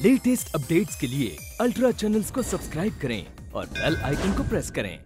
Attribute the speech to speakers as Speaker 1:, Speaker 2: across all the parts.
Speaker 1: Latest updates के लिए ultra channels को सब्सक्राइब करें और बेल आइकन को प्रेस करें।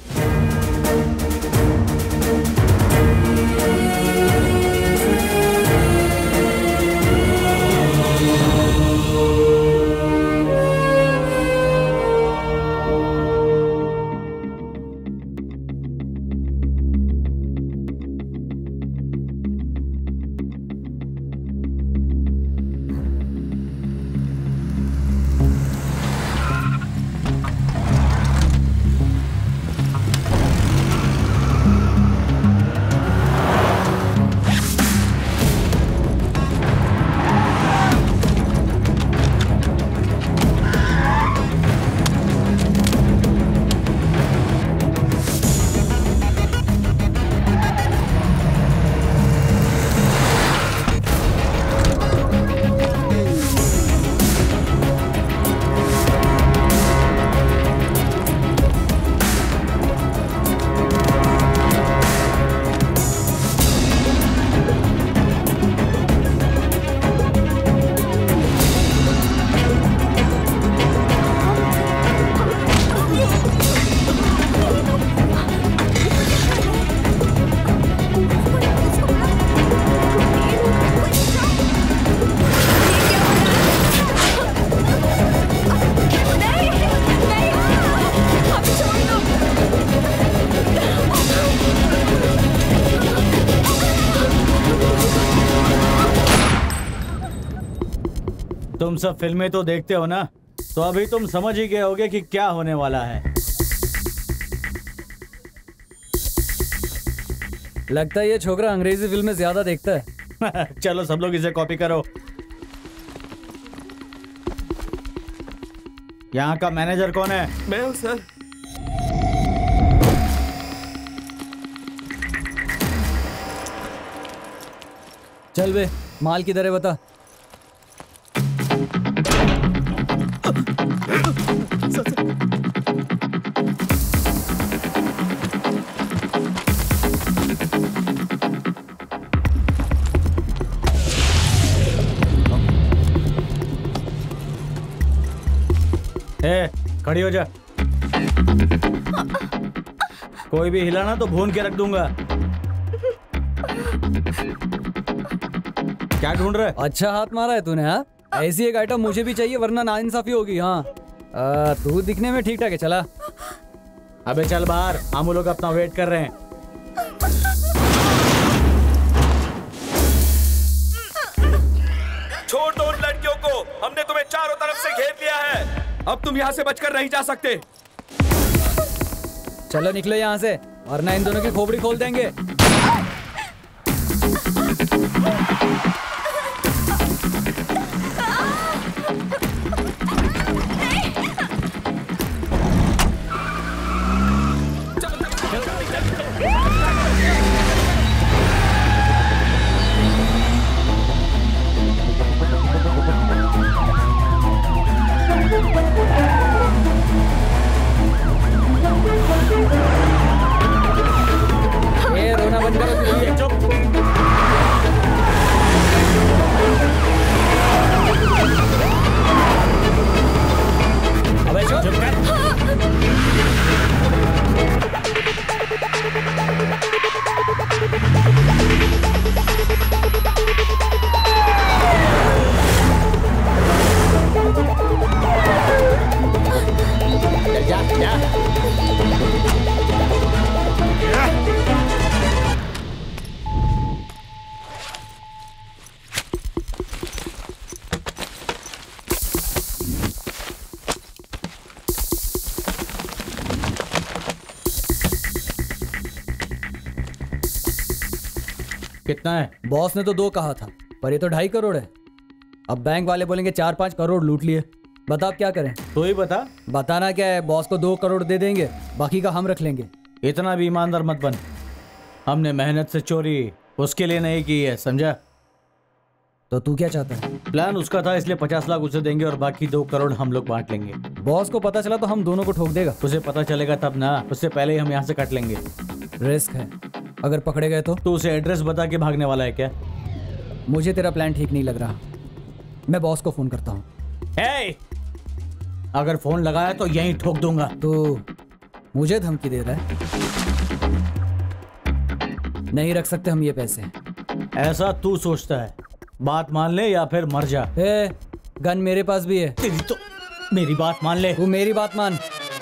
Speaker 2: तुम सब फिल्में तो देखते हो ना, तो अभी तुम समझ ही गए होगे कि क्या होने वाला है।
Speaker 3: लगता है ये छोकरा अंग्रेजी फिल्में ज्यादा देखता है।
Speaker 2: चलो सब लोग इसे कॉपी करो। यहाँ का मैनेजर कौन है?
Speaker 4: मैं हूँ सर।
Speaker 3: चल बे, माल किधर है बता।
Speaker 2: खड़ी हो जा। कोई भी हिला ना तो भून के रख दूंगा। क्या ढूंढ रहा है?
Speaker 3: अच्छा हाथ मारा है तूने। हाँ, ऐसी एक आइटम मुझे भी चाहिए वरना नाइंसाफी होगी। हाँ, तू दिखने में ठीक ठाक है। चला।
Speaker 2: अबे चल बाहर, हम लोग अपना वेट कर रहे हैं।
Speaker 4: छोड़ दो उन लड़कियों को, हमने तुम्हें चारों तरफ से घेर लिया है। अब तुम यहाँ से बचकर नहीं जा सकते।
Speaker 3: चलो निकलो यहाँ से, वरना इन दोनों की खोपड़ी खोल देंगे। रोना बंद करो। चुप। अबे चुप कर। जा जा।
Speaker 2: कितना है?
Speaker 3: बॉस ने तो 2 कहा था, पर ये तो 2.5 करोड़ है। अब बैंक वाले बोलेंगे 4-5 करोड़ लूट लिए। बता अब क्या करें?
Speaker 2: तो ही बता।
Speaker 3: बताना क्या है, बॉस को 2 करोड़ दे देंगे, बाकी का हम रख लेंगे।
Speaker 2: इतना भी ईमानदार मत बन। हमने मेहनत से चोरी उसके लिए नहीं की है, समझा?
Speaker 3: तो तू क्या चाहता है?
Speaker 2: प्लान उसका था, इसलिए 50 लाख उसे देंगे और बाकी 2 करोड़ हम लोग बांट लेंगे।
Speaker 3: बॉस को पता चला तो हम दोनों को ठोक देगा।
Speaker 2: उसे पता चलेगा तब ना, उससे पहले ही हम यहाँ से कट लेंगे।
Speaker 3: रिस्क है, अगर पकड़े गए तो
Speaker 2: उसे एड्रेस बता के भागने वाला है क्या?
Speaker 3: मुझे तेरा प्लान ठीक नहीं लग रहा, मैं बॉस को फोन करता हूँ।
Speaker 2: हे, अगर फोन लगाया तो यहीं ठोक दूंगा।
Speaker 3: तो मुझे धमकी दे रहा है? नहीं रख सकते हम ये पैसे।
Speaker 2: ऐसा तू सोचता है, बात मान ले या फिर मर जा।
Speaker 3: गन मेरे पास भी है।
Speaker 2: तेरी तो मेरी बात मान ले।
Speaker 3: तू मेरी बात मान।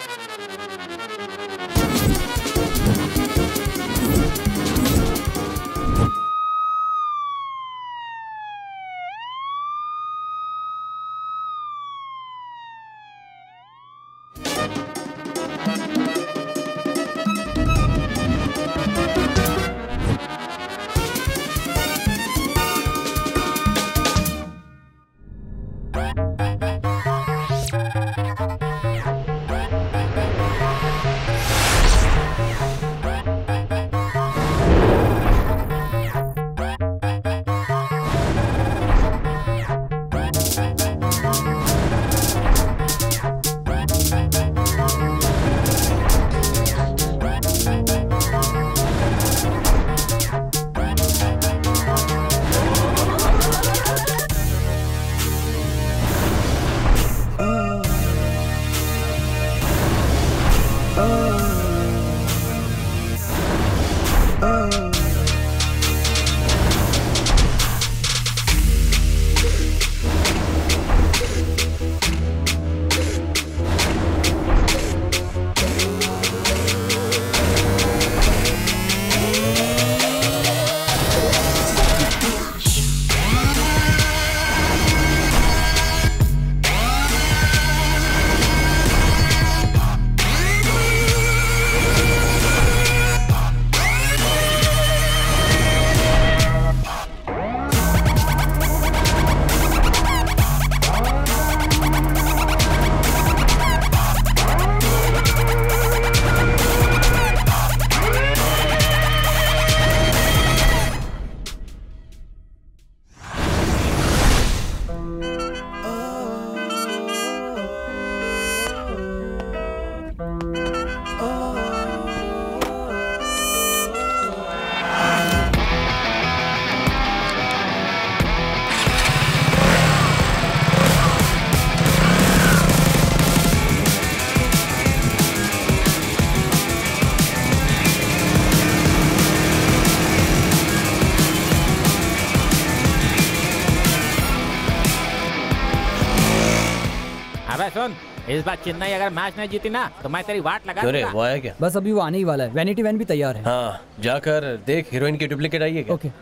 Speaker 5: सुन, इस बार चेन्नई अगर मैच नहीं जीती ना तो मैं तेरी वाट लगा दूंगा।
Speaker 6: वो आया क्या?
Speaker 3: बस अभी वो आने ही वाला है। वैनिटी वैन भी तैयार है।
Speaker 6: हाँ, जाकर देख हीरोइन की डुप्लीकेट आई है क्या?
Speaker 3: ओके।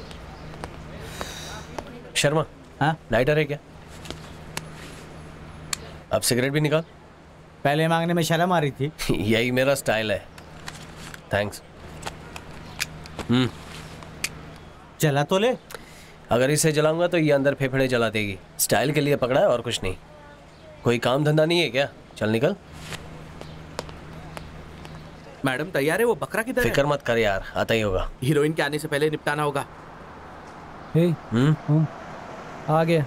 Speaker 6: शर्मा,
Speaker 2: हाँ
Speaker 6: लाइटर है क्या? अब सिगरेट भी निकाल।
Speaker 2: पहले मांगने में शर्म आ रही थी।
Speaker 6: यही मेरा स्टाइल है। थैंक्स।
Speaker 2: चला तो ले।
Speaker 6: अगर इसे जलाऊंगा तो ये अंदर फेफड़े जला देगी। स्टाइल के लिए पकड़ा है और कुछ नहीं। कोई काम धंधा नहीं है क्या? चल निकल।
Speaker 4: मैडम तैयार है? वो बकरा किधर है?
Speaker 6: फिक्र मत कर यार, आता ही होगा।
Speaker 4: हीरोइन के आने से पहले निपटाना होगा।
Speaker 3: आ गया।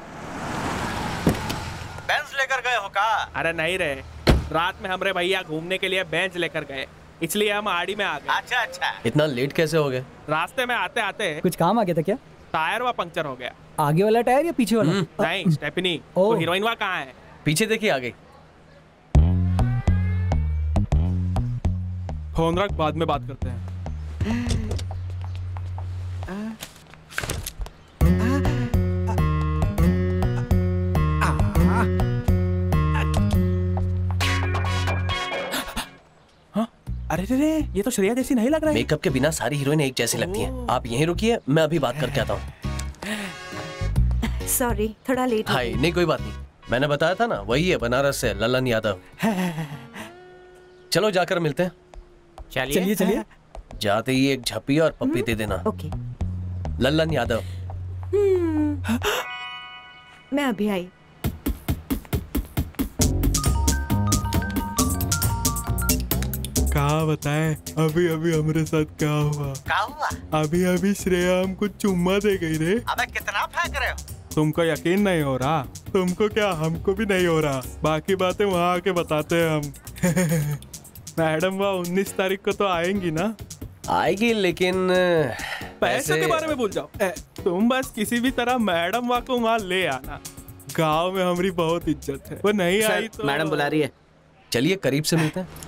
Speaker 2: बेंच लेकर गए हो का?
Speaker 7: अरे नहीं रे, रात में हमरे भैया घूमने के लिए बेंच लेकर गए, इसलिए हम आड़ी में आ गए।
Speaker 2: अच्छा अच्छा।
Speaker 6: इतना लेट कैसे हो गए?
Speaker 7: रास्ते में आते आते
Speaker 3: कुछ काम आ गया था क्या?
Speaker 7: टायर वा पंक्चर हो गया।
Speaker 3: आगे वाला टायर या पीछे वाला?
Speaker 7: नहीं, स्टेपनी। तो हीरोइन वा कहाँ है?
Speaker 6: पीछे देखिए, आ गई।
Speaker 7: फोन रख, बाद में बात करते हैं। अरे रे, ये तो श्रेया जैसी नहीं लग रहा है।
Speaker 6: मेकअप के बिना सारी हीरोइन एक जैसी लगती हैं। आप यहीं रुकिए, मैं अभी बात करके आता हूँ।
Speaker 8: सॉरी, थोड़ा लेट।
Speaker 6: हाय, नहीं कोई बात नहीं। मैंने बताया था ना, वही है बनारस से लल्लन यादव। चलो जाकर मिलते हैं।
Speaker 3: चलिए चलिए।
Speaker 6: जाते ही एक झप्पी और पप्पी दे देना।
Speaker 8: ओके।
Speaker 6: लल्लन यादव।
Speaker 8: मैं अभी आई।
Speaker 7: क्या बताएं, अभी अभी हमारे साथ क्या हुआ? अभी अभी श्रेया हमको चुम्मा दे गई रे।
Speaker 2: अबे कितना फेंक रहे हो?
Speaker 7: तुमको यकीन नहीं हो रहा? तुमको क्या, हमको भी नहीं हो रहा। बाकी बातें वहाँ आके बताते हैं हम। मैडम वह 19 तारीख को तो आएंगी ना?
Speaker 6: आएगी, लेकिन
Speaker 7: पैसे के बारे में भूल जाओ। तुम बस किसी भी तरह मैडम वहाँ को वहाँ ले आना। गांव में हमारी बहुत इज्जत है, वो नहीं आई तो
Speaker 9: मैडम बुला रही है।
Speaker 6: चलिए करीब से मिलते हैं।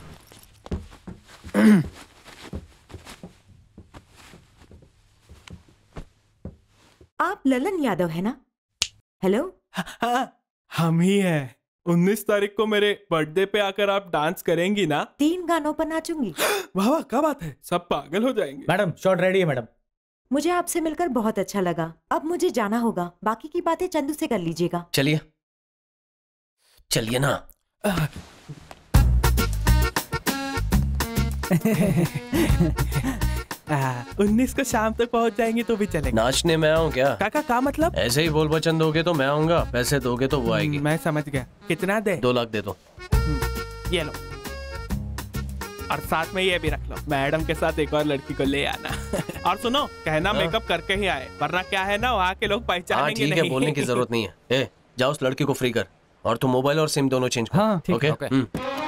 Speaker 8: आप ललन यादव है ना? हेलो।
Speaker 7: हाँ, हम ही हैं। 19 तारीख को मेरे बर्थडे पे आकर आप डांस करेंगी ना?
Speaker 8: 3 गानों पर नाचूंगी।
Speaker 7: वाह वाह, क्या बात है, सब पागल हो जाएंगे।
Speaker 2: मैडम शॉट रेडी है मैडम।
Speaker 8: मुझे आपसे मिलकर बहुत अच्छा लगा। अब मुझे जाना होगा, बाकी की बातें चंदू से कर लीजिएगा।
Speaker 6: चलिए चलिए ना।
Speaker 7: 19 को शाम तक पहुंच जाएंगे तो भी चलेगा।
Speaker 6: नाचने में आऊँ क्या?
Speaker 7: काका का मतलब?
Speaker 6: ऐसे ही बोल वचन दोगे तो मैं आऊंगा, पैसे दोगे तो वो आएगी।
Speaker 7: मैं समझ गया। कितना दे?
Speaker 6: 2 लाख दे दो।
Speaker 7: ये लो, और साथ में ये भी रख लो। मैडम के साथ एक और लड़की को ले आना। और सुनो, कहना मेकअप करके ही आए, वरना क्या है ना, वहाँ के लोग पहचानेंगे नहीं।
Speaker 6: ठीक है, बोलने की जरूरत नहीं है। ए, जाओ उस लड़की को फ्री कर, और तुम मोबाइल और सिम दोनों चेंज करो।
Speaker 3: हाँ, ठीक
Speaker 6: ओके?
Speaker 3: है।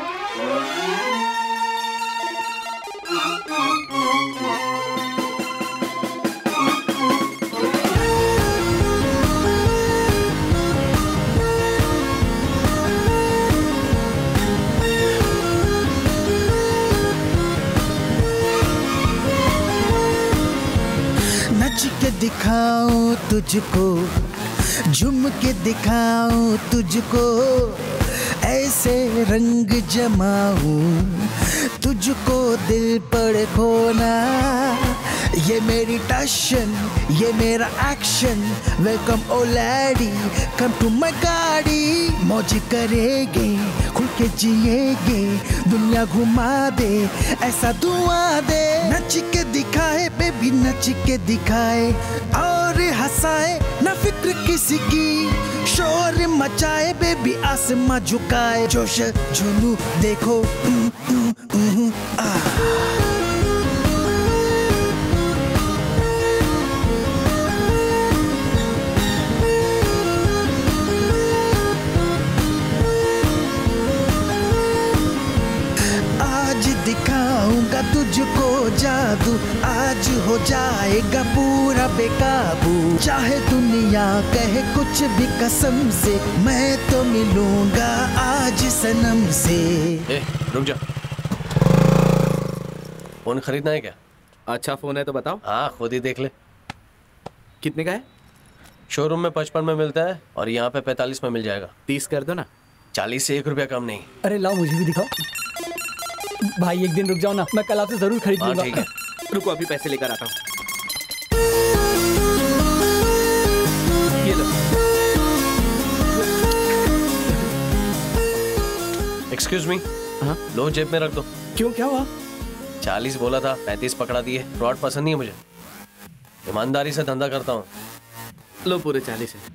Speaker 10: नच के दिखाऊं तुझको, झूम के दिखाऊं तुझको, ऐसे रंग जमाऊं तुझको दिल पर खोना। ये मेरी टशन, ये मेरा action. Welcome oh lady, come to my गाड़ी। मौज करेंगे, खुल के जिएंगे, दुनिया घुमा दे, ऐसा दुआ दे। नच के दिखाए बेबी, नच के दिखाए और हंसाए, ना फिक्र किसी की। शोर मचाए बेबी, आसमां झुकाए, जोश जुनू देखो। दिखाऊंगा तुझको जादू, आज हो जाएगा पूरा बेकाबू। चाहे दुनिया कहे कुछ भी, कसम से मैं तो मिलूंगा आज सनम से।
Speaker 6: ए, रुक जा। फोन खरीदना है क्या?
Speaker 9: अच्छा फोन है तो बताओ।
Speaker 6: हाँ, खुद ही देख ले।
Speaker 9: कितने का है?
Speaker 6: शोरूम में 55 में मिलता है, और यहाँ पे 45 में मिल जाएगा।
Speaker 9: 30 कर दो ना।
Speaker 6: 40 से 1 रुपया कम नहीं।
Speaker 3: अरे लाओ, मुझे भी दिखाओ। भाई एक दिन रुक जाओ ना, मैं कल आपसे जरूर खरीद लूंगा।
Speaker 6: ठीक है,
Speaker 9: रुको अभी पैसे लेकर आता हूँ। ये लो।
Speaker 6: Excuse me. हाँ, लो जेब में रख दो।
Speaker 9: क्यों, क्या हुआ?
Speaker 6: 40 बोला था, 35 पकड़ा दिए। फ्रॉड पसंद नहीं है मुझे, ईमानदारी से धंधा करता हूँ।
Speaker 9: लो पूरे 40 है।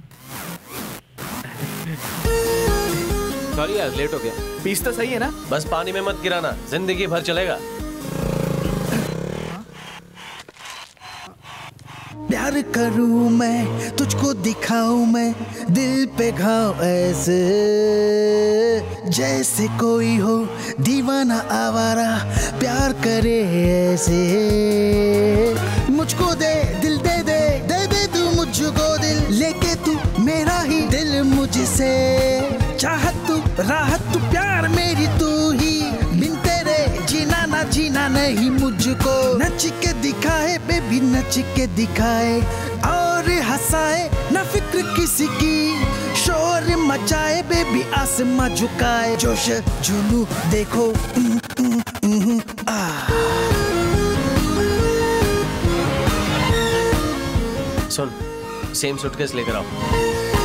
Speaker 9: सॉरी यार, लेट हो गया। पीस तो सही है ना?
Speaker 6: बस पानी में मत गिराना, जिंदगी भर चलेगा।
Speaker 10: प्यार करूं मैं, तुझको दिखाऊं मैं, दिल पे घाव ऐसे, जैसे कोई हो दीवाना आवारा, प्यार करे ऐसे। मुझको दे दिल, दे दे, दे दे तू मुझको दिल, लेके तू मेरा ही दिल मुझसे। चाहत तू, राहत तू, प्यार मेरी तू ही, बिन तेरे जीना ना जीना नहीं मुझको। नच के दिखाए बेबी, नच के दिखाए और हंसाए, ना फिक्र किसी की। शोर मचाए बेबी, आसमां झुकाए, जोश जुनू देखो।
Speaker 6: सुन, सेम सूटकेस लेकर आओ।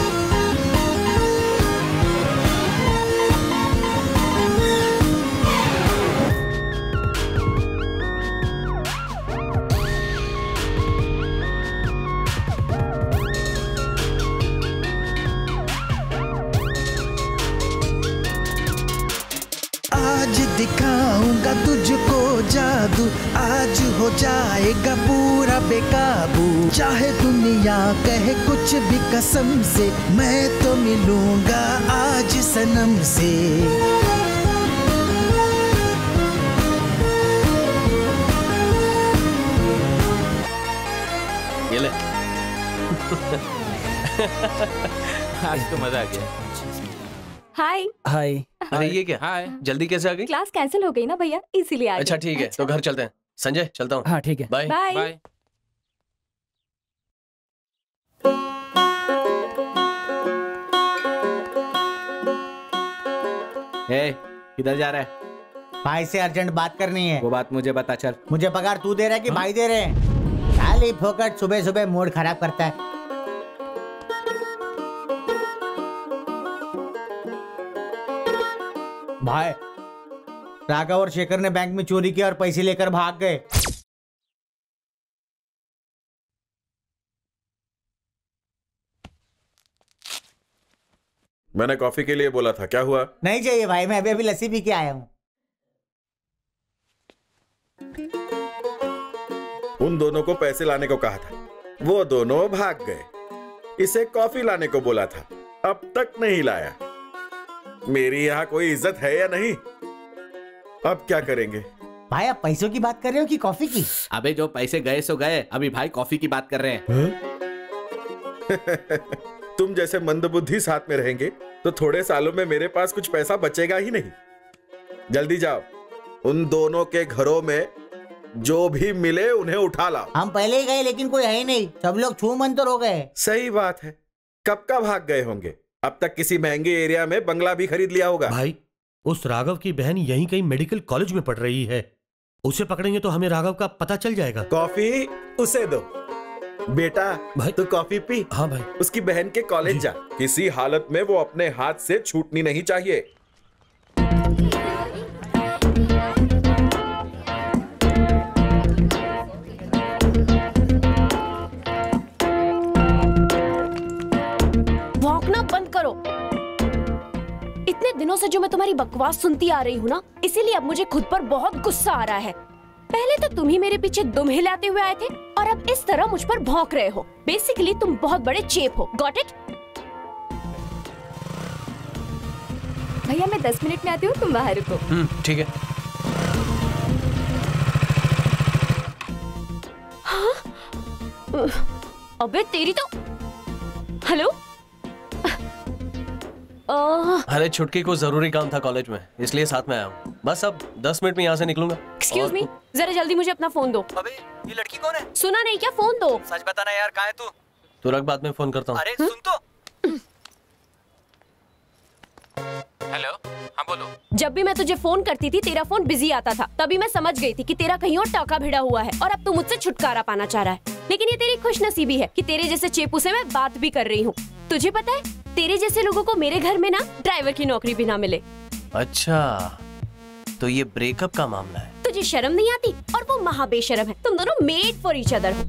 Speaker 10: दिखाऊंगा तुझको जादू, आज हो जाएगा पूरा बेकाबू। चाहे दुनिया कहे कुछ भी, कसम से मैं तो मिलूंगा आज सनम से।
Speaker 6: ये ले।
Speaker 9: आज तो मजा आ गया।
Speaker 11: हाय।
Speaker 3: हाय।
Speaker 6: अरे ये क्या?
Speaker 9: हाय।
Speaker 6: जल्दी कैसे आ गई?
Speaker 11: क्लास कैंसिल हो गई ना भैया, इसीलिए आ गई।
Speaker 6: अच्छा ठीक है, तो घर चलते हैं। संजय चलता हूँ।
Speaker 3: हाँ ठीक है।
Speaker 6: Bye
Speaker 11: bye.
Speaker 2: किधर जा रहा है?
Speaker 12: भाई से अर्जेंट बात करनी है।
Speaker 2: वो बात मुझे बता चल।
Speaker 12: मुझे पगार तू दे रहा है कि भाई दे रहे हैं? खाली फोकट सुबह सुबह मूड खराब करता है। भाई राघव और शेखर ने बैंक में चोरी किया और पैसे लेकर भाग गए।
Speaker 13: मैंने कॉफी के लिए बोला था, क्या हुआ?
Speaker 12: नहीं चाहिए भाई, मैं अभी अभी लस्सी पी के आया हूँ।
Speaker 13: उन दोनों को पैसे लाने को कहा था, वो दोनों भाग गए। इसे कॉफी लाने को बोला था, अब तक नहीं लाया। मेरी यहाँ कोई इज्जत है या नहीं? अब क्या करेंगे?
Speaker 12: भाई आप पैसों की बात कर रहे हो कि कॉफी की?
Speaker 9: अबे जो पैसे गए सो गए, अभी भाई कॉफी की बात कर रहे हैं।
Speaker 13: तुम जैसे मंदबुद्धि साथ में रहेंगे तो थोड़े सालों में मेरे पास कुछ पैसा बचेगा ही नहीं। जल्दी जाओ, उन दोनों के घरों में जो भी मिले उन्हें उठा लाओ।
Speaker 12: हम पहले ही गए लेकिन कोई है ही नहीं, सब लोग छू मंतर हो गए।
Speaker 13: सही बात है, कब का भाग गए होंगे। अब तक किसी महंगे एरिया में बंगला भी खरीद लिया होगा।
Speaker 14: भाई उस राघव की बहन यहीं कहीं मेडिकल कॉलेज में पढ़ रही है, उसे पकड़ेंगे तो हमें राघव का पता चल जाएगा।
Speaker 13: कॉफी उसे दो। बेटा भाई तू कॉफी पी।
Speaker 14: हाँ भाई।
Speaker 13: उसकी बहन के कॉलेज जा, किसी हालत में वो अपने हाथ से छूटनी नहीं चाहिए।
Speaker 11: भौंकना बंद करो। इतने दिनों से जो मैं तुम्हारी बकवास सुनती आ रही हूँ ना, इसीलिए अब मुझे खुद पर बहुत गुस्सा आ रहा है। पहले तो तुम ही मेरे पीछे दुम हिलाते हुए आए थे और अब इस तरह मुझ पर भौंक रहे हो। बेसिकली तुम बहुत बड़े चेप हो। Got it? भैया मैं 10 मिनट में आती हूँ, तुम बाहर रुको।
Speaker 6: ठीक है।
Speaker 11: हाँ? अबे तेरी तो। हेलो।
Speaker 6: अरे छुटकी को जरूरी काम था कॉलेज में, इसलिए साथ में आया हूँ। बस अब 10 मिनट में यहाँ से निकलूंगा।
Speaker 11: एक्सक्यूज मी, जरा जल्दी मुझे अपना फोन दो।
Speaker 3: अबे ये लड़की कौन है?
Speaker 11: सुना नहीं क्या? फोन दो।
Speaker 3: सच बताना यार, कहाँ है तू?
Speaker 6: तो रख, बाद में फोन करता हूँ।
Speaker 3: अरे सुन तो।
Speaker 9: हेलो, हाँ बोलो।
Speaker 11: जब भी मैं तुझे फोन करती थी तेरा फोन बिजी आता था, तभी मैं समझ गई थी कि तेरा कहीं और टाका भिड़ा हुआ है और अब तू मुझसे छुटकारा पाना चाह रहा है। लेकिन ये तेरी खुशनसीबी है कि तेरे जैसे चेपू से मैं बात भी कर रही हूँ। तुझे पता है तेरे जैसे लोगों को मेरे घर में ना ड्राइवर की नौकरी भी ना मिले।
Speaker 6: अच्छा, तो ये ब्रेकअप का मामला है।
Speaker 11: तुझे शर्म नहीं आती? और वो महा बेशर्म है। तुम दोनों मेड फॉर ईच अदर हो।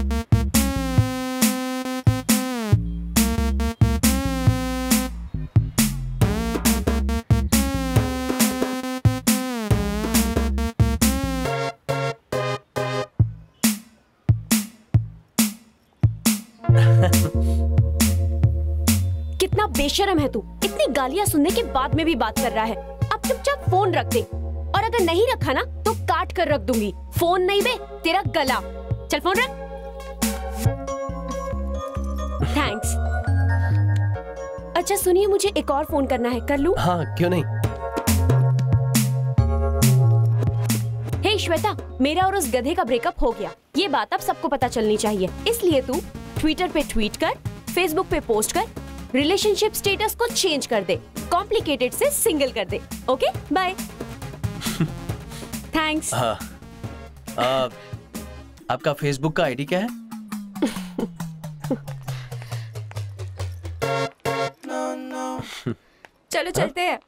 Speaker 11: कितना बेशर्म है तू, इतनी गालियां सुनने के बाद में भी बात कर रहा है। अब चुपचाप फोन रख दे, और अगर नहीं रखा ना तो काट कर रख दूंगी। फोन नहीं बे, तेरा गला। चल फोन रख। थैंक्स। अच्छा सुनिए, मुझे एक और फोन करना है, कर लूं?
Speaker 6: हाँ क्यों नहीं।
Speaker 11: हे श्वेता, मेरा और उस गधे का ब्रेकअप हो गया। ये बात अब सबको पता चलनी चाहिए, इसलिए तू ट्विटर पे ट्वीट कर, फेसबुक पे पोस्ट कर, रिलेशनशिप स्टेटस को चेंज कर दे, कॉम्प्लिकेटेड से सिंगल कर दे। Okay bye. थैंक्स।
Speaker 6: आपका फेसबुक का आईडी क्या है?
Speaker 11: चलो चलते हैं।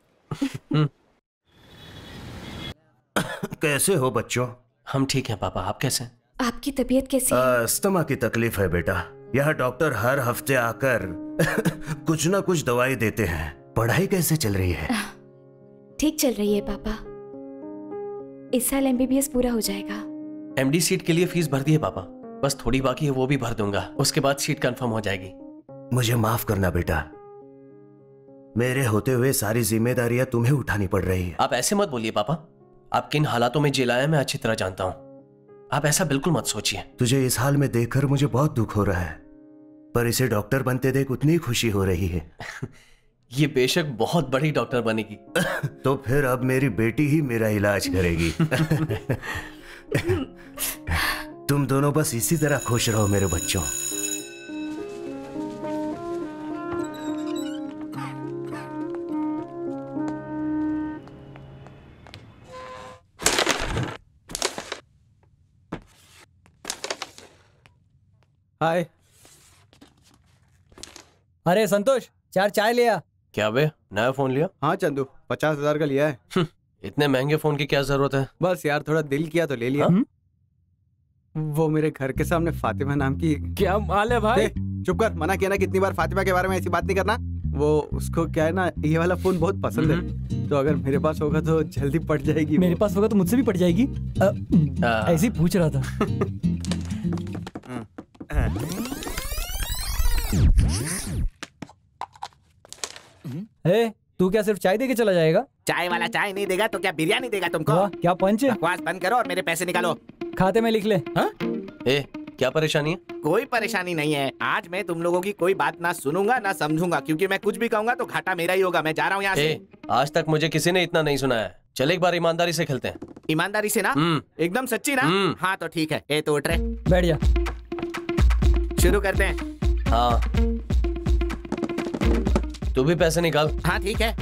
Speaker 14: कैसे हो बच्चों?
Speaker 6: हम ठीक हैं पापा, आप कैसे हैं?
Speaker 11: आपकी तबीयत कैसी है?
Speaker 14: अस्थमा की तकलीफ है बेटा। यह डॉक्टर हर हफ्ते आकर कुछ ना कुछ दवाई देते हैं। पढ़ाई कैसे चल रही है?
Speaker 11: ठीक चल रही है पापा। इस साल MBBS पूरा हो जाएगा।
Speaker 6: MD सीट के लिए फीस भर दी है पापा, बस थोड़ी बाकी है, वो भी भर दूंगा। उसके बाद सीट कंफर्म हो जाएगी।
Speaker 14: मुझे माफ करना बेटा, मेरे होते हुए सारी जिम्मेदारियां तुम्हें उठानी पड़ रही है।
Speaker 6: आप ऐसे मत बोलिए पापा, आप किन हालातों में जेल आए मैं अच्छी तरह जानता हूँ। आप ऐसा बिल्कुल मत सोचिए।
Speaker 14: तुझे इस हाल में देखकर मुझे बहुत दुख हो रहा है, पर इसे डॉक्टर बनते देख उतनी खुशी हो रही है।
Speaker 6: ये बेशक बहुत बड़ी डॉक्टर बनेगी।
Speaker 14: तो फिर अब मेरी बेटी ही मेरा इलाज करेगी। तुम दोनों बस इसी तरह खुश रहो मेरे बच्चों।
Speaker 3: हाय। अरे संतोष, 4 चाय लिया।
Speaker 6: क्या बे, नया फोन लिया?
Speaker 15: हाँ चंदू, 50,000 का लिया है।
Speaker 6: इतने महंगे फोन की क्या जरूरत है?
Speaker 15: बस यार थोड़ा दिल किया तो ले लिया। वो मेरे घर के सामने फातिमा नाम की।
Speaker 7: क्या माल है भाई?
Speaker 15: चुप कर, मना किया ना कितनी बार फातिमा के बारे में ऐसी बात नहीं करना। वो उसको क्या है ना, ये वाला फोन बहुत पसंद है, तो अगर मेरे पास होगा तो जल्दी पड़ जाएगी।
Speaker 3: मेरे पास होगा तो मुझसे भी पड़ जाएगी। ऐसे ही पूछ रहा था। तू क्या सिर्फ चाय देके चला जाएगा?
Speaker 5: चाय वाला चाय नहीं देगा तो क्या बिरयानी देगा तुमको?
Speaker 3: क्या पंच है?
Speaker 5: बकवास बंद करो और मेरे पैसे निकालो।
Speaker 3: खाते में लिख ले।
Speaker 5: हाँ?
Speaker 6: क्या परेशानी है?
Speaker 5: कोई परेशानी नहीं है। आज मैं तुम लोगों की कोई बात ना सुनूंगा ना समझूंगा, क्योंकि मैं कुछ भी कहूंगा तो घाटा मेरा ही होगा। मैं जा रहा हूँ यहाँ से।
Speaker 6: आज तक मुझे किसी ने इतना नहीं सुनाया। चल एक बार ईमानदारी से खेलते हैं।
Speaker 5: ईमानदारी से ना? एकदम सच्ची ना? हाँ तो ठीक है। तो उठ रहे,
Speaker 3: बैठ जा।
Speaker 5: शुरू करते हैं।
Speaker 6: हाँ तू भी पैसे निकाल।
Speaker 5: हाँ ठीक है।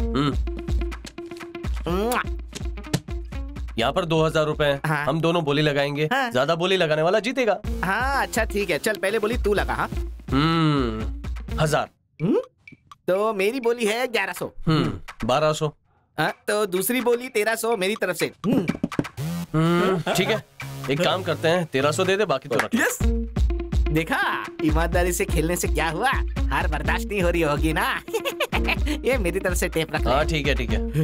Speaker 6: यहाँ पर 2,000 रुपए हैं।
Speaker 5: हाँ।
Speaker 6: हम दोनों बोली लगाएंगे। हाँ। ज्यादा बोली लगाने वाला जीतेगा।
Speaker 5: हाँ अच्छा ठीक है, चल पहले बोली तू लगा। हाँ
Speaker 6: 1,000।
Speaker 5: तो मेरी बोली है 1100।
Speaker 6: 1200।
Speaker 5: तो दूसरी बोली 1300 मेरी तरफ से।
Speaker 6: ठीक है, एक काम करते हैं, 1300 दे दे, बाकी तो रख।
Speaker 5: यस, देखा ईमानदारी से खेलने से क्या हुआ? हार बर्दाश्त नहीं हो रही होगी ना? ये मेरी तरफ से टेप रख।
Speaker 6: हाँ ठीक है ठीक है।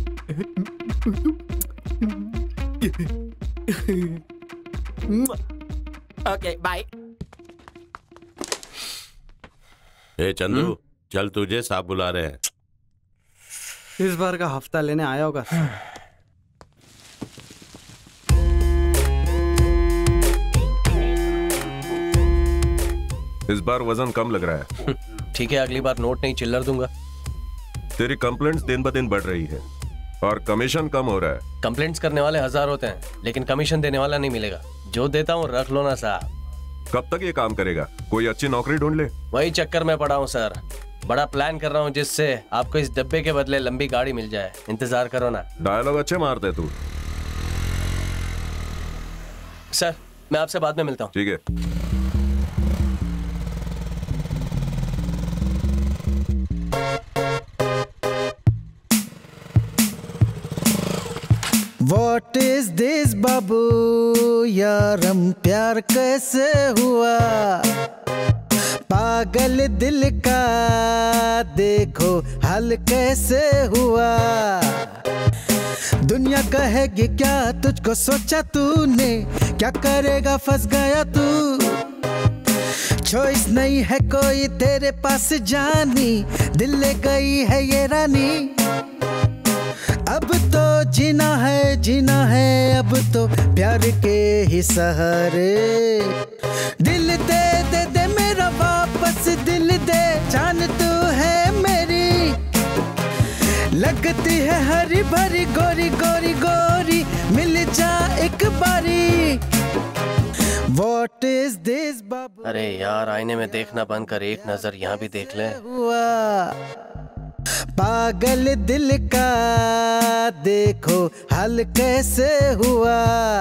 Speaker 5: Okay bye.
Speaker 16: ए चंदू, चल तुझे साहब बुला रहे हैं।
Speaker 15: इस बार का हफ्ता लेने आया होगा।
Speaker 17: इस बार वजन कम लग रहा है।
Speaker 6: ठीक है, अगली बार नोट नहीं चिल्लर दूंगा।
Speaker 17: तेरी कंप्लेंट्स दिन ब दिन बढ़ रही है और कमीशन कम हो रहा है।
Speaker 6: कंप्लेंट्स करने वाले 1000 होते हैं, लेकिन कमीशन देने वाला नहीं मिलेगा। जो देता हूँ रख लो ना साहब।
Speaker 17: कब तक ये काम करेगा? कोई अच्छी नौकरी ढूंढ ले।
Speaker 6: वही चक्कर में पड़ा हूँ सर। बड़ा प्लान कर रहा हूँ जिससे आपको इस डब्बे के बदले लंबी गाड़ी मिल जाए। इंतजार करो ना।
Speaker 17: डायलॉग अच्छे मारते तू।
Speaker 6: सर मैं आपसे बाद में मिलता हूँ।
Speaker 17: ठीक है।
Speaker 10: What is this बाबू, यारम प्यार कैसे हुआ? पागल दिल का देखो हाल कैसे हुआ? दुनिया कहेगी क्या तुझको, सोचा तूने क्या करेगा, फंस गया तू। चॉइस नहीं है कोई तेरे पास जानी, दिल ले गई है ये रानी। अब तो जीना है अब तो प्यार के ही सहारे। दिल दे दे दे मेरा वापस, दिल दे, जान तू है मेरी। लगती है हरी भरी गोरी गोरी गोरी, मिल जा एक बारी। What is this बाबू?
Speaker 6: अरे यार, आईने में देखना बंद कर, एक नजर यहाँ भी देख ले।
Speaker 10: पागल दिल का देखो हाल कैसे हुआ?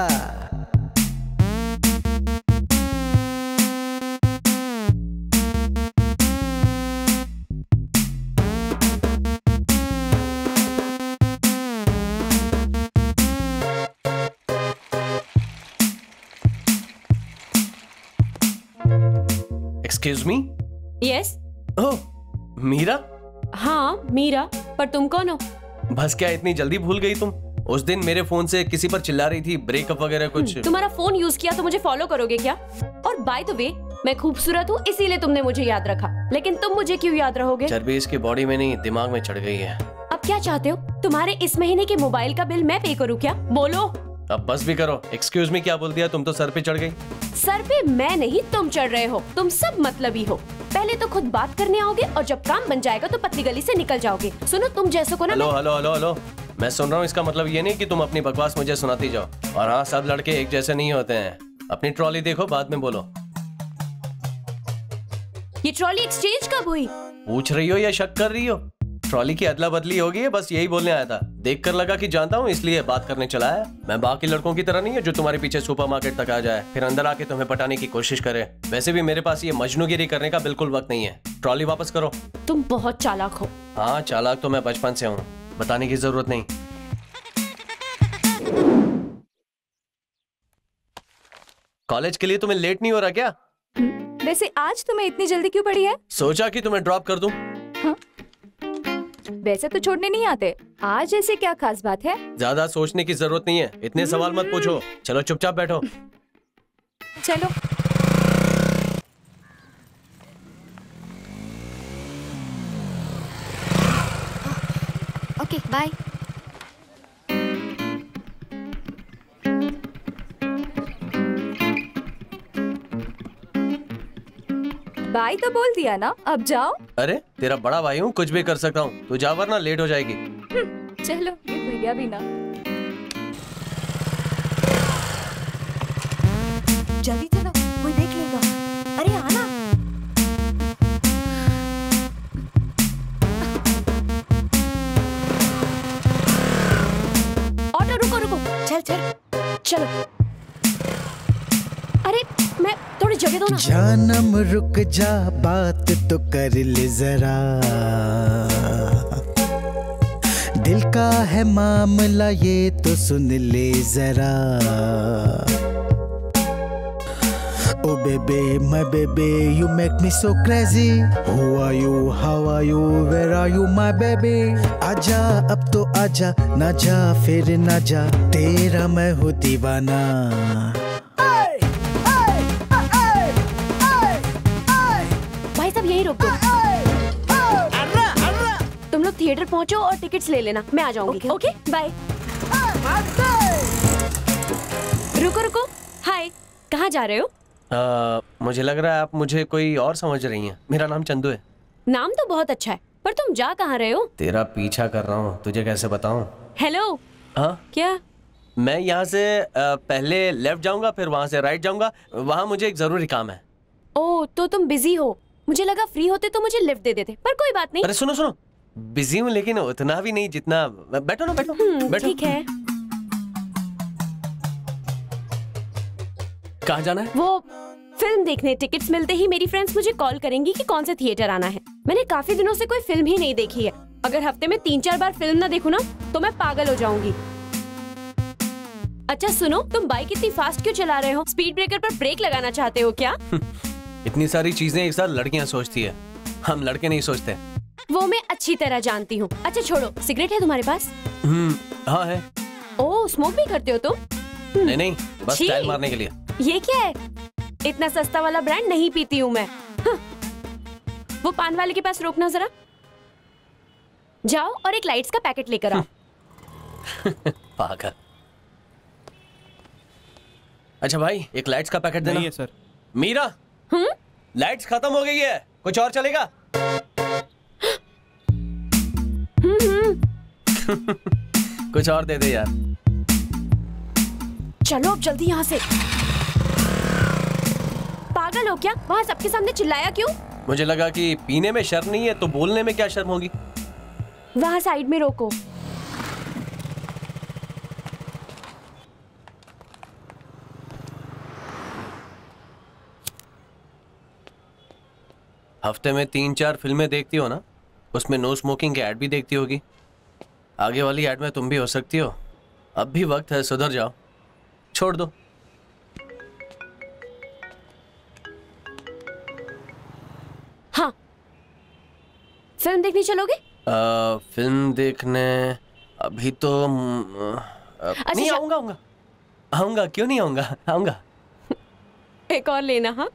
Speaker 6: Excuse me.
Speaker 11: Yes.
Speaker 6: Oh Meera.
Speaker 11: हाँ मीरा, पर तुम कौन हो?
Speaker 6: बस क्या इतनी जल्दी भूल गई तुम? उस दिन मेरे फोन से किसी पर चिल्ला रही थी, ब्रेकअप वगैरह कुछ।
Speaker 11: तुम्हारा फोन यूज किया तो मुझे फॉलो करोगे क्या? और बाय द वे, मैं खूबसूरत हूँ इसीलिए तुमने मुझे याद रखा, लेकिन तुम मुझे क्यों याद रहोगे?
Speaker 6: चर्बी इसकी बॉडी में नहीं, दिमाग में चढ़ गई है।
Speaker 11: अब क्या चाहते हो? तुम्हारे इस महीने के मोबाइल का बिल मैं पे करूँ क्या? बोलो।
Speaker 6: अब बस भी करो। एक्सक्यूज मी क्या बोल दिया? तुम तो सर पे चढ़ गई।
Speaker 11: सर पे मैं नहीं, तुम चढ़ रहे हो। तुम सब मतलबी हो। पहले तो खुद बात करने आओगे और जब काम बन जाएगा तो पतली गली से निकल जाओगे। सुनो तुम जैसों को ना
Speaker 6: हेलो हेलो हेलो हेलो, मैं सुन रहा हूँ। इसका मतलब ये नहीं कि तुम अपनी बकवास मुझे सुनाती जाओ। और हाँ, सब लड़के एक जैसे नहीं होते हैं। अपनी ट्रॉली देखो, बाद में बोलो।
Speaker 11: ये ट्रॉली एक्सचेंज कब हुई?
Speaker 6: पूछ रही हो या शक कर रही हो? ट्रॉली की अदला बदली होगी है, बस यही बोलने आया था। देख कर लगा कि जानता हूँ, इसलिए बात करने चला है। मैं बाकी लड़कों की तरह नहीं है जो तुम्हारे पीछे सुपरमार्केट तक आ जाए, फिर अंदर आके तुम्हें पटाने की कोशिश करे। वैसे भी मेरे पास ये मजनूगिरी करने का बिल्कुल वक्त नहीं है। ट्रॉली वापस करो।
Speaker 11: तुम बहुत चालाक हो।
Speaker 6: हाँ, चालाक तो मैं बचपन से हूँ, बताने की जरूरत नहीं। कॉलेज के लिए तुम्हें लेट नहीं हो रहा क्या?
Speaker 18: वैसे आज तुम्हें इतनी जल्दी क्यों पड़ी है?
Speaker 6: सोचा कि तुम्हें ड्रॉप कर दूं।
Speaker 18: हाँ? वैसे तो छोड़ने नहीं आते, आज ऐसे क्या खास बात है?
Speaker 6: ज्यादा सोचने की जरूरत नहीं है, इतने सवाल मत पूछो। चलो चुपचाप बैठो।
Speaker 18: चलो।
Speaker 19: Okay, bye.
Speaker 18: बाय तो बोल दिया ना, अब जाओ।
Speaker 6: अरे तेरा बड़ा भाई हूँ, कुछ भी कर सकता हूँ। तू जा वरना लेट हो जाएगी।
Speaker 18: चलो, ये भैया भी ना।
Speaker 8: जल्दी चलो, कोई देख लेगा। अरे आना।
Speaker 11: ऑटो रुको रुको।
Speaker 8: चल चल
Speaker 11: चलो। अरे मैं थोड़ी जगह दो ना।
Speaker 10: जानम रुक जा, बात तो कर ले जरा। दिल का है मामला, ये तो सुन ले जरा। Oh baby, my baby, you make me so crazy. Who are you? How are you? Where are you, my baby? आजा अब तो आजा, ना जा फिर ना जा, तेरा मैं हूँ दीवाना।
Speaker 11: भाई साहब यही रोक दो। तुम लोग थिएटर पहुंचो और टिकट्स ले लेना, मैं आ जाऊंगी। Okay bye. रुको रुको। हाय, कहाँ जा रहे हो?
Speaker 6: मुझे लग रहा है आप मुझे कोई और समझ रही हैं। मेरा नाम चंदू है।
Speaker 11: नाम तो बहुत अच्छा है, पर तुम जा कहाँ रहे हो?
Speaker 6: तेरा पीछा कर रहा हूँ, तुझे कैसे बताऊँ?
Speaker 11: हेलो।
Speaker 6: हाँ
Speaker 11: क्या?
Speaker 6: मैं यहाँ से पहले लेफ्ट जाऊंगा, फिर वहाँ से राइट जाऊंगा। वहाँ मुझे एक जरूरी काम है।
Speaker 11: ओह, तो तुम बिजी हो। मुझे लगा फ्री होते तो मुझे लिफ्ट दे देते, पर कोई बात नहीं।
Speaker 6: अरे सुनो सुनो, बिजी हूँ लेकिन उतना भी नहीं जितना। बैठो ना, बैठो बैठो।
Speaker 11: ठीक है।
Speaker 6: कहाँ जाना है?
Speaker 11: वो फिल्म देखने। टिकट्स मिलते ही मेरी फ्रेंड्स मुझे कॉल करेंगी कि कौन से थिएटर आना है। मैंने काफी दिनों से कोई फिल्म ही नहीं देखी है। अगर हफ्ते में 3-4 बार फिल्म ना देखूं ना तो मैं पागल हो जाऊंगी। अच्छा सुनो, तुम बाइक इतनी फास्ट क्यों चला रहे हो? स्पीड ब्रेकर पर ब्रेक लगाना चाहते हो क्या?
Speaker 6: इतनी सारी चीजें एक साथ लड़कियां सोचती है, हम लड़के नहीं सोचते।
Speaker 11: वो मैं अच्छी तरह जानती हूँ। अच्छा छोड़ो, सिगरेट है तुम्हारे पास?
Speaker 6: हाँ है।
Speaker 11: ओह, स्मोक भी करते हो तुम?
Speaker 6: नहीं नहीं, बस स्टाइल मारने के लिए।
Speaker 11: ये क्या है? इतना सस्ता वाला ब्रांड नहीं पीती हूँ मैं। वो पान वाले के पास रोकना जरा। जाओ और एक लाइट्स का पैकेट लेकर आओ।
Speaker 6: पागल। अच्छा भाई, एक लाइट्स का पैकेट देना।
Speaker 7: नहीं है सर।
Speaker 6: मीरा, लाइट्स खत्म हो गई है, कुछ और चलेगा? कुछ और दे दे यार।
Speaker 11: चलो अब जल्दी यहाँ से। पागल हो क्या? वहाँ सबके सामने चिल्लाया क्यों?
Speaker 6: मुझे लगा कि पीने में शर्म नहीं है तो बोलने में क्या शर्म होगी।
Speaker 11: वहाँ साइड में रोको।
Speaker 6: हफ्ते में 3-4 फिल्में देखती हो ना? उसमें नो स्मोकिंग की ऐड भी देखती होगी। आगे वाली ऐड में तुम भी हो सकती हो। अब भी वक्त है, सुधर जाओ, छोड़ दो।
Speaker 11: हाँ, फिल्म देखने चलोगे?
Speaker 6: फिल्म देखने अभी तो नहीं आऊंगा। आऊंगा, क्यों नहीं आऊंगा, आऊंगा।
Speaker 11: एक और लेना। हाँ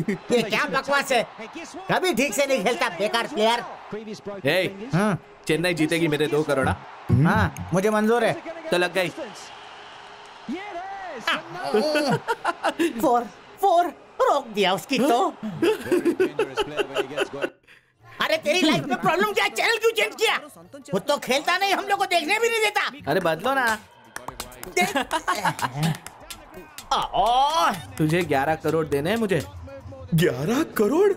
Speaker 12: ये क्या बकवास है? कभी ठीक से नहीं खेलता बेकार प्लेयर।
Speaker 9: चेन्नई जीतेगी मेरे 2 करोड़।
Speaker 12: हाँ मुझे मंजूर है।
Speaker 9: तो लग गई।
Speaker 12: 4 रोक दिया उसकी तो। अरे तेरी लाइफ में प्रॉब्लम क्या? चैनल क्यों चेंज किया? वो तो खेलता नहीं, हम लोग को देखने भी नहीं देता।
Speaker 9: अरे बदलो ना। तुझे 11 करोड़ देने हैं मुझे।
Speaker 13: 11 करोड़?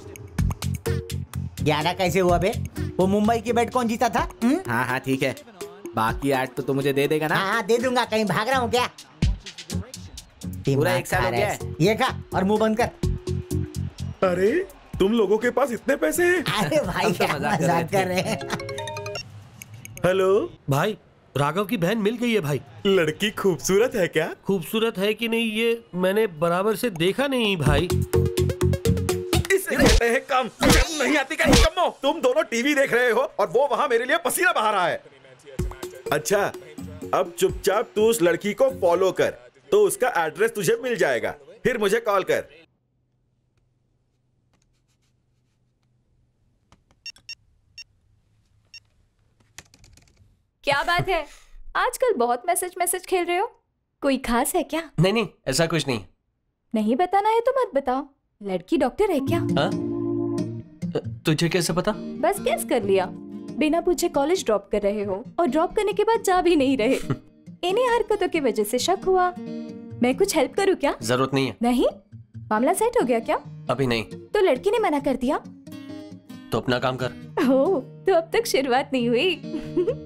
Speaker 12: 11 कैसे हुआ बे? वो मुंबई की बेट कौन जीता था?
Speaker 9: हाँ ठीक है, बाकी 8 तो मुझे दे देगा ना?
Speaker 12: हाँ दे दूंगा। कहीं भाग रहा हूँ क्या?
Speaker 9: पूरा 1 साल हो गया है।
Speaker 12: ये खा और मुंह बंद कर।
Speaker 13: अरे तुम लोगों के पास इतने पैसे हैं?
Speaker 12: अरे भाई क्या मजाक कर रहे हैं।
Speaker 13: हेलो
Speaker 19: भाई, राघव की बहन मिल गई है भाई।
Speaker 13: लड़की खूबसूरत है क्या?
Speaker 19: खूबसूरत है कि नहीं ये मैंने बराबर से देखा नहीं भाई।
Speaker 13: इसे कहते हैं कम नहीं आती क्या निकम्मो? तुम दोनों टीवी देख रहे हो और वो वहां मेरे लिए पसीना बहा रहा है। अच्छा अब चुपचाप तू उस लड़की को फॉलो कर, तो उसका एड्रेस तुझे मिल जाएगा, फिर मुझे कॉल कर।
Speaker 18: क्या बात है, आजकल बहुत मैसेज खेल रहे हो? कोई खास है क्या?
Speaker 6: नहीं ऐसा कुछ नहीं।
Speaker 18: नहीं बताना है तो मत बताओ। लड़की डॉक्टर है क्या?
Speaker 6: हाँ? तुझे कैसे पता?
Speaker 18: बस गेस कर लिया। बिना पूछे कॉलेज ड्रॉप कर रहे हो और ड्रॉप करने के बाद जा भी नहीं रहे। इन्हीं हरकतों की वजह से शक हुआ। मैं कुछ हेल्प करूँ क्या?
Speaker 6: जरूरत नहीं है।
Speaker 18: नहीं? मामला सेट हो गया क्या?
Speaker 6: अभी नहीं।
Speaker 18: तो लड़की ने मना कर दिया?
Speaker 6: तो अपना काम कर।
Speaker 18: ओह, तो अब तक शुरुआत नहीं हुई।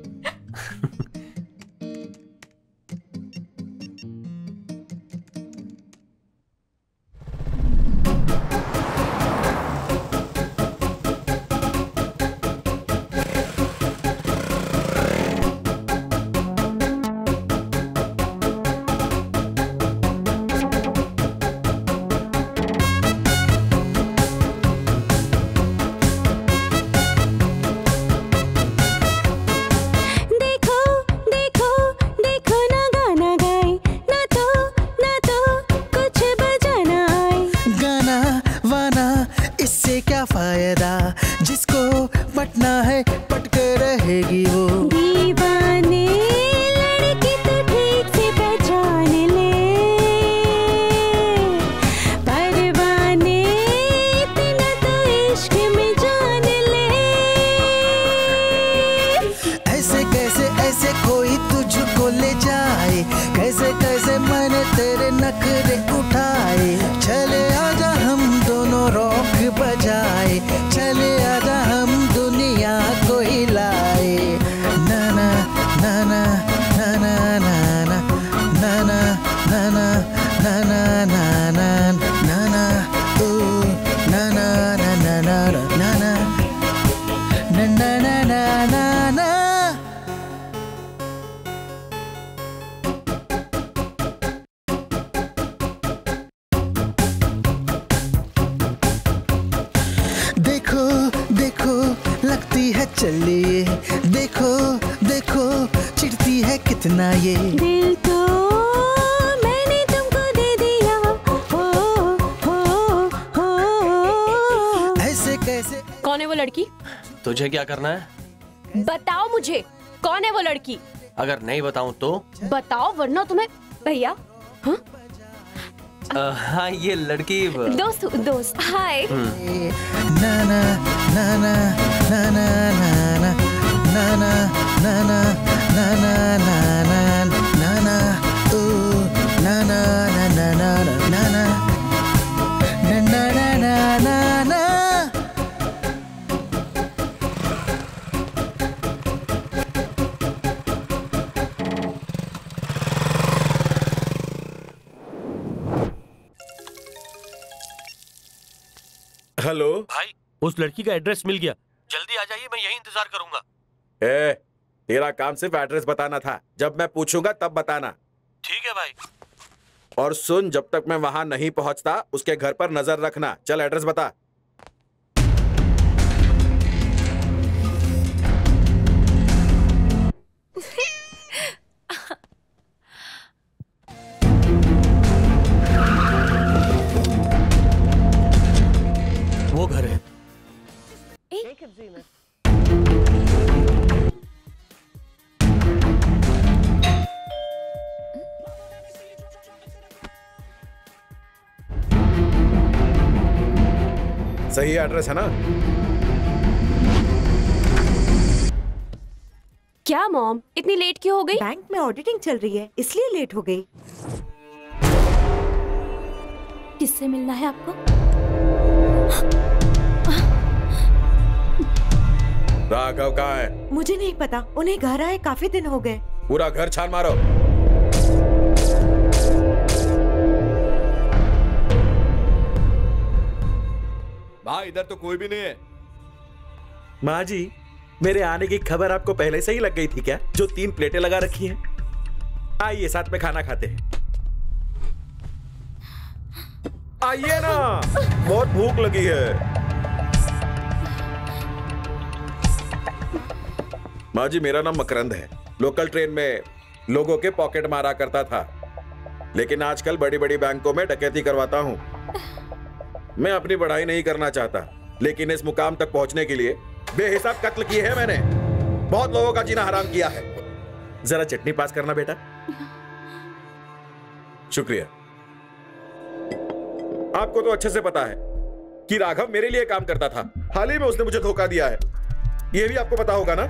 Speaker 6: तुझे क्या करना है?
Speaker 11: बताओ मुझे, कौन है वो लड़की?
Speaker 6: अगर नहीं बताऊं तो?
Speaker 11: बताओ वरना तुम्हें। भैया? हाँ?
Speaker 6: हाँ ये लड़की
Speaker 11: दोस्त हाय।
Speaker 10: ना ना ना ना ना ना ना ना ना ना ना ना ना ना ना ना ना ओ ना ना ना ना ना ना ना ना ना ना ना।
Speaker 13: हेलो
Speaker 19: भाई, उस लड़की का एड्रेस मिल गया, जल्दी आ जाइए, मैं यही इंतजार करूंगा।
Speaker 13: तेरा काम सिर्फ एड्रेस बताना था, जब मैं पूछूंगा तब बताना।
Speaker 19: ठीक है भाई।
Speaker 13: और सुन, जब तक मैं वहां नहीं पहुंचता उसके घर पर नजर रखना। चल एड्रेस बता। सही एड्रेस है ना?
Speaker 11: क्या मॉम, इतनी लेट क्यों हो गई?
Speaker 8: बैंक में ऑडिटिंग चल रही है, इसलिए लेट हो गई।
Speaker 11: किससे मिलना है आपको?
Speaker 13: राघव कहाँ है?
Speaker 8: मुझे नहीं पता, उन्हें घर आए काफी दिन हो गए।
Speaker 13: पूरा घर छान मारो।
Speaker 4: भाई इधर तो कोई भी नहीं है।
Speaker 13: माँ जी, मेरे आने की खबर आपको पहले से ही लग गई थी क्या? जो 3 प्लेटें लगा रखी हैं। आइए साथ में खाना खाते हैं। आइए ना, बहुत भूख लगी है। माँ जी, मेरा नाम मकरंद है। लोकल ट्रेन में लोगों के पॉकेट मारा करता था, लेकिन आजकल बड़ी बड़ी बैंकों में डकैती करवाता हूँ। मैं अपनी बढ़ाई नहीं करना चाहता, लेकिन इस मुकाम तक पहुंचने के लिए बेहिसाब कत्ल किए हैं मैंने। बहुत लोगों का जीना हराम किया है। जरा चटनी पास करना बेटा। शुक्रिया। आपको तो अच्छे से पता है कि राघव मेरे लिए काम करता था। हाल ही में उसने मुझे धोखा दिया है, यह भी आपको पता होगा ना?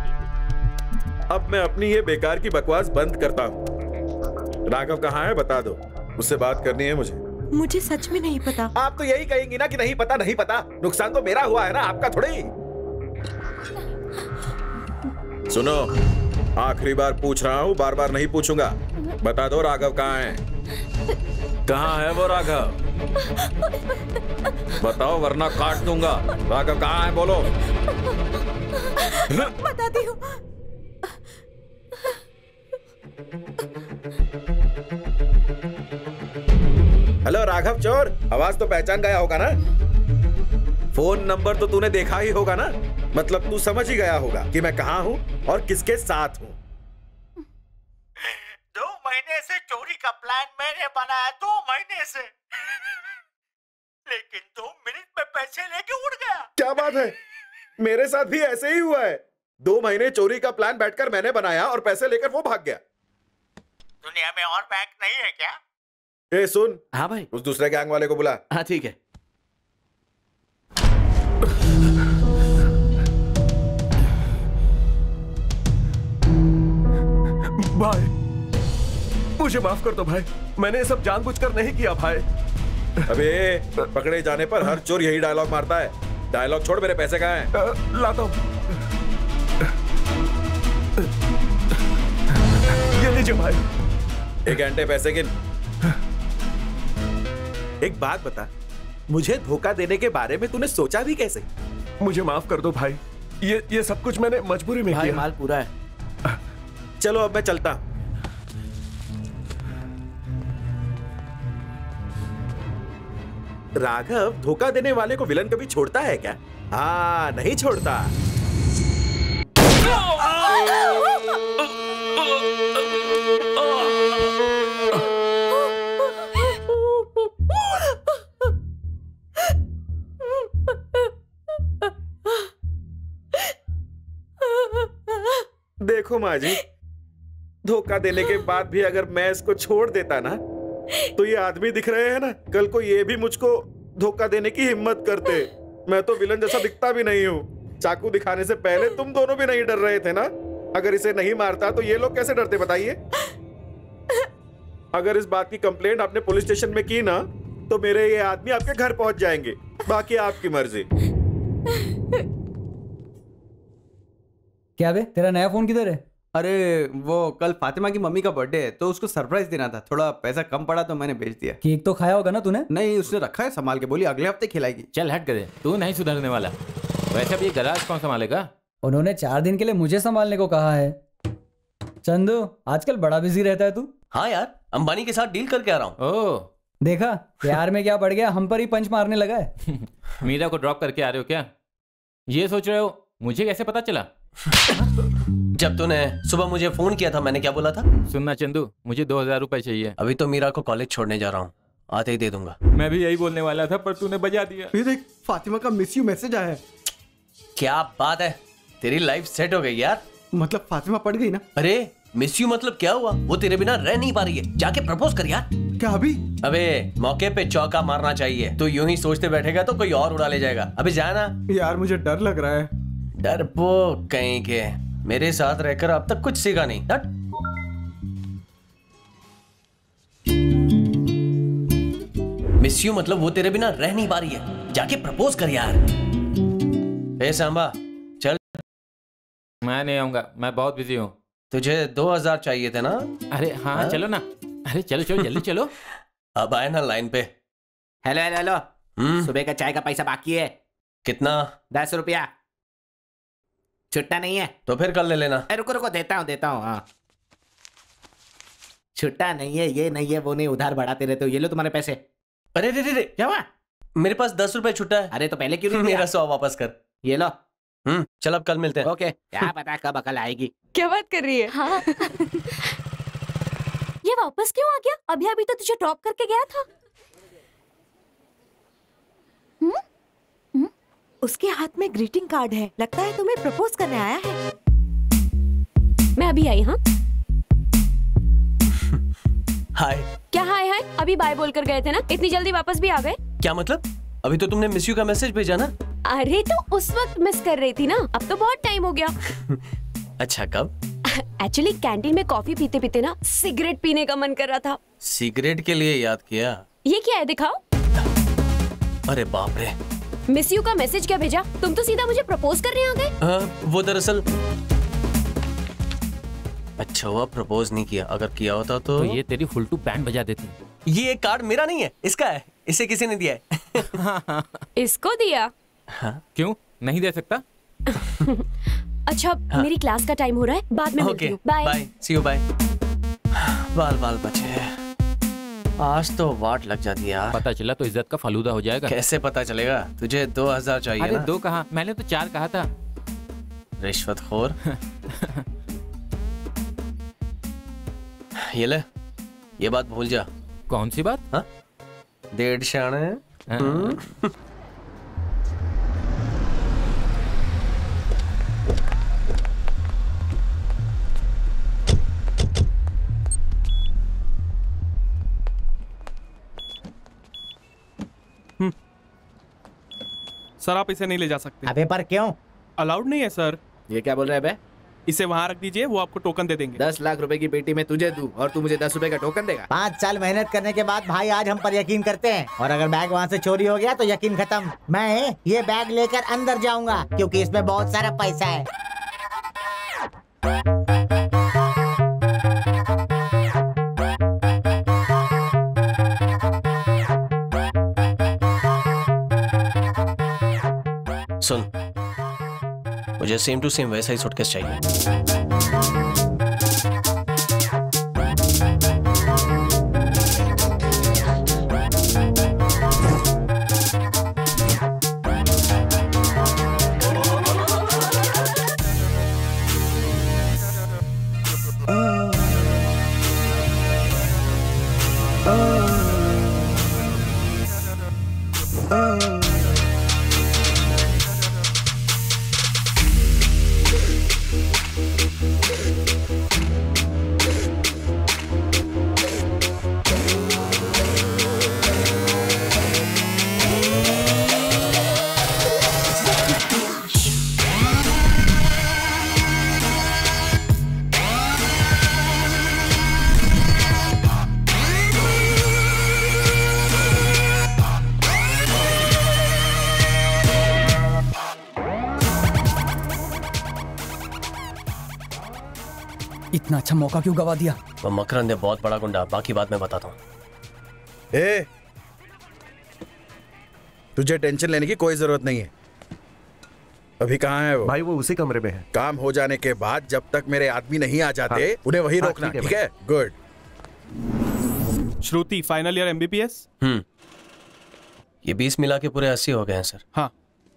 Speaker 13: अब मैं अपनी ये बेकार की बकवास बंद करता हूं। राघव कहाँ है बता दो, उससे बात करनी है मुझे।
Speaker 8: मुझे सच में नहीं पता।
Speaker 13: आप तो यही कहेंगी ना कि नहीं पता नहीं पता। नुकसान तो मेरा हुआ है ना, आपका थोड़ी। सुनो, आखिरी बार पूछ रहा हूँ, बार बार नहीं पूछूंगा। बता दो राघव कहाँ है? कहाँ है वो राघव? बताओ वरना काट दूंगा। राघव कहाँ है बोलो।
Speaker 8: बताती हूँ।
Speaker 13: हेलो राघव चोर, आवाज तो पहचान गया होगा ना? फोन नंबर तो तूने देखा ही होगा ना? मतलब तू समझ ही गया होगा कि मैं कहाँ हूँ और किसके साथ हूँ।
Speaker 12: 2 महीने से चोरी का प्लान मैंने बनाया, 2 महीने से, लेकिन 2 मिनट में पैसे लेके उड़ गया।
Speaker 13: क्या बात है, मेरे साथ भी ऐसे ही हुआ है। 2 महीने चोरी का प्लान बैठकर मैंने बनाया और पैसे लेकर वो भाग गया।
Speaker 12: दुनिया में और बैंक नहीं है क्या?
Speaker 13: ए सुन।
Speaker 15: हाँ भाई।
Speaker 13: उस दूसरे गैंग वाले को बुला।
Speaker 15: हाँ ठीक है।
Speaker 17: भाई मुझे माफ कर दो भाई, मैंने ये सब जानबूझकर नहीं किया भाई।
Speaker 13: अबे पकड़े जाने पर हर चोर यही डायलॉग मारता है। डायलॉग छोड़, मेरे पैसे कहाँ हैं?
Speaker 17: लाता हूँ। ये लीजिए भाई।
Speaker 13: 1 घंटे पैसे गिन। एक बात बता, मुझे धोखा देने के बारे में तूने सोचा भी कैसे?
Speaker 17: मुझे माफ कर दो भाई, ये सब कुछ मैंने मजबूरी में किया।
Speaker 15: माल पूरा है।
Speaker 13: चलो अब मैं चलता हूं। राघव धोखा देने वाले को विलन कभी छोड़ता है क्या? हाँ, नहीं छोड़ता। देखो माँ जी, धोखा देने के बाद भी अगर मैं इसको छोड़ देता ना, तो ये आदमी दिख रहे हैं ना, कल को ये भी मुझको धोखा देने की हिम्मत करते। मैं तो विलन जैसा दिखता भी नहीं हूँ। चाकू दिखाने से पहले तुम दोनों भी नहीं डर रहे थे ना? अगर इसे नहीं मारता तो ये लोग कैसे डरते बताइए? अगर इस बात की कंप्लेंट आपने पुलिस स्टेशन में की ना, तो मेरे ये आदमी आपके घर पहुंच जाएंगे। बाकी आपकी मर्जी।
Speaker 3: क्या बे, तेरा नया फोन किधर है?
Speaker 15: अरे वो कल फातिमा की मम्मी का बर्थडे है, तो उसको सरप्राइज देना था। थोड़ा पैसा कम पड़ा तो मैंने भेज दिया।
Speaker 3: केक तो खाया होगा ना तूने?
Speaker 15: नहीं, उसने रखा है संभाल के, बोली अगले हफ्ते खिलाएगी।
Speaker 9: चल हट करे, तू नहीं सुधरने वाला। वैसे भी ये गराज कौन संभालेगा?
Speaker 3: उन्होंने 4 दिन के लिए मुझे संभालने को कहा है। चंदू, आजकल बड़ा बिजी रहता है तू।
Speaker 6: हाँ यार, अंबानी के साथ डील करके आ रहा हूँ।
Speaker 9: ओह,
Speaker 3: देखा प्यार में क्या पड़ गया, हम पर ही पंच मारने लगा है।
Speaker 9: मीरा को ड्रॉप करके आ रहे हो क्या? ये सोच रहे हो मुझे कैसे पता चला?
Speaker 6: जब तूने सुबह मुझे फोन किया था, मैंने क्या बोला था?
Speaker 9: सुनना चंदू, मुझे 2000 रुपए चाहिए।
Speaker 6: अभी तो मीरा को कॉलेज छोड़ने जा रहा हूँ, आते ही दे दूंगा।
Speaker 9: मैं भी यही बोलने वाला था, पर तूने बजा दिया।
Speaker 15: ये देख, फातिमा का मिस यू मैसेज आया है।
Speaker 6: क्या बात है, तेरी लाइफ सेट हो गई यार।
Speaker 15: मतलब फातिमा पड़ गई ना?
Speaker 6: अरे मिस यू मतलब क्या हुआ? वो तेरे बिना रह नहीं पा रही है, जाके प्रपोज कर यार।
Speaker 15: क्या अभी?
Speaker 6: अबे मौके पे चौका मारना चाहिए। तू यूं ही सोचते बैठेगा तो कोई और उड़ा ले जाएगा। अबे जाना।
Speaker 15: यार मुझे डर लग रहा है।
Speaker 6: डरपोक कहीं के, मेरे साथ रहकर अब तक कुछ सीखा नहीं। हट। मिस यू मतलब वो तेरे बिना रह नहीं पा रही है। जाके प्रपोज कर यार। ए सांबा चल।
Speaker 9: मैं नहीं आऊंगा, मैं बहुत बिजी हूँ।
Speaker 6: तुझे 2000 चाहिए थे ना?
Speaker 9: अरे हाँ चलो ना। अरे चलो चलो जल्दी चलो।
Speaker 6: अब आए ना लाइन पे।
Speaker 5: Hello hello hello. सुबह का चाय का पैसा बाकी है।
Speaker 6: कितना?
Speaker 5: 10 रुपया। छुट्टा नहीं है
Speaker 6: तो फिर कल ले लेना।
Speaker 5: रुको रुको, देता हूँ। हाँ छुट्टा नहीं है, ये नहीं है, वो नहीं, उधार बढ़ाते रहते हो। ये लो तुम्हारे पैसे।
Speaker 6: अरे रे रे क्या हुआ? मेरे पास 10 रुपए छुट्टा है।
Speaker 5: अरे तो पहले क्यों नहीं
Speaker 6: मेरा 100 वापस कर।
Speaker 5: ये लो।
Speaker 6: चल अब कल मिलते हैं।
Speaker 5: ओके। क्या पता कब अकल आएगी।
Speaker 11: क्या बात कर रही है? हाँ। ये वापस क्यों आ गया? अभी अभी तो तुझे ड्रॉप करके गया था।
Speaker 8: उसके हाथ में ग्रीटिंग कार्ड है। लगता है तुम्हें प्रपोज करने आया है।
Speaker 11: मैं अभी आई। हाँ
Speaker 6: हाय।
Speaker 11: क्या हाय हाय? अभी बाय बोलकर गए थे ना, इतनी जल्दी वापस भी आ गए?
Speaker 6: क्या मतलब? अभी तो तुमने मिस यू का मैसेज भेजा ना?
Speaker 11: अरे तो उस वक्त मिस कर रही थी ना, अब तो बहुत टाइम हो गया।
Speaker 6: अच्छा कब?
Speaker 11: एक्चुअली कैंटीन में कॉफी पीते पीते ना सिगरेट पीने का मन कर रहा था।
Speaker 6: सिगरेट के लिए याद किया?
Speaker 11: ये क्या है दिखाओ।
Speaker 6: अरे बाप रे।
Speaker 11: मिस यू का मैसेज क्या भेजा? तुम तो सीधा मुझे प्रपोज करने आ गए।
Speaker 6: वो दरअसल अच्छा हुआ प्रपोज नहीं किया। अगर किया होता तो
Speaker 9: ये तेरी फुल टू बैंड बजा देती।
Speaker 6: ये कार्ड मेरा नहीं है, इसका है। इसे किसी ने दिया है।
Speaker 11: इसको दिया?
Speaker 6: हाँ?
Speaker 9: क्यों नहीं दे सकता?
Speaker 11: अच्छा
Speaker 6: हाँ।
Speaker 11: मेरी क्लास का टाइम हो रहा है, बाद में मिलती हूँ। Bye
Speaker 6: bye, see you bye. बाल बचे। आज तो वाट लग जाती है यार।
Speaker 9: पता चला तो इज्जत का फालूदा हो जाएगा।
Speaker 6: कैसे पता चलेगा? तुझे 2000 चाहिए
Speaker 9: अरे
Speaker 6: ना?
Speaker 9: 2 कहा, मैंने तो 4 कहा था।
Speaker 6: रिश्वतखोर। ये ले, ये बात भूल जा।
Speaker 9: कौन सी बात?
Speaker 6: हाँ? 1.5 शाने।
Speaker 7: सर आप इसे नहीं ले जा सकते।
Speaker 12: अबे पर क्यों?
Speaker 7: अलाउड नहीं है सर।
Speaker 5: ये क्या बोल रहा है बे?
Speaker 7: इसे वहाँ रख दीजिए, वो आपको टोकन दे देंगे।
Speaker 5: 10 लाख रुपए की पेटी में तुझे दूं और तू मुझे 10 रुपए का टोकन देगा?
Speaker 12: 5 साल मेहनत करने के बाद भाई आज हम पर यकीन करते हैं, और अगर बैग वहाँ से चोरी हो गया तो यकीन खत्म। मैं ये बैग लेकर अंदर जाऊंगा क्योंकि इसमें बहुत सारा पैसा है।
Speaker 6: सुन, मुझे सेम टू सेम वैसा ही सूटकेस चाहिए।
Speaker 3: इतना अच्छा मौका क्यों गवा दिया?
Speaker 6: वो मकरंद है बहुत बड़ा गुंडा, बाकी बात मैं बताता हूँ।
Speaker 13: ए, तुझे टेंशन लेने की कोई जरूरत नहीं है। अभी कहाँ है वो?
Speaker 17: भाई वो उसी कमरे में है।
Speaker 13: काम हो जाने के बाद जब तक मेरे आदमी नहीं आ जाते, हाँ, उन्हें वही रोकना, ठीक है? Good.
Speaker 7: Shruti final year MBBS।
Speaker 6: ये 20 मिला के पूरे 80 हो गए हैं सर।
Speaker 7: हाँ।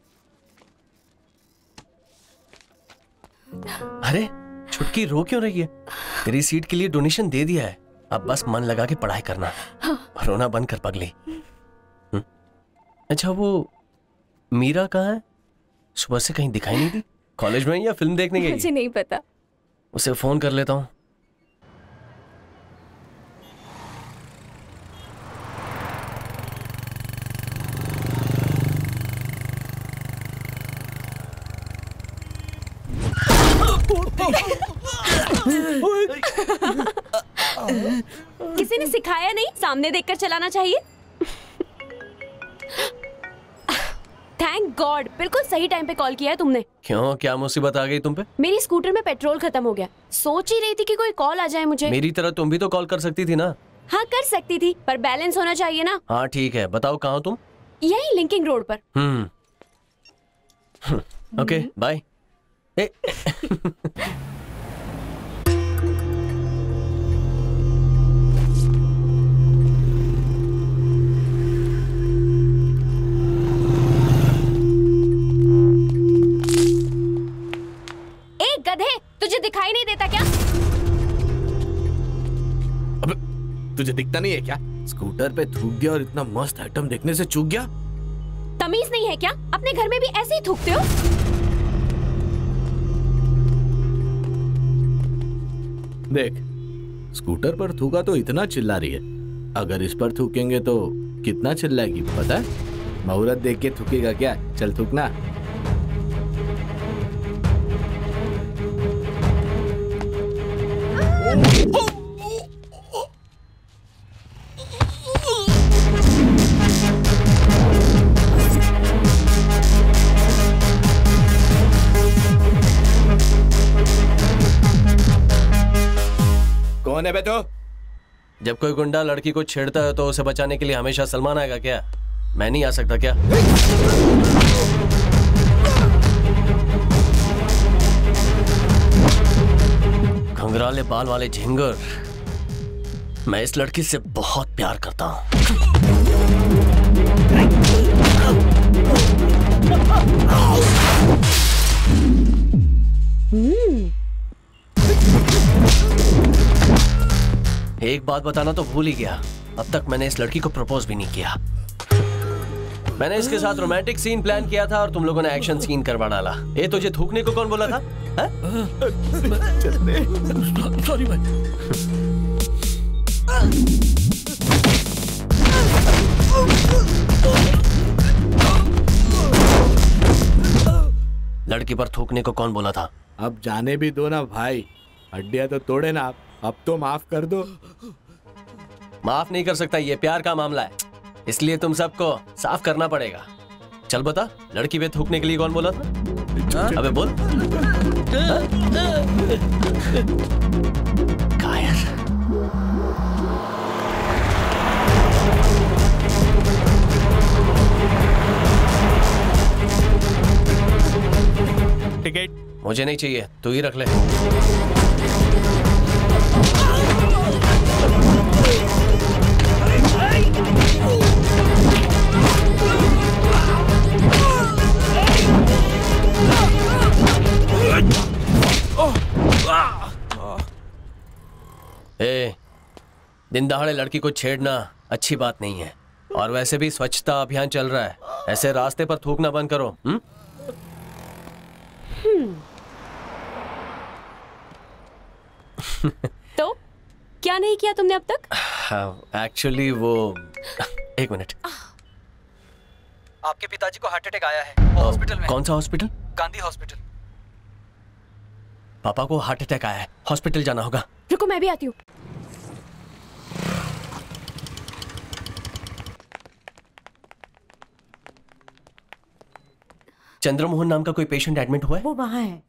Speaker 6: अरे छुटकी रो क्यों रही है? तेरी सीट के लिए डोनेशन दे दिया है, अब बस मन लगा के पढ़ाई करना। रोना बंद कर पगली। अच्छा वो मीरा कहाँ है? सुबह से कहीं दिखाई नहीं दी। कॉलेज में या फिल्म देखने गई?
Speaker 18: मुझे नहीं पता।
Speaker 6: उसे फोन कर लेता हूँ।
Speaker 11: किसी ने सिखाया नहीं, सामने देखकर चलाना चाहिए। थैंक गॉड, बिल्कुल सही टाइम पे कॉल किया है तुमने।
Speaker 6: क्यों, क्या मुसीबत आ गई तुम पे?
Speaker 11: मेरी स्कूटर में पेट्रोल खत्म हो गया। सोच ही रही थी कि कोई कॉल आ जाए मुझे।
Speaker 6: मेरी तरह तुम भी तो कॉल कर सकती थी ना।
Speaker 11: हाँ कर सकती थी, पर बैलेंस होना चाहिए ना।
Speaker 6: हाँ ठीक है, बताओ कहाँ हो तुम?
Speaker 11: यही लिंकिंग रोड पर।
Speaker 6: Okay bye.
Speaker 11: गधे, तुझे दिखाई नहीं देता क्या?
Speaker 19: अब तुझे दिखता नहीं है क्या? स्कूटर पे थूक गया और इतना मस्त आइटम देखने से चूक गया।
Speaker 11: तमीज नहीं है क्या? अपने घर में भी ऐसे ही थूकते हो?
Speaker 19: देख, स्कूटर पर थूका तो इतना चिल्ला रही है, अगर इस पर थूकेंगे तो कितना चिल्लाएगी पता है? मुहूर्त देख के थूकेगा क्या? चल थूकना। कौन है बे तू?
Speaker 6: जब कोई गुंडा लड़की को छेड़ता है तो उसे बचाने के लिए हमेशा सलमान आएगा क्या? मैं नहीं आ सकता क्या? घुंघराले बाल वाले झिंगर, मैं इस लड़की से बहुत प्यार करता हूं। एक बात बताना तो भूल ही गया, अब तक मैंने इस लड़की को प्रपोज भी नहीं किया। मैंने इसके साथ रोमांटिक सीन प्लान किया था और तुम लोगों ने एक्शन सीन करवा डाला। ये तुझे थूकने को कौन बोला था?
Speaker 19: सॉरी भाई।
Speaker 6: लड़की पर थूकने को कौन बोला था?
Speaker 19: अब जाने भी दो ना भाई, हड्डियां तो तोड़े ना आप, अब तो माफ कर दो।
Speaker 6: माफ नहीं कर सकता, ये प्यार का मामला है, इसलिए तुम सबको साफ करना पड़ेगा। चल बता, लड़की पे थूकने के लिए कौन बोला था? अबे बोल। कायर।
Speaker 7: टिकट
Speaker 6: मुझे नहीं चाहिए, तू ही रख ले। ए, दिन दहाड़े लड़की को छेड़ना अच्छी बात नहीं है, और वैसे भी स्वच्छता अभियान चल रहा है, ऐसे रास्ते पर थूकना बंद करो।
Speaker 11: तो क्या नहीं किया तुमने अब तक?
Speaker 6: एक्चुअली वो एक मिनट।
Speaker 3: आपके पिताजी को हार्ट अटैक आया है, वो हॉस्पिटल में।
Speaker 6: कौन सा हॉस्पिटल?
Speaker 3: गांधी हॉस्पिटल।
Speaker 6: पापा को हार्ट अटैक आया है, हॉस्पिटल जाना होगा।
Speaker 11: रुको मैं भी आती हूँ।
Speaker 6: चंद्रमोहन नाम का कोई पेशेंट एडमिट हुआ है?
Speaker 8: वो वहाँ है।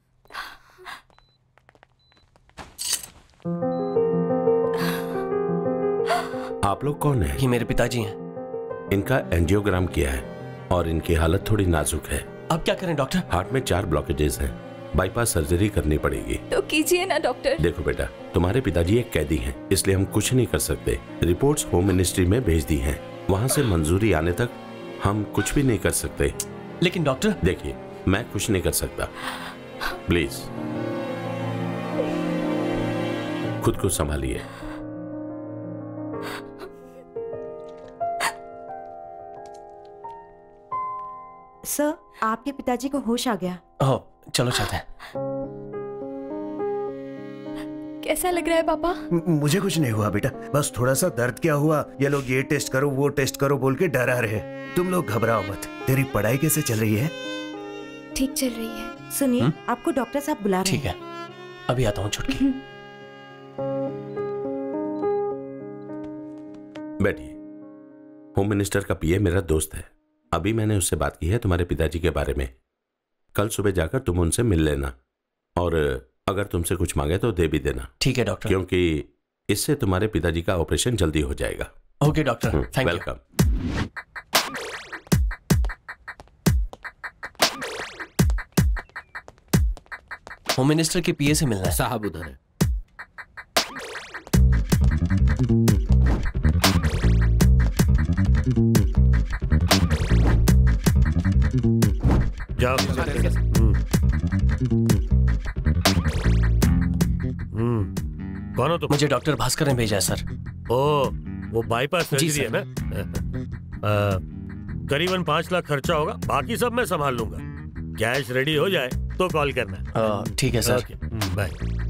Speaker 16: आप लोग कौन हैं?
Speaker 6: ये मेरे पिताजी हैं।
Speaker 16: इनका एंजियोग्राम किया है और इनकी हालत थोड़ी नाजुक है।
Speaker 6: अब क्या करें डॉक्टर?
Speaker 16: हार्ट में 4 ब्लॉकेजेस हैं, बाईपास सर्जरी करनी पड़ेगी।
Speaker 18: तो कीजिए ना डॉक्टर।
Speaker 16: देखो बेटा, तुम्हारे पिताजी एक कैदी हैं, इसलिए हम कुछ नहीं कर सकते। रिपोर्ट्स होम मिनिस्ट्री में भेज दी हैं, वहाँ से मंजूरी आने तक हम कुछ भी नहीं कर सकते।
Speaker 6: लेकिन डॉक्टर,
Speaker 16: देखिए मैं कुछ नहीं कर सकता, प्लीज खुद को संभालिए।
Speaker 8: सर, आपके पिताजी को होश आ गया।
Speaker 6: ओह, चलो चलते हैं।
Speaker 18: कैसा लग रहा है पापा?
Speaker 14: मुझे कुछ नहीं हुआ बेटा, बस थोड़ा सा दर्द क्या हुआ, ये लोग ये टेस्ट करो वो टेस्ट करो बोल के डरा रहे। तुम लोग घबराओ मत। तेरी पढ़ाई कैसे चल रही है?
Speaker 18: ठीक चल रही है।
Speaker 8: सुनिए, आपको डॉक्टर साहब बुला रहे हैं।
Speaker 6: ठीक है। अभी आता हूँ छुटकी।
Speaker 16: बैठिए। होम मिनिस्टर का पीए मेरा दोस्त है। अभी मैंने उससे बात की है तुम्हारे पिताजी के बारे में। कल सुबह जाकर तुम उनसे मिल लेना और अगर तुमसे कुछ मांगे तो दे भी देना।
Speaker 6: ठीक है डॉक्टर।
Speaker 16: क्योंकि इससे तुम्हारे पिताजी का ऑपरेशन जल्दी हो जाएगा।
Speaker 6: Okay doctor, thank you.
Speaker 16: Welcome.
Speaker 6: Home minister के पीए से मिलना है।
Speaker 19: साहब उधर है।
Speaker 20: जाओ। कौन हो तुम?
Speaker 6: मुझे डॉक्टर भास्कर ने भेजा है सर।
Speaker 20: ओ, वो बाईपास सर्जरी है ना? करीबन 5 लाख खर्चा होगा, बाकी सब मैं संभाल लूंगा। कैश रेडी हो जाए तो कॉल करना।
Speaker 6: ठीक है सर।
Speaker 20: बाय।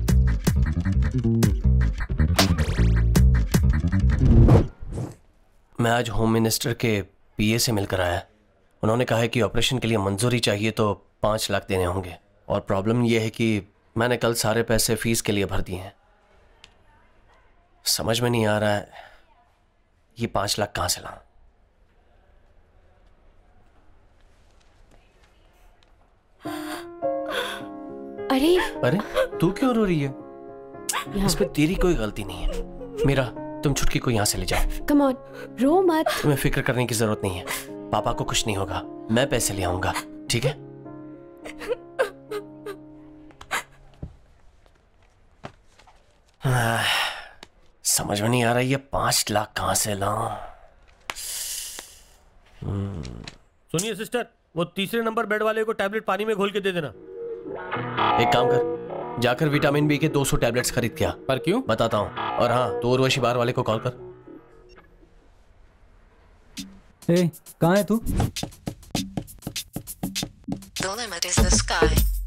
Speaker 6: मैं आज होम मिनिस्टर के पीए से मिलकर आया। उन्होंने कहा है कि ऑपरेशन के लिए मंजूरी चाहिए तो 5 लाख देने होंगे और प्रॉब्लम यह है कि मैंने कल सारे पैसे फीस के लिए भर दिए हैं। समझ में नहीं आ रहा है ये 5 लाख कहां से लाऊं।
Speaker 11: अरे
Speaker 6: अरे तू क्यों रो रही है? इस पे तेरी कोई गलती नहीं है। मेरा तुम छुटकी को यहाँ से ले जाओ।
Speaker 11: कम ऑन, रो मत।
Speaker 6: तुम्हें फिक्र करने की जरूरत नहीं है। पापा को कुछ नहीं होगा, मैं पैसे ले आऊंगा, ठीक है? समझ में नहीं आ रहा ये 5 लाख कहां से लाऊं।
Speaker 20: सुनिए सिस्टर, वो तीसरे नंबर बेड वाले को टैबलेट पानी में घोल के दे देना।
Speaker 6: एक काम कर, जाकर विटामिन बी के 200 टैबलेट्स खरीद के आ।
Speaker 9: पर क्यों?
Speaker 6: बताता हूँ। और हाँ, तो उर्वशी बार वाले को कॉल कर।
Speaker 3: ए, कहाँ है तू?
Speaker 21: The limit is the sky.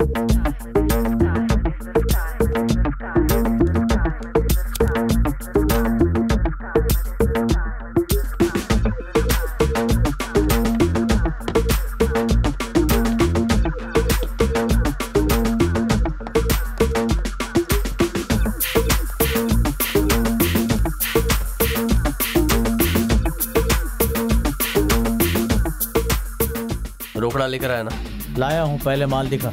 Speaker 6: रोकड़ा लेकर आया ना?
Speaker 2: लाया हूं, पहले माल दिखा।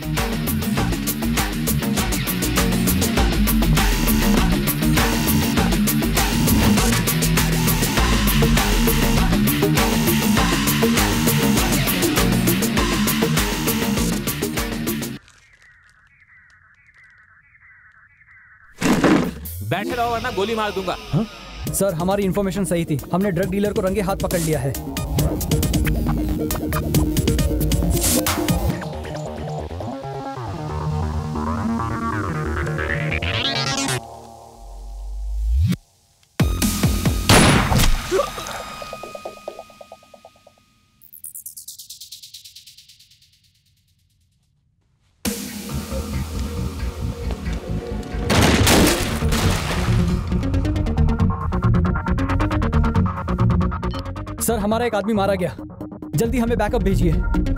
Speaker 9: बैठे रहो वरना गोली मार दूंगा।
Speaker 3: हाँ? सर, हमारी इंफॉर्मेशन सही थी। हमने ड्रग डीलर को रंगे हाथ पकड़ लिया है। सर, हमारा एक आदमी मारा गया। जल्दी हमें बैकअप भेजिए।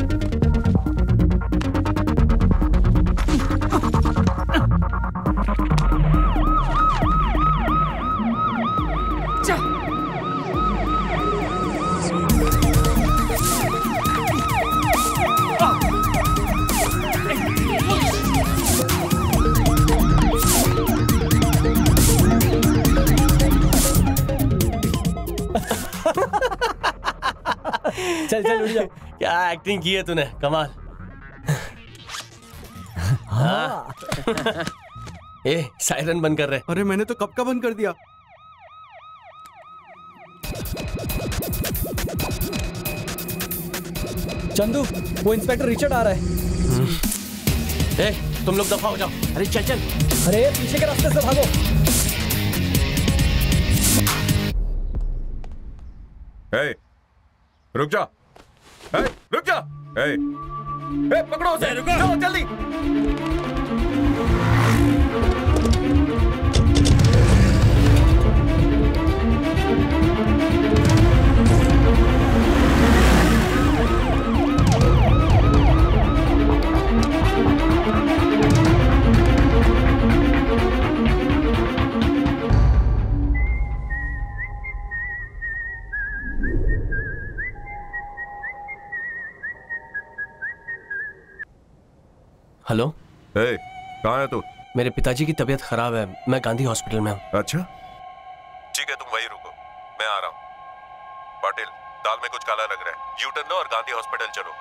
Speaker 3: चल चल उठ जा।
Speaker 6: क्या एक्टिंग की है तूने, कमाल। हाँ। ए, सायरन बंद कर रहे।
Speaker 15: अरे मैंने तो कब का बंद कर दिया।
Speaker 3: चंदू, वो इंस्पेक्टर रिचर्ड आ रहा है।
Speaker 6: तुम लोग दफा हो जाओ। अरे चल चल।
Speaker 3: अरे पीछे के रास्ते से भागो।
Speaker 13: रुक जा। रुक जा। पकड़ो उसे। चलो जल्दी।
Speaker 6: हेलो।
Speaker 17: कहाँ है तू?
Speaker 6: मेरे पिताजी की तबीयत खराब है, मैं गांधी हॉस्पिटल में हूँ।
Speaker 17: अच्छा ठीक है, तुम वहीं रुको, मैं आ रहा हूँ। पाटिल, दाल में कुछ काला लग रहा है, यू टर्न लो और गांधी हॉस्पिटल चलो।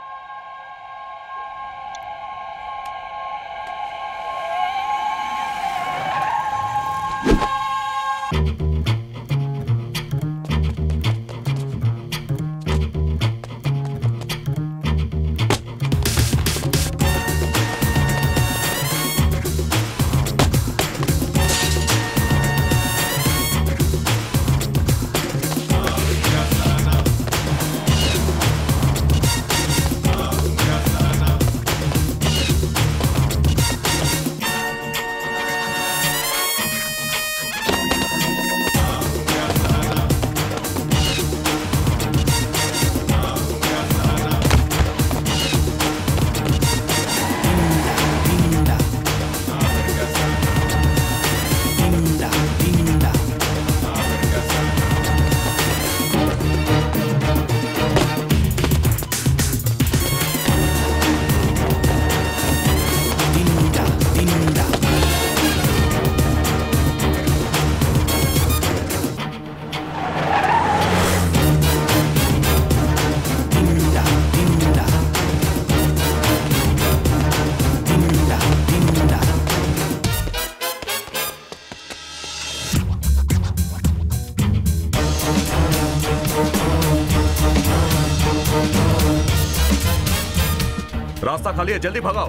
Speaker 17: रास्ता खाली है, जल्दी भगाओ।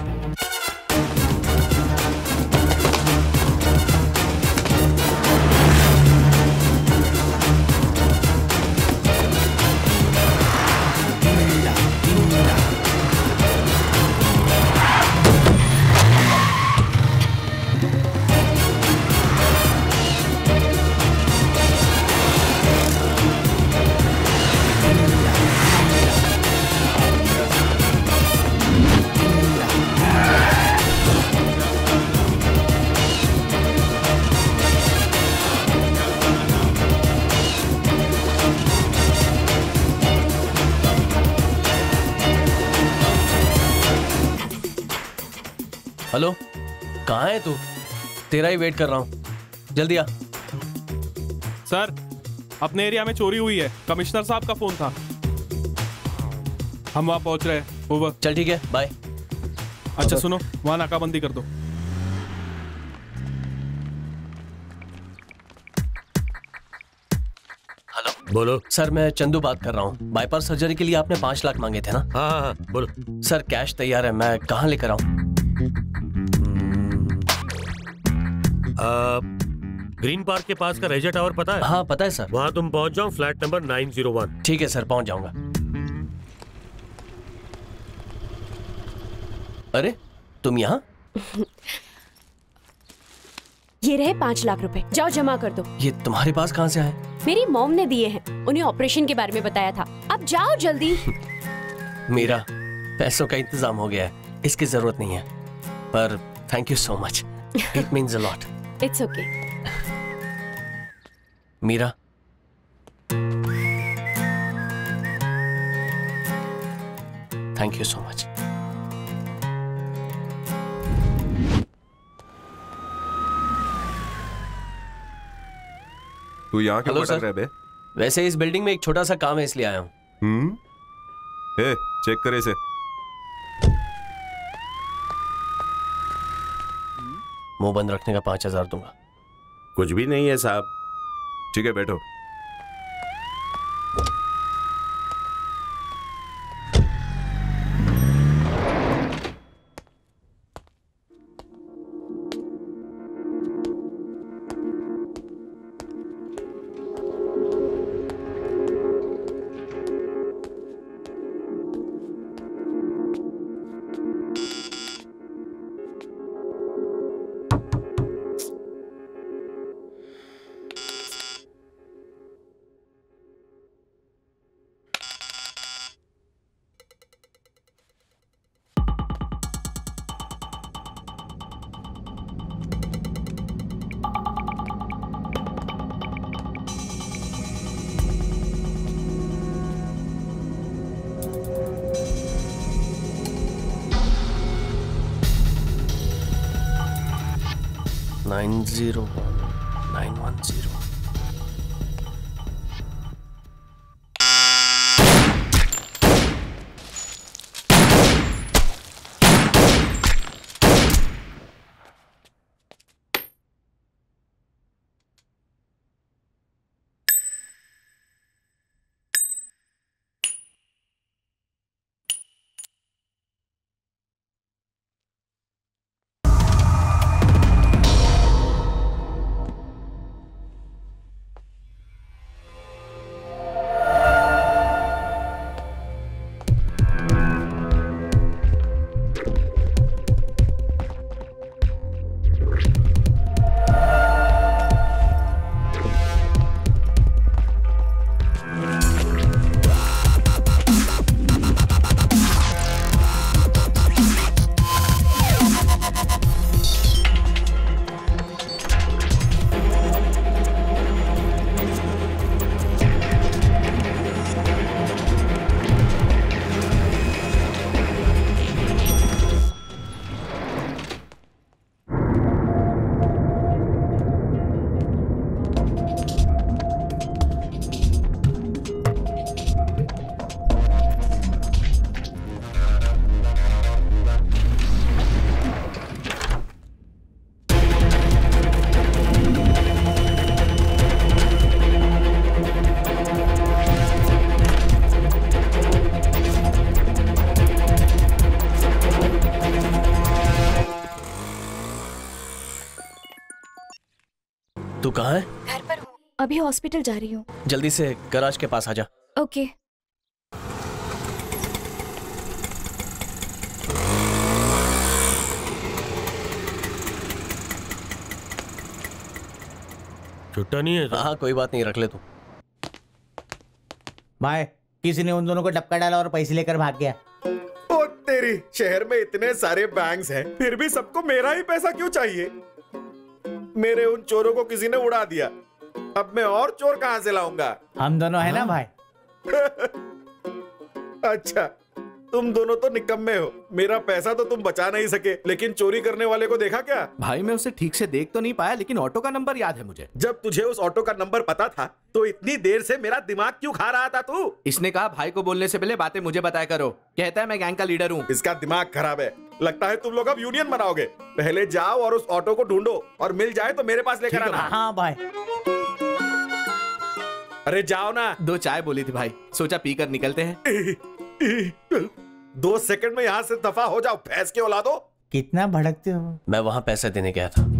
Speaker 6: हेलो, कहाँ है तू? तेरा ही वेट कर रहा हूँ, जल्दी आ।
Speaker 7: सर, अपने एरिया में चोरी हुई है, कमिश्नर साहब का फोन था। हम वहाँ पहुँच रहे हैं। ओवर।
Speaker 6: चल ठीक है, बाय।
Speaker 7: अच्छा सुनो, वहाँ नाकाबंदी कर दो।
Speaker 6: हेलो
Speaker 20: बोलो।
Speaker 6: सर, मैं चंदू बात कर रहा हूँ। बाईपास सर्जरी के लिए आपने 5 लाख मांगे थे ना?
Speaker 20: हाँ, बोलो।
Speaker 6: सर, कैश तैयार है, मैं कहाँ लेकर आऊँ?
Speaker 20: ग्रीन पार्क के पास का रेजा टावर पता है?
Speaker 6: हाँ पता है सर।
Speaker 20: वहाँ तुम पहुँच जाओ, फ्लैट नंबर 901।
Speaker 6: ठीक है सर, पहुँच जाऊंगा। अरे तुम यहाँ?
Speaker 11: ये रहे 5 लाख रुपए, जाओ जमा कर दो।
Speaker 6: ये तुम्हारे पास कहाँ से आए?
Speaker 11: मेरी मॉम ने दिए हैं, उन्हें ऑपरेशन के बारे में बताया था। अब जाओ जल्दी।
Speaker 6: मीरा, पैसों का इंतजाम हो गया है, इसकी जरूरत नहीं है, पर thank you so much, it means a lot.
Speaker 11: It's okay.
Speaker 6: Meera, thank you so much.
Speaker 17: तू यहाँ क्यों
Speaker 6: हेलो
Speaker 17: भटक
Speaker 6: सर।
Speaker 17: रहा है बे?
Speaker 6: वैसे इस बिल्डिंग में एक छोटा सा काम है, इसलिए आया हूँ।
Speaker 17: चेक करे इसे।
Speaker 6: मुंह बंद रखने का 5000 दूंगा।
Speaker 16: कुछ भी नहीं है साहब।
Speaker 17: ठीक है, बैठो।
Speaker 6: 901910। तू कहाँ है?
Speaker 18: घर पर हूँ, अभी हॉस्पिटल जा रही हूँ।
Speaker 6: जल्दी से गैराज के पास आ जा।
Speaker 18: ओके।
Speaker 20: छुट्टा नहीं है?
Speaker 6: हाँ कोई बात नहीं, रख ले तू।
Speaker 12: भाई किसी ने उन दोनों को टपका डाला और पैसे लेकर भाग गया।
Speaker 13: ओ तेरी, शहर में इतने सारे बैंक्स हैं, फिर भी सबको मेरा ही पैसा क्यों चाहिए? मेरे उन चोरों को किसी ने उड़ा दिया, अब मैं और चोर कहां से लाऊंगा?
Speaker 12: हम दोनों है ना भाई।
Speaker 13: अच्छा, तुम दोनों तो निकम्मे हो। मेरा पैसा तो तुम बचा नहीं सके, लेकिन चोरी करने वाले को देखा क्या?
Speaker 19: भाई मैं उसे ठीक से देख तो नहीं पाया, लेकिन ऑटो का नंबर याद है मुझे।
Speaker 13: जब तुझे उस ऑटो का नंबर पता था तो इतनी देर से मेरा दिमाग क्यों खा रहा था तू?
Speaker 19: इसने कहा भाई को बोलने से पहले बातें मुझे बताया करो। कहता है मैं गैंग का लीडर हूँ।
Speaker 13: इसका दिमाग खराब है। लगता है तुम लोग अब यूनियन बनाओगे। पहले जाओ और उस ऑटो को ढूंढो, और मिल जाए तो मेरे पास लेकर आना।
Speaker 12: हाँ भाई।
Speaker 13: अरे जाओ ना।
Speaker 19: 2 चाय बोली थी भाई, सोचा पीकर निकलते हैं।
Speaker 13: 2 सेकंड में यहाँ से दफा हो जाओ, भैंस के औलादो।
Speaker 12: कितना भड़कते हो।
Speaker 6: मैं वहां पैसे देने गया था।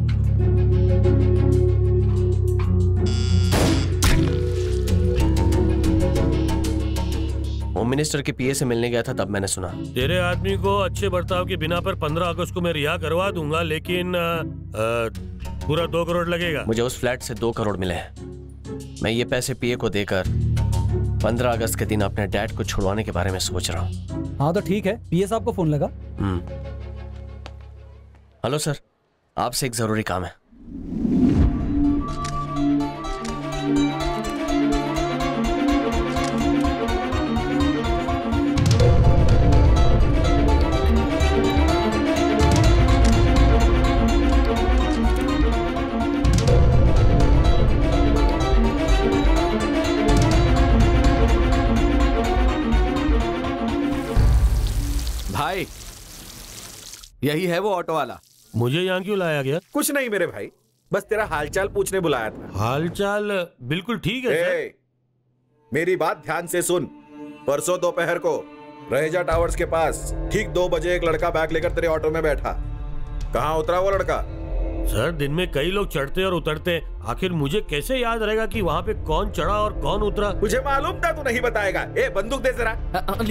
Speaker 6: होम मिनिस्टर के पीए से मिलने गया था, तब मैंने सुना।
Speaker 20: तेरे आदमी को अच्छे बर्ताव के बिना पर 15 अगस्त को मैं रिहा करवा दूंगा, लेकिन पूरा 2 करोड़ लगेगा।
Speaker 6: मुझे उस फ्लैट से 2 करोड़ मिले हैं। मैं ये पैसे पीए को देकर 15 अगस्त के दिन अपने डैड को छुड़वाने के बारे में सोच रहा हूँ।
Speaker 3: हाँ तो ठीक है, पीए साहब को फोन लगा।
Speaker 6: हेलो सर, आपसे एक जरूरी काम है।
Speaker 19: भाई यही है वो ऑटो वाला।
Speaker 20: मुझे यहाँ क्यों लाया गया?
Speaker 13: कुछ नहीं मेरे भाई, बस तेरा हालचाल पूछने बुलाया था।
Speaker 20: हालचाल बिल्कुल ठीक है सर।
Speaker 13: मेरी बात ध्यान से सुन। परसों दोपहर को रहेजा टावर्स के पास ठीक 2 बजे एक लड़का बैग लेकर तेरे ऑटो में बैठा। कहाँ उतरा वो लड़का?
Speaker 20: सर दिन में कई लोग चढ़ते और उतरते, आखिर मुझे कैसे याद रहेगा कि वहाँ पे कौन चढ़ा और कौन उतरा?
Speaker 13: मुझे मालूम था तू नहीं बताएगा। ए बंदूक दे जरा।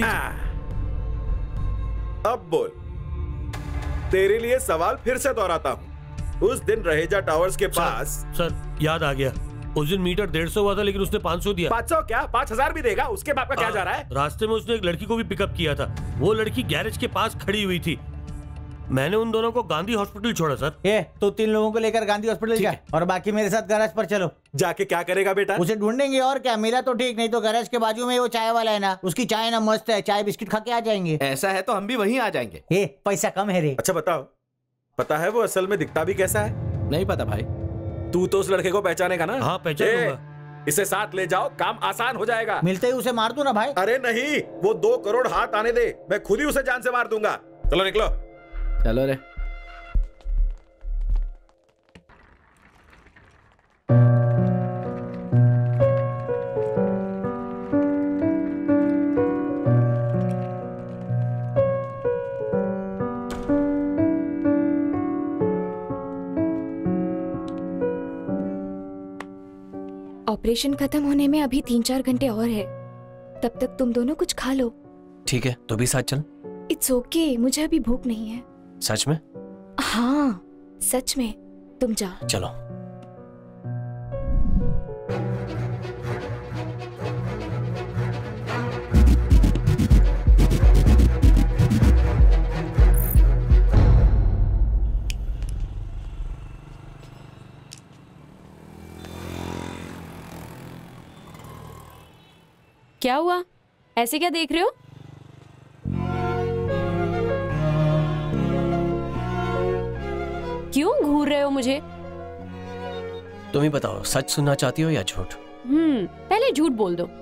Speaker 13: अब बोल। तेरे लिए सवाल फिर से दोहराता हूँ। उस दिन रहेजा टावर्स के पास।
Speaker 20: सर याद आ गया, उस दिन मीटर 150 हुआ था, लेकिन उसने 500 दिया।
Speaker 13: 500 क्या? 5000 भी देगा? उसके बाप का क्या जा रहा है?
Speaker 20: रास्ते में उसने एक लड़की को भी पिकअप किया था। वो लड़की गैरेज के पास खड़ी हुई थी। मैंने उन दोनों को गांधी हॉस्पिटल छोड़ा सर।
Speaker 12: ये तो 3 लोगों को लेकर गांधी हॉस्पिटल जा, और बाकी मेरे साथ गैराज पर चलो।
Speaker 13: जाके क्या करेगा बेटा?
Speaker 12: उसे ढूंढेंगे और क्या। मिला तो ठीक, नहीं तो गैराज के बाजू में वो चाय वाला है ना, उसकी चाय ना मस्त है, चाय बिस्किट खा के आ जाएंगे।
Speaker 19: ऐसा है तो हम भी वहीं आ जाएंगे।
Speaker 12: पैसा कम है रे।
Speaker 13: अच्छा बताओ, पता है वो असल में दिखता भी कैसा है?
Speaker 19: नहीं पता भाई।
Speaker 13: तू तो उस लड़के को पहचानेगा ना?
Speaker 20: हाँ पहचान लूंगा।
Speaker 13: इसे साथ ले जाओ, काम आसान हो जाएगा।
Speaker 12: मिलते ही उसे मार दूं ना भाई?
Speaker 13: अरे नहीं, वो 2 करोड़ हाथ आने दे, मैं खुद ही उसे जान से मार दूंगा। चलो निकलो।
Speaker 19: चलो रे।
Speaker 18: ऑपरेशन खत्म होने में अभी 3-4 घंटे और है, तब तक तुम दोनों कुछ खा लो।
Speaker 6: ठीक है, तो भी साथ चल।
Speaker 18: इट्स ओके, मुझे अभी भूख नहीं है।
Speaker 6: सच में?
Speaker 18: हाँ सच में, तुम जाओ।
Speaker 6: चलो।
Speaker 11: क्या हुआ? ऐसे क्या देख रहे हो? क्यों घूर रहे हो मुझे?
Speaker 6: तुम ही बताओ, सच सुनना चाहती हो या झूठ?
Speaker 11: पहले झूठ बोल दो।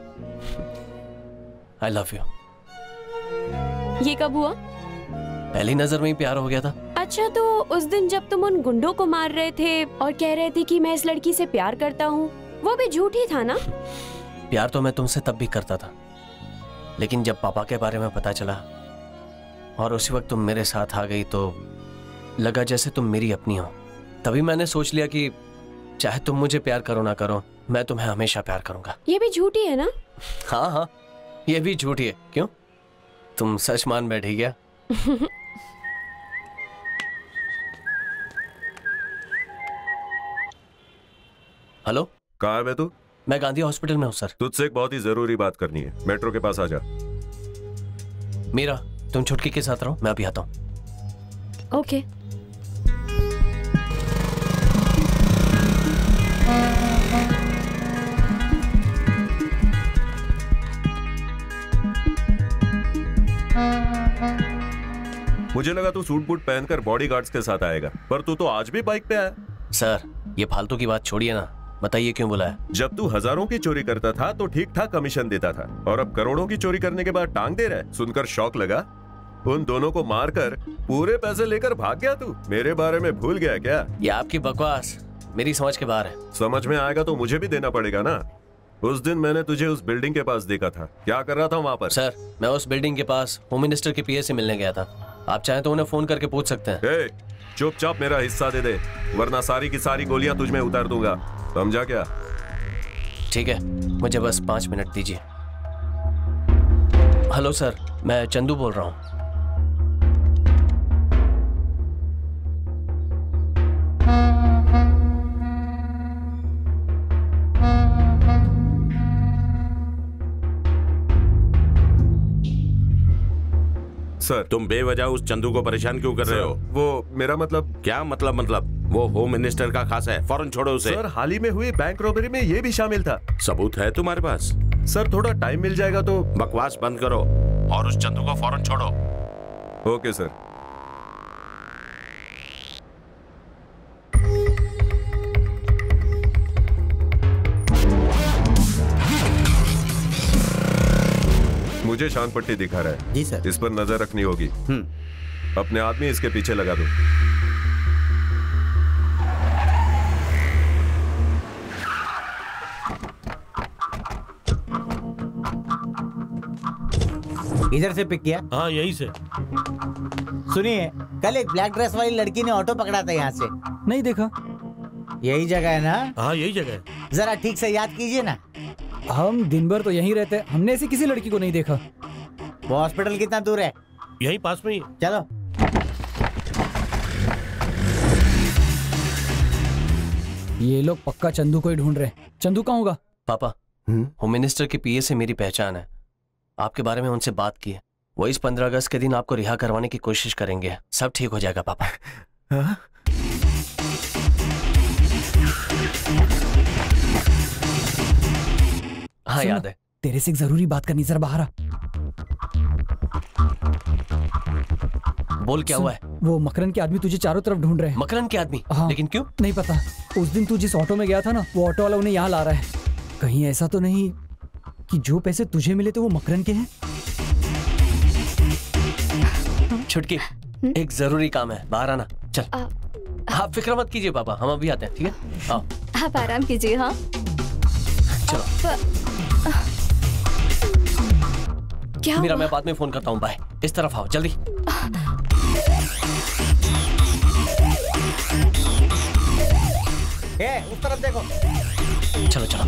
Speaker 6: I love you.
Speaker 11: ये कब हुआ?
Speaker 6: पहली नजर में ही प्यार हो गया था।
Speaker 11: अच्छा, तो उस दिन जब तुम उन गुंडों को मार रहे थे और कह रहे थे कि मैं इस लड़की से प्यार करता हूँ, वो भी झूठ ही था ना?
Speaker 6: प्यार तो मैं तुमसे तब भी करता था, लेकिन जब पापा के बारे में पता चला और उसी वक्त तुम मेरे साथ आ गई तो लगा जैसे तुम मेरी अपनी हो। तभी मैंने सोच लिया कि चाहे तुम मुझे प्यार करो ना करो, मैं तुम्हें हमेशा प्यार करूंगा।
Speaker 11: ये भी झूठी है ना?
Speaker 6: हाँ हाँ, ये भी झूठी है। क्यों, तुम सच मान बैठी क्या? हेलो,
Speaker 17: कहाँ है? मैं तू?
Speaker 6: मैं गांधी हॉस्पिटल में हूँ सर।
Speaker 17: तुझसे एक बहुत ही जरूरी बात करनी है, मेट्रो के पास आ जा।
Speaker 6: मीरा, तुम छुटकी के साथ रहो, मैं अभी आता हूँ।
Speaker 11: ओके।
Speaker 17: मुझे लगा तू सूट बूट पहनकर बॉडीगार्ड्स के साथ आएगा, पर तू तो आज भी बाइक पे आया।
Speaker 6: सर, ये फालतू की बात छोड़िए ना, बताइए क्यों बुलाया?
Speaker 17: जब तू हजारों की चोरी करता था तो ठीक ठाक कमीशन देता था, और अब करोड़ों की चोरी करने के बाद टांग दे रहा है। सुनकर शौक लगा? उन दोनों को मारकर पूरे पैसे लेकर भाग गया तू। मेरे बारे में भूल गया क्या?
Speaker 6: ये आपकी बकवास मेरी समझ के बाहर है।
Speaker 17: समझ में आएगा तो मुझे भी देना पड़ेगा ना। उस दिन मैंने तुझे उस बिल्डिंग के पास देखा था, क्या कर रहा था वहाँ पर?
Speaker 6: सर, मैं उस बिल्डिंग के पास होम मिनिस्टर के पीए से मिलने गया था। आप चाहें तो उन्हें फोन करके पूछ सकते हैं।
Speaker 17: चुपचाप मेरा हिस्सा दे दे, वरना सारी की सारी गोलियां तुझ में उतार दूंगा, समझा क्या?
Speaker 6: ठीक है, मुझे बस 5 मिनट दीजिए। हेलो सर, मैं चंदू बोल रहा हूँ।
Speaker 17: सर,
Speaker 16: तुम बेवजह उस चंदू को परेशान क्यों कर रहे हो?
Speaker 17: वो मेरा मतलब।
Speaker 16: क्या मतलब? वो होम मिनिस्टर का खास है, फौरन छोड़ो उसे।
Speaker 17: सर, हाल ही में हुई बैंक रॉबरी में ये भी शामिल था।
Speaker 16: सबूत है तुम्हारे पास?
Speaker 17: सर, थोड़ा टाइम मिल जाएगा तो।
Speaker 16: बकवास बंद करो और उस चंदू को फौरन छोड़ो।
Speaker 17: Okay sir. मुझे शान पट्टी दिखा रहा है।
Speaker 12: जी सर।
Speaker 17: इस पर नजर रखनी होगी। अपने आदमी इसके पीछे लगा दो।
Speaker 12: इधर से पिक किया?
Speaker 20: हाँ, यहीं से।
Speaker 12: सुनिए, कल एक ब्लैक ड्रेस वाली लड़की ने ऑटो पकड़ा था यहाँ से।
Speaker 3: नहीं देखा।
Speaker 12: यही जगह है ना?
Speaker 20: हाँ, यही जगह है।
Speaker 12: जरा ठीक से याद कीजिए ना।
Speaker 3: हम दिन भर तो यहीं रहते हैं, हमने ऐसी किसी लड़की को नहीं देखा।
Speaker 12: वो हॉस्पिटल कितना दूर है?
Speaker 20: यहीं पास में ही।
Speaker 12: चलो।
Speaker 3: ये लोग पक्का चंदू को ही ढूंढ रहे हैं। चंदू कहाँ होगा?
Speaker 6: पापा, होम मिनिस्टर के पीए से मेरी पहचान है। आपके बारे में उनसे बात की है। वो इस 15 अगस्त के दिन आपको रिहा करवाने की कोशिश करेंगे। सब ठीक हो जाएगा पापा। हाँ, याद है।
Speaker 3: तेरे से एक जरूरी बात करनी, जरा बाहर आ।
Speaker 6: बोल, क्या हुआ है?
Speaker 3: वो मकरन के आदमी तुझे चारों तरफ ढूंढ रहे हैं।
Speaker 6: मकरन के आदमी?
Speaker 3: हाँ।
Speaker 6: लेकिन क्यों?
Speaker 3: नहीं पता। उस दिन तू जिस ऑटो में गया था ना, वो ऑटो वाला उन्हें यहाँ ला रहा है। कहीं ऐसा तो नहीं कि जो पैसे तुझे मिले थे वो मकरन के हैं?
Speaker 6: छुटकी, एक जरूरी काम है, बाहर आना। चल। आप फिक्र मत कीजिए पापा, हम अभी आते हैं, ठीक है? आओ।
Speaker 18: आप आराम कीजिए। हाँ
Speaker 6: चलो।
Speaker 18: क्या
Speaker 6: मेरा मैं बाद में फोन करता हूँ, बाय। इस तरफ आओ जल्दी।
Speaker 12: उस तरफ देखो।
Speaker 6: चलो चलो।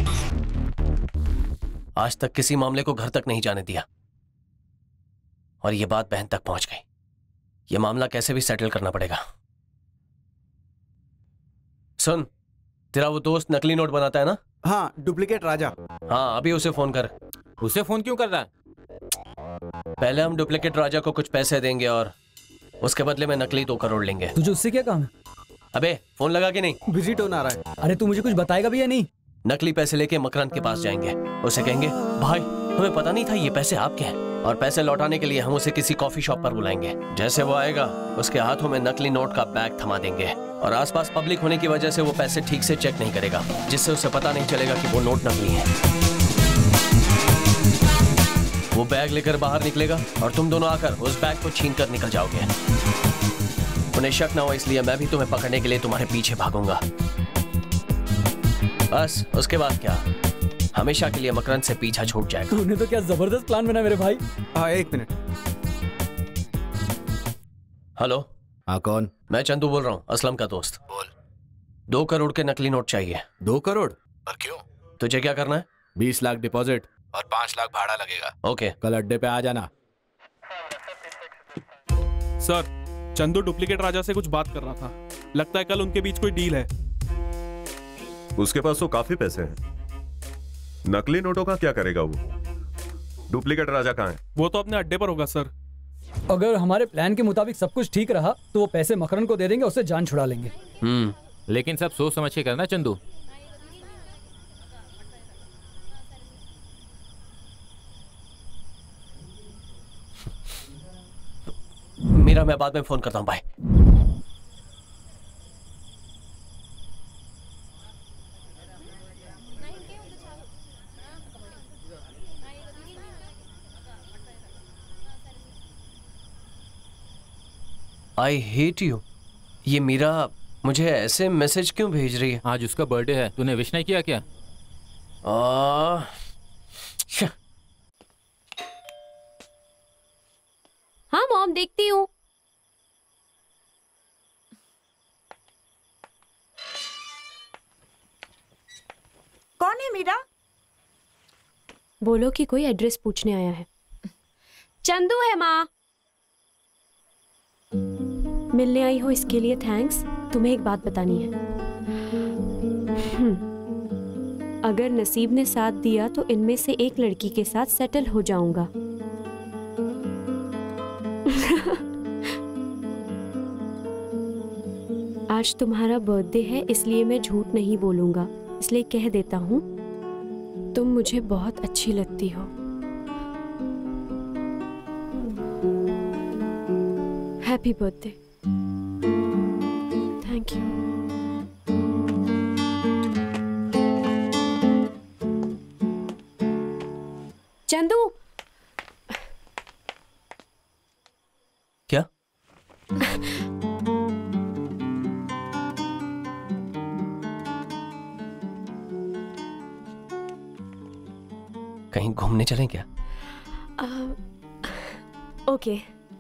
Speaker 6: आज तक किसी मामले को घर तक नहीं जाने दिया और ये बात बहन तक पहुंच गई। ये मामला कैसे भी सेटल करना पड़ेगा। सुन, तेरा वो दोस्त नकली नोट बनाता है ना?
Speaker 15: हाँ, डुप्लीकेट राजा।
Speaker 6: हाँ, अभी उसे फोन कर।
Speaker 9: उसे फोन क्यों कर रहा है?
Speaker 6: पहले हम डुप्लीकेट राजा को कुछ पैसे देंगे और उसके बदले में नकली 2 करोड़ लेंगे।
Speaker 3: तुझे उससे क्या काम है?
Speaker 6: अबे फोन लगा कि नहीं?
Speaker 15: बिजी टोन आ रहा है।
Speaker 3: अरे तू मुझे कुछ बताएगा भी या नहीं?
Speaker 6: नकली पैसे लेके मकरंद के पास जाएंगे। उसे कहेंगे, भाई हमें पता नहीं था ये पैसे आपके हैं, और पैसे लौटाने के लिए हम उसे किसी कॉफी शॉप पर बुलाएंगे। जैसे वो आएगा उसके हाथों में नकली नोट का बैग थमा देंगे और आसपास पब्लिक होने की वजह से वो पैसे ठीक से चेक नहीं करेगा, जिससे उसे पता नहीं चलेगा कि वो नोट नकली है। वो बैग लेकर बाहर निकलेगा और तुम दोनों आकर उस बैग को छीन कर निकल जाओगे। उन्हें शक ना हो इसलिए मैं भी तुम्हें पकड़ने के लिए तुम्हारे पीछे भागूंगा। बस उसके बाद क्या, हमेशा के लिए मकरंद से पीछा छूट जाएगा।
Speaker 3: तूने तो क्या जबरदस्त प्लान बना मेरे भाई।
Speaker 15: हाँ, 1 मिनट।
Speaker 6: हेलो।
Speaker 19: हाँ, कौन?
Speaker 6: मैं चंदू बोल रहा हूँ, असलम का दोस्त।
Speaker 19: बोल।
Speaker 6: 2 करोड़ के नकली नोट चाहिए।
Speaker 19: 2 करोड़? और क्यों?
Speaker 6: तुझे क्या करना है?
Speaker 19: 20 लाख डिपॉजिट और 5 लाख भाड़ा लगेगा।
Speaker 6: ओके।
Speaker 19: कल अड्डे पे आ जाना।
Speaker 7: सर, चंदू डुप्लीकेट राजा से कुछ बात कर रहा था। लगता है कल उनके बीच कोई डील है।
Speaker 17: उसके पास तो काफी पैसे हैं। नकली नोटों का क्या करेगा वो? डुप्लीकेट राजा कहाँ है?
Speaker 7: वो तो अपने अड्डे पर होगा सर।
Speaker 3: अगर हमारे प्लान के मुताबिक सब कुछ ठीक रहा तो वो पैसे मकरन को दे देंगे, उससे जान छुड़ा लेंगे।
Speaker 9: लेकिन सब सोच समझ के करना चंदू।
Speaker 6: मेरा मैं बाद में फोन करता हूँ, बाय। I hate you. ये मीरा मुझे ऐसे मैसेज क्यों भेज रही है?
Speaker 9: आज उसका बर्थडे है, तूने विश नहीं किया क्या?
Speaker 11: हाँ मॉम, देखती हूँ।
Speaker 8: कौन है मीरा?
Speaker 11: बोलो कि कोई एड्रेस पूछने आया है। चंदू है माँ। मिलने आई हो इसके लिए थैंक्स। तुम्हें एक बात बतानी है। अगर नसीब ने साथ दिया तो इनमें से एक लड़की के साथ सेटल हो जाऊंगा। आज तुम्हारा बर्थडे है इसलिए मैं झूठ नहीं बोलूंगा, इसलिए कह देता हूँ तुम मुझे बहुत अच्छी लगती हो। Happy birthday. Thank you. Chandu.
Speaker 6: क्या? कहीं घूमने चलें क्या?
Speaker 11: ओके।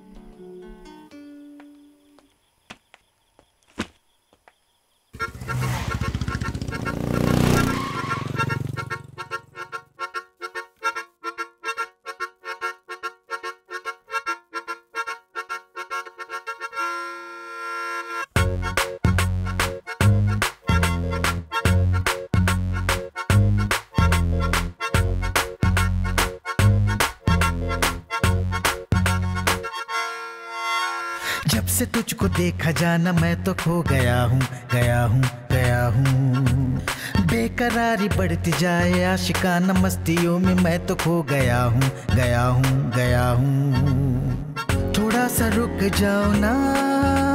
Speaker 10: जब से तुझको देखा जाना मैं तो खो गया हूँ, गया हूँ, गया हूँ। बेकरारी बढ़ती जाए आशिकाना मस्तियों में मैं तो खो गया हूँ, गया हूँ, गया हूँ। थोड़ा सा रुक जाओ ना,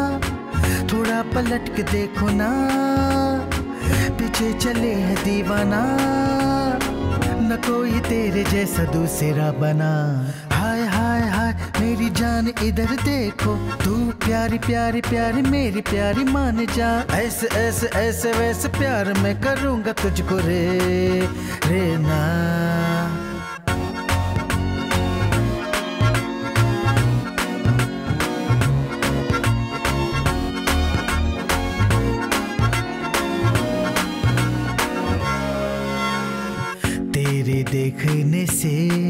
Speaker 10: थोड़ा पलट के देखो ना, पीछे चले है दीवाना, न कोई तेरे जैसा दूसरा बना। हाय हाय हाय मेरी जान इधर देखो, तू प्यारी प्यारी प्यारी मेरी प्यारी मान जा। ऐसे ऐसे ऐसे वैसे प्यार मैं करूँगा तुझको रे रे ना। तेरे देखने से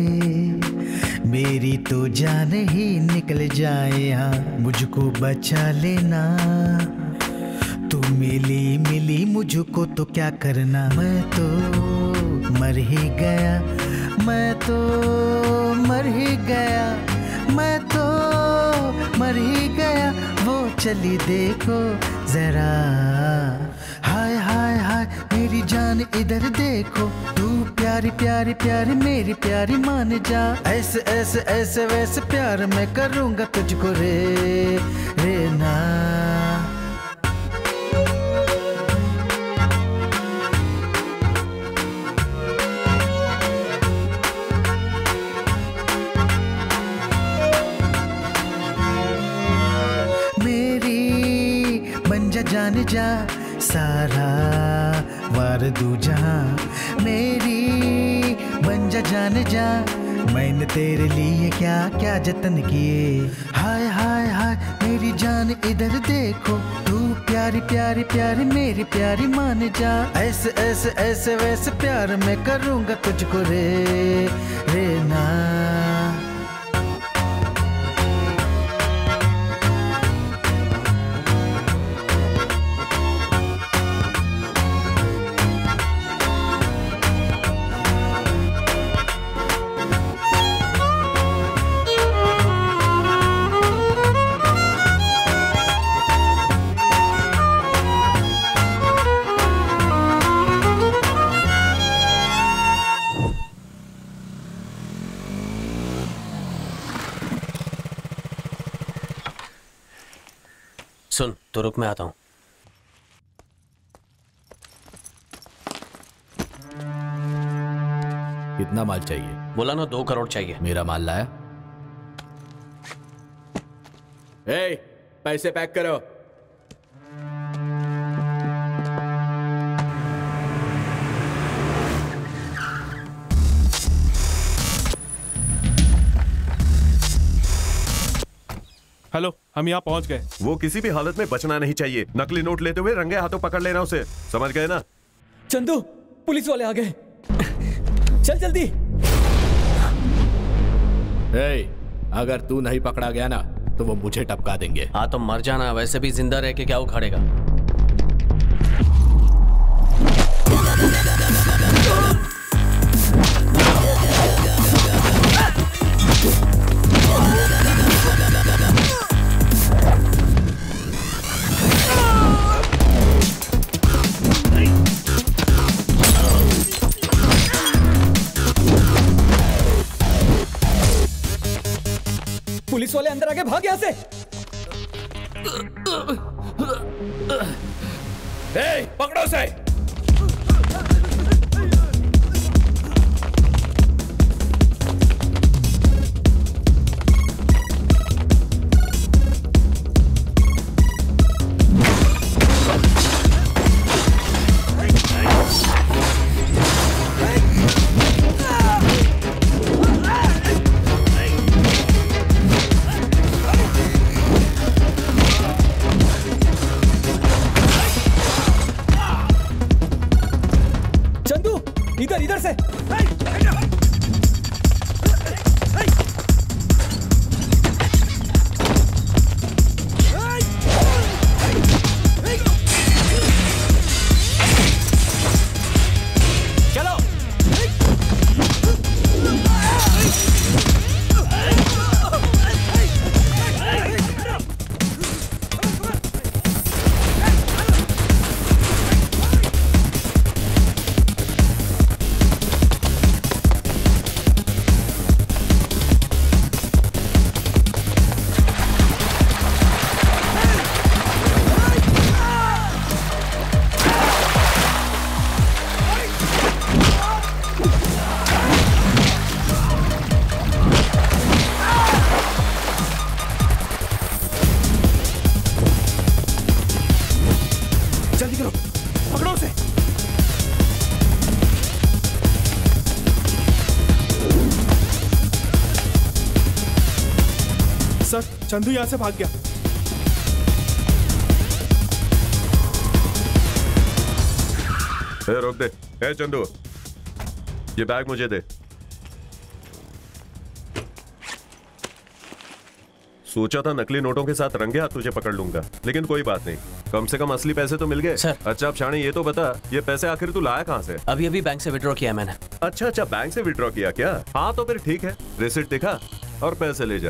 Speaker 10: मेरी तो जान ही निकल जाए, हाँ मुझको बचा लेना। तू मिली मिली मुझको तो क्या करना, मैं तो मर ही गया, मैं तो मर ही गया, मैं तो मर ही गया। वो चली देखो जरा, हाय हाय हाय मेरी जान इधर देखो, तू प्यारी प्यारी प्यारी मेरी प्यारी मान जा। ऐसे ऐसे ऐसे वैसे प्यार मैं करूँगा तुझको रे रे ना। जान जा सारा वार दू जहां, मेरी बन जा जान जा। मैंने तेरे लिए क्या क्या जतन किए, हाय हाय हाय मेरी जान इधर देखो, तू प्यारी प्यारी प्यारी मेरी प्यारी मान जा। ऐसे ऐसे ऐसे वैसे प्यार मैं करूँगा तुझको रे रे ना।
Speaker 6: सुन तो रुक, मैं आता हूं।
Speaker 19: कितना माल चाहिए?
Speaker 6: बोला ना 2 करोड़ चाहिए।
Speaker 19: मेरा माल लाया? ए, पैसे पैक करो।
Speaker 7: हेलो, हम यहाँ पहुँच गए।
Speaker 17: वो किसी भी हालत में बचना नहीं चाहिए। नकली नोट लेते हुए रंगे हाथों पकड़ लेना उसे, समझ गए ना?
Speaker 3: चंदू, पुलिस वाले आ गए, चल जल्दी।
Speaker 19: ए, अगर तू नहीं पकड़ा गया ना तो वो मुझे टपका देंगे।
Speaker 6: हाँ तो मर जाना, वैसे भी जिंदा रह के क्या उखाड़ेगा।
Speaker 3: पुलिस वाले अंदर आके भाग यहाँ से।
Speaker 4: पकड़ो से।
Speaker 3: इधर से।
Speaker 4: चलो।
Speaker 7: पकड़ो उसे। सर, चंदू यहाँ से भाग गया।
Speaker 17: रोक दे। ए चंदू, ये बैग मुझे दे। सोचा था नकली नोटों के साथ रंगे हाथ तुझे पकड़ लूंगा, लेकिन कोई बात नहीं, कम से कम असली पैसे तो मिल गए। अच्छा अब शाणे ये तो बता, ये पैसे आखिर तू लाया कहाँ से?
Speaker 6: अभी अभी बैंक से विड्रॉ किया मैंने।
Speaker 17: अच्छा, बैंक से विड्रॉ किया क्या? हाँ तो फिर ठीक है, रिसिप्ट दिखा और पैसे ले जा।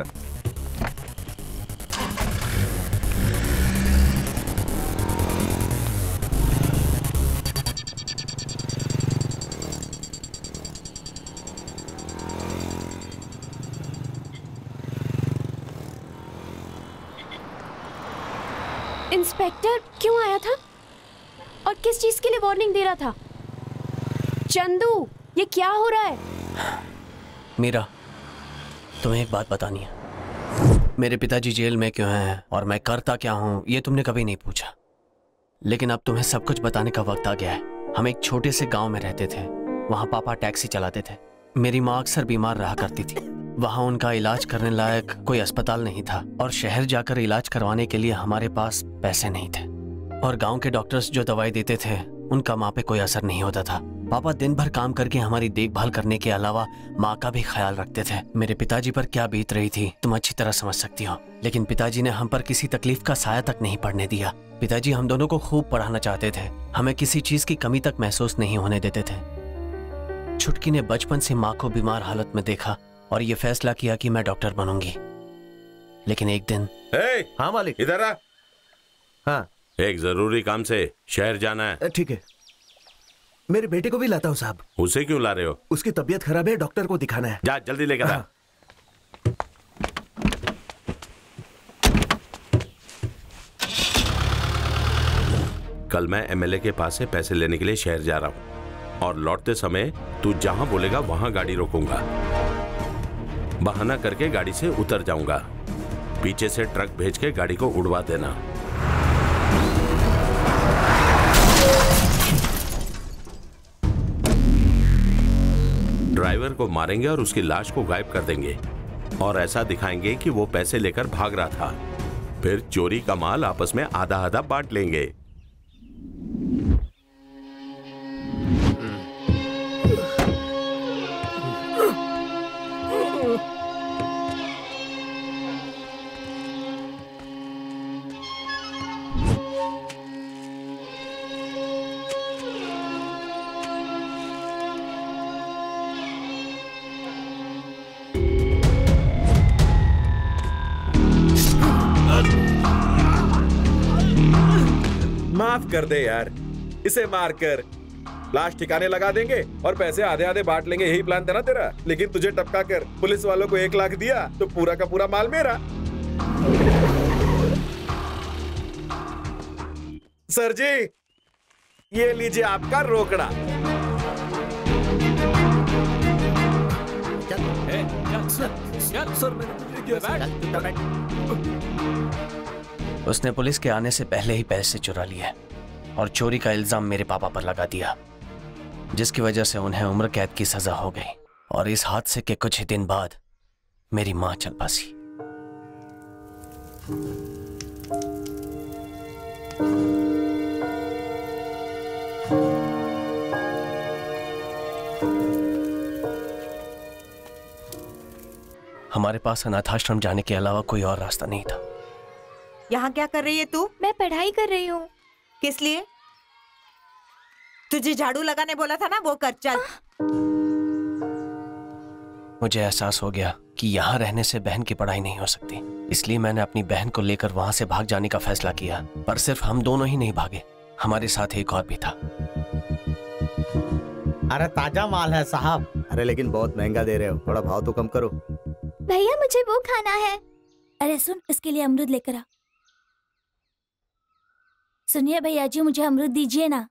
Speaker 11: इंस्पेक्टर क्यों आया था और किस चीज के लिए वार्निंग दे रहा था? चंदू, ये क्या हो रहा है?
Speaker 6: मीरा, तुम्हें एक बात बतानी है। मेरे पिताजी जेल में क्यों हैं और मैं करता क्या हूँ ये तुमने कभी नहीं पूछा, लेकिन अब तुम्हें सब कुछ बताने का वक्त आ गया है। हम एक छोटे से गांव में रहते थे, वहाँ पापा टैक्सी चलाते थे। मेरी माँ अक्सर बीमार रहा करती थी, वहाँ उनका इलाज करने लायक कोई अस्पताल नहीं था और शहर जाकर इलाज करवाने के लिए हमारे पास पैसे नहीं थे। और गांव के डॉक्टर्स जो दवाई देते थे उनका माँ पे कोई असर नहीं होता था। पापा दिन भर काम करके हमारी देखभाल करने के अलावा माँ का भी ख्याल रखते थे। मेरे पिताजी पर क्या बीत रही थी तुम अच्छी तरह समझ सकती हो, लेकिन पिताजी ने हम पर किसी तकलीफ का साया तक नहीं पड़ने दिया। पिताजी हम दोनों को खूब पढ़ाना चाहते थे, हमें किसी चीज की कमी तक महसूस नहीं होने देते थे। छुटकी ने बचपन से माँ को बीमार हालत में देखा और ये फैसला किया कि मैं डॉक्टर बनूंगी। लेकिन एक दिन
Speaker 16: हाँ मालिक, इधर आ।
Speaker 14: हाँ,
Speaker 16: एक जरूरी काम से शहर जाना है।
Speaker 14: ठीक है, मेरे बेटे को भी लाता हूँ साहब।
Speaker 16: उसे क्यों ला रहे हो?
Speaker 14: उसकी तबीयत खराब है, डॉक्टर को दिखाना है।
Speaker 16: जा जल्दी लेकर आ। कल मैं एमएलए के पास से पैसे लेने के लिए शहर जा रहा हूँ और लौटते समय तू जहां बोलेगा वहां गाड़ी रोकूंगा। बहाना करके गाड़ी से उतर जाऊंगा, पीछे से ट्रक भेज के गाड़ी को उड़वा देना। ड्राइवर को मारेंगे और उसकी लाश को गायब कर देंगे और ऐसा दिखाएंगे कि वो पैसे लेकर भाग रहा था। फिर चोरी का माल आपस में आधा आधा बांट लेंगे।
Speaker 13: माफ कर दे यार, इसे मारकर लाश ठिकाने लगा देंगे और पैसे आधे आधे बांट लेंगे, यही प्लान था ना तेरा। लेकिन तुझे टपका कर पुलिस वालों को 1 लाख दिया तो पूरा का पूरा माल मेरा। सर जी, ये लीजिए आपका रोकड़ा।
Speaker 6: उसने पुलिस के आने से पहले ही पैसे चुरा लिए और चोरी का इल्जाम मेरे पापा पर लगा दिया, जिसकी वजह से उन्हें उम्र कैद की सजा हो गई। और इस हादसे के कुछ ही दिन बाद मेरी मां चल बसी। हमारे पास अनाथाश्रम जाने के अलावा कोई और रास्ता नहीं था।
Speaker 8: यहाँ क्या कर रही है तू?
Speaker 18: मैं पढ़ाई कर रही हूँ।
Speaker 8: किस लिए? तुझे झाड़ू लगाने बोला था ना, वो कर चल।
Speaker 6: मुझे एहसास हो गया कि यहाँ रहने से बहन की पढ़ाई नहीं हो सकती, इसलिए मैंने अपनी बहन को लेकर वहाँ से भाग जाने का फैसला किया। पर सिर्फ हम दोनों ही नहीं भागे, हमारे साथ एक और भी था।
Speaker 12: अरे ताजा माल है साहब।
Speaker 15: अरे लेकिन बहुत महंगा दे रहे हो, थोड़ा भाव तो कम करो।
Speaker 18: भैया मुझे वो खाना है। अरे सुन, इसके लिए अमरूद लेकर आ। सुनिए भैया जी, मुझे अमरूद दीजिए ना।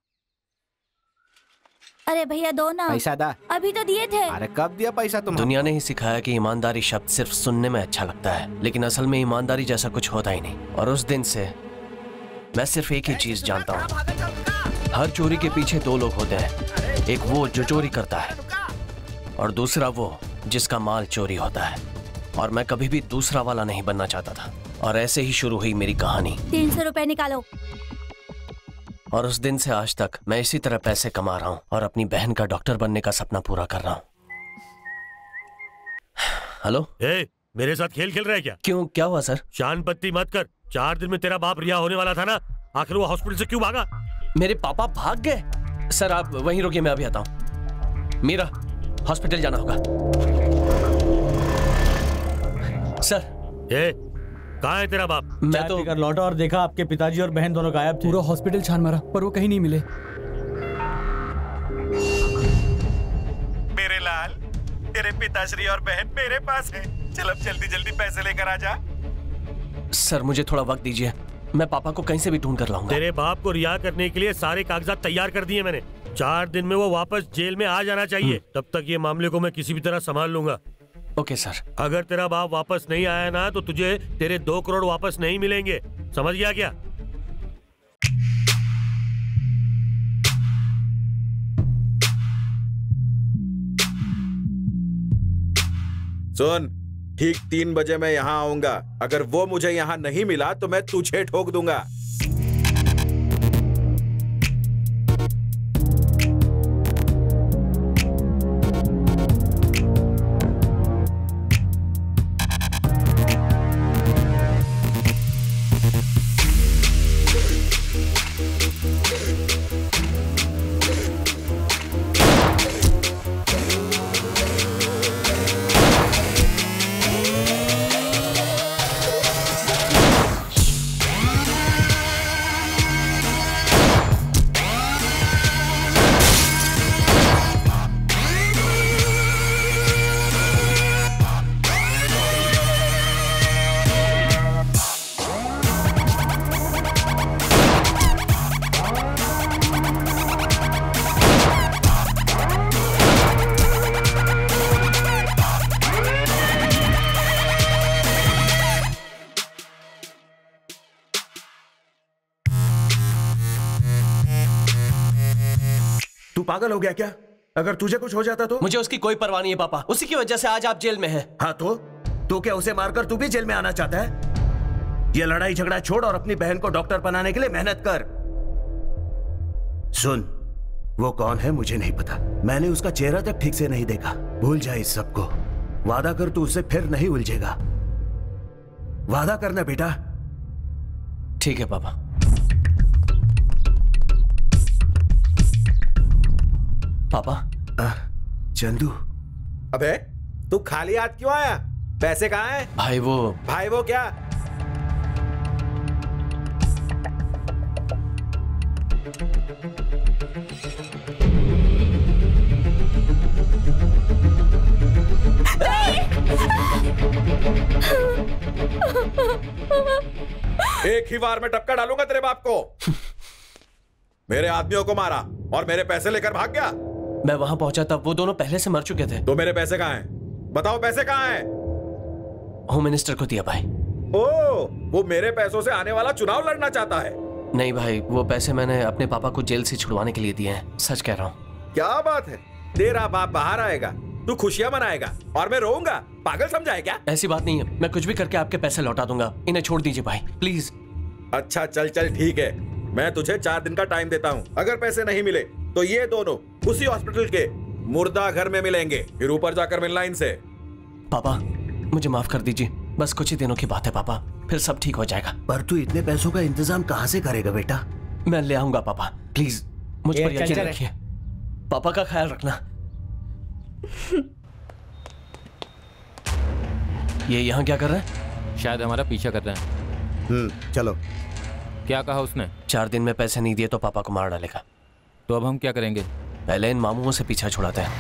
Speaker 18: अरे भैया दो ना।
Speaker 15: पैसा दा।
Speaker 18: अभी तो दिए थे।
Speaker 15: अरे कब दिया पैसा तुम?
Speaker 6: दुनिया ने ही सिखाया कि ईमानदारी शब्द सिर्फ सुनने में अच्छा लगता है, लेकिन असल में ईमानदारी जैसा कुछ होता ही नहीं। और उस दिन से मैं सिर्फ एक ही चीज जानता हूँ, हर चोरी के पीछे दो लोग होते हैं, एक वो जो चोरी करता है और दूसरा वो जिसका माल चोरी होता है। और मैं कभी भी दूसरा वाला नहीं बनना चाहता था और ऐसे ही शुरू हुई मेरी कहानी।
Speaker 1: 300 रुपए निकालो।
Speaker 6: और उस दिन से आज तक मैं इसी तरह पैसे कमा रहा हूँ और अपनी बहन का डॉक्टर बनने का सपना पूरा कर रहा हूँ। हेलो,
Speaker 20: मेरे साथ खेल खेल रहा है क्या?
Speaker 6: क्यों, क्या हुआ सर?
Speaker 20: शान पत्ती मत कर। 4 दिन में तेरा बाप रिहा होने वाला था ना, आखिर वो हॉस्पिटल से क्यों भागा?
Speaker 6: मेरे पापा भाग गए? सर आप वहीं रुकिए, मैं अभी आता हूँ। मीरा, हॉस्पिटल जाना होगा। सर
Speaker 20: कहाँ है तेरा बाप?
Speaker 2: मैं तो कर लौटा और देखा आपके पिताजी और बहन दोनों गायब थे।
Speaker 3: पूरा हॉस्पिटल छान मारा पर वो कहीं नहीं मिले।
Speaker 13: मेरे लाल, तेरे पिताश्री और बहन मेरे पास है। चल अब जल्दी जल्दी पैसे लेकर आ जा।
Speaker 6: सर मुझे थोड़ा वक्त दीजिए, मैं पापा को कहीं से भी ढूंढ कर लाऊंगा।
Speaker 20: तेरे बाप को रिहा करने के लिए सारे कागजात तैयार कर दिए मैंने। 4 दिन में वो वापस जेल में आ जाना चाहिए। तब तक ये मामले को मैं किसी भी तरह संभाल लूंगा।
Speaker 6: Okay sir.
Speaker 20: अगर तेरा बाप वापस नहीं आया ना तो तुझे तेरे 2 करोड़ वापस नहीं मिलेंगे, समझ गया क्या?
Speaker 13: सुन, ठीक 3 बजे मैं यहाँ आऊंगा। अगर वो मुझे यहाँ नहीं मिला तो मैं तुझे ठोक दूंगा।
Speaker 14: पागल हो गया क्या? अगर तुझे कुछ हो जाता तो?
Speaker 6: मुझे उसकी कोई परवाह नहीं है पापा, उसी की वजह से आज आप जेल में हैं।
Speaker 14: हाँ तो क्या उसे मारकर तू भी जेल में आना चाहता है? ये लड़ाई झगड़ा छोड़ और अपनी बहन को डॉक्टर बनाने के लिए मेहनत कर। सुन, वो कौन है मुझे नहीं पता, मैंने उसका चेहरा तक ठीक से नहीं देखा। भूल जा इस सबको, वादा कर तू उससे फिर नहीं उलझेगा। वादा करना बेटा।
Speaker 6: ठीक है पापा। पापा।
Speaker 14: चंदू।
Speaker 13: अबे तू खाली हाथ क्यों आया? पैसे कहाँ हैं?
Speaker 6: भाई वो
Speaker 13: क्या? एक ही बार में टपका डालूंगा तेरे बाप को। मेरे आदमियों को मारा और मेरे पैसे लेकर भाग गया।
Speaker 6: मैं वहां पहुंचा तब वो दोनों पहले से मर चुके थे।
Speaker 13: तो मेरे पैसे कहाँ हैं? बताओ पैसे कहाँ हैं?
Speaker 6: होम मिनिस्टर को दिया भाई।
Speaker 13: ओ, वो मेरे पैसों से आने वाला चुनाव लड़ना चाहता है।
Speaker 6: नहीं भाई, वो पैसे मैंने अपने पापा को जेल से छुड़वाने के लिए दिए हैं, सच कह रहा हूँ।
Speaker 13: क्या बात है? तेरा बाप बाहर आएगा, तू खुशियां मनाएगा और मैं रोऊंगा। पागल समझा है क्या?
Speaker 6: ऐसी बात नहीं है, मैं कुछ भी करके आपके पैसे लौटा दूंगा। इन्हें छोड़ दीजिए भाई प्लीज।
Speaker 13: अच्छा चल ठीक है, मैं तुझे 4 दिन का टाइम देता हूँ। अगर पैसे नहीं मिले तो ये दोनों उसी हॉस्पिटल के मुर्दा घर में मिलेंगे, फिर ऊपर जाकर मिलना इनसे।
Speaker 6: पापा मुझे माफ कर दीजिए, बस कुछ ही दिनों की बात है पापा, फिर सब ठीक हो जाएगा।
Speaker 14: पर तू इतने पैसों का इंतजाम कहाँ से करेगा बेटा?
Speaker 6: मैं ले आऊंगा पापा, प्लीज मुझ पर यकीन रखिए। पापा का ख्याल रखना। ये यहाँ क्या कर रहे हैं?
Speaker 9: शायद हमारा पीछा कर रहे हैं।
Speaker 15: चलो।
Speaker 9: क्या कहा उसने?
Speaker 6: 4 दिन में पैसे नहीं दिए तो पापा को मार डालेगा।
Speaker 9: तो अब हम क्या करेंगे?
Speaker 6: पहले इन मामूओं से पीछा छुड़ाते हैं।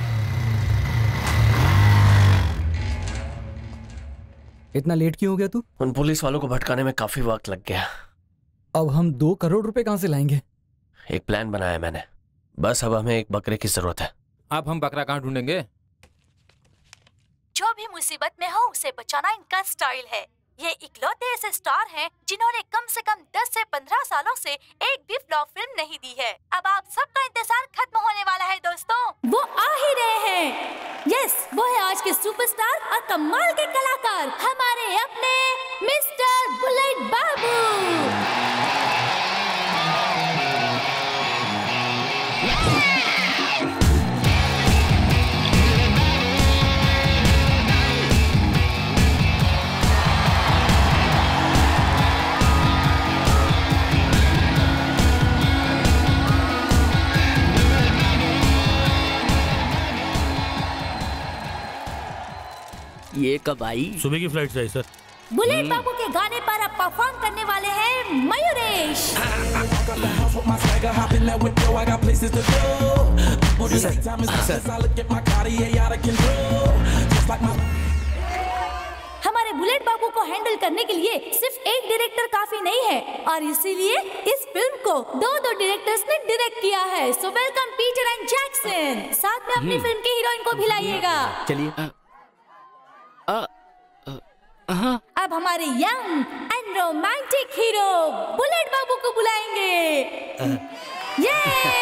Speaker 3: इतना लेट क्यों हो गया तू?
Speaker 6: उन पुलिस वालों को भटकाने में काफी वक्त लग गया।
Speaker 3: अब हम 2 करोड़ रुपए कहाँ से लाएंगे?
Speaker 6: एक प्लान बनाया मैंने, बस अब हमें एक बकरे की जरूरत है।
Speaker 9: अब हम बकरा कहाँ ढूंढेंगे?
Speaker 1: जो भी मुसीबत में हो उसे बचाना इनका स्टाइल है। ये इकलौते ऐसे स्टार हैं जिन्होंने कम से कम 10 से 15 सालों से एक भी फ्लॉप फिल्म नहीं दी है। अब आप सबका इंतजार खत्म होने वाला है दोस्तों। वो आ ही रहे हैं। यस, वो है आज के सुपरस्टार और कमाल के कलाकार, हमारे अपने मिस्टर बुलेट बाबू।
Speaker 22: ये कब आई?
Speaker 20: सुबह की फ्लाइट से आई सर।
Speaker 1: बुलेट बाबू के गाने पर अब परफॉर्म करने वाले हैं मयूरेश। हमारे बुलेट बाबू को हैंडल करने के लिए सिर्फ एक डायरेक्टर काफी नहीं है और इसीलिए इस फिल्म को दो डायरेक्टर्स ने डायरेक्ट किया है। So welcome Peter and Jackson. साथ में अपनी फिल्म की हीरोइन को भी लाइएगा।
Speaker 22: चलिए।
Speaker 1: अब हमारे young and romantic hero bullet Babu को बुलाएंगे। ये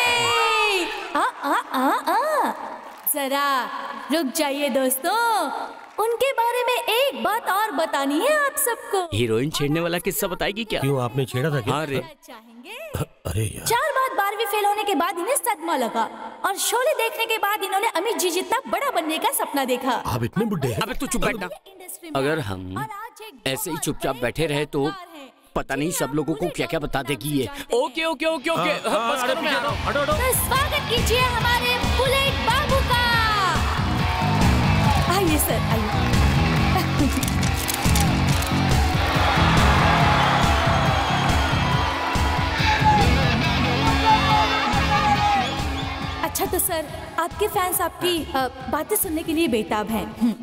Speaker 1: जरा रुक जाइए दोस्तों, उनके बारे में एक बात और बतानी है आप सबको।
Speaker 22: हीरोइन छेड़ने वाला किस्सा बताएगी क्या?
Speaker 20: क्यों, आपने छेड़ा था क्या?
Speaker 22: अरे
Speaker 20: अरे यार।
Speaker 1: 4 बार 12वीं फेल होने के बाद इन्हें सदमा लगा और शोले देखने के बाद इन्होंने अमित जी जितना बड़ा बनने का सपना देखा।
Speaker 20: आप इतने बुढ़े हैं?
Speaker 22: अबे तू चुप बैठना। अगर हम ऐसे ही चुपचाप बैठे रहे तो पता नहीं सब लोगों को क्या क्या बता देगी ये। Okay okay okay okay.
Speaker 1: तो स्वागत कीजिए हमारे बुलेट बाबू का। आइए सर, आइए। अच्छा तो सर, आपके फैंस आपकी बातें सुनने के लिए बेताब हैं।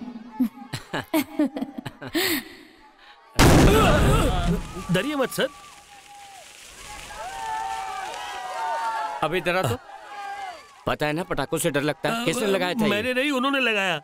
Speaker 20: डरिए मत सर।
Speaker 22: अभी डरा तो पता है ना, पटाखों से डर लगता है। किसने लगाया था?
Speaker 20: मैंने नहीं, उन्होंने लगाया।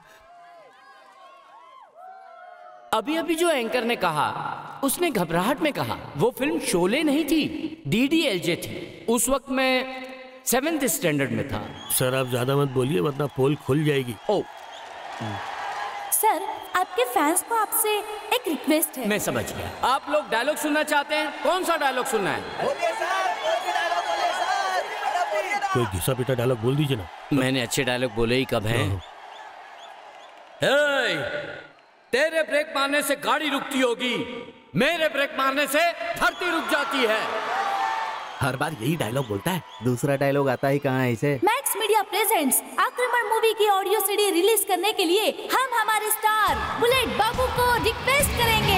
Speaker 22: अभी अभी जो एंकर ने कहा, उसने घबराहट में कहा वो फिल्म शोले नहीं थी, DDLJ थी। उस वक्त मैं 7th स्टैंडर्ड में था।
Speaker 20: सर आप ज्यादा मत बोलिए वरना पोल खुल जाएगी।
Speaker 22: ओ
Speaker 1: सर, आपके फैंस को आपसे एक रिक्वेस्ट है।
Speaker 22: मैं समझ गया। आप लोग डायलॉग सुनना चाहते हैं? कौन सा डायलॉग सुनना है?
Speaker 20: कोई घिसा पिटा डायलॉग बोल दीजिए ना।
Speaker 22: मैंने अच्छे डायलॉग बोले ही कब हैं? तेरे ब्रेक मारने से गाड़ी रुकती होगी, मेरे ब्रेक मारने से धरती रुक जाती है।
Speaker 15: हर बार यही डायलॉग बोलता है, दूसरा डायलॉग आता ही कहाँ है इसे।
Speaker 1: Max media presents Aakraman movie की ऑडियो सीडी रिलीज करने के लिए हम हमारे स्टार बुलेट बाबू को रिक्वेस्ट करेंगे।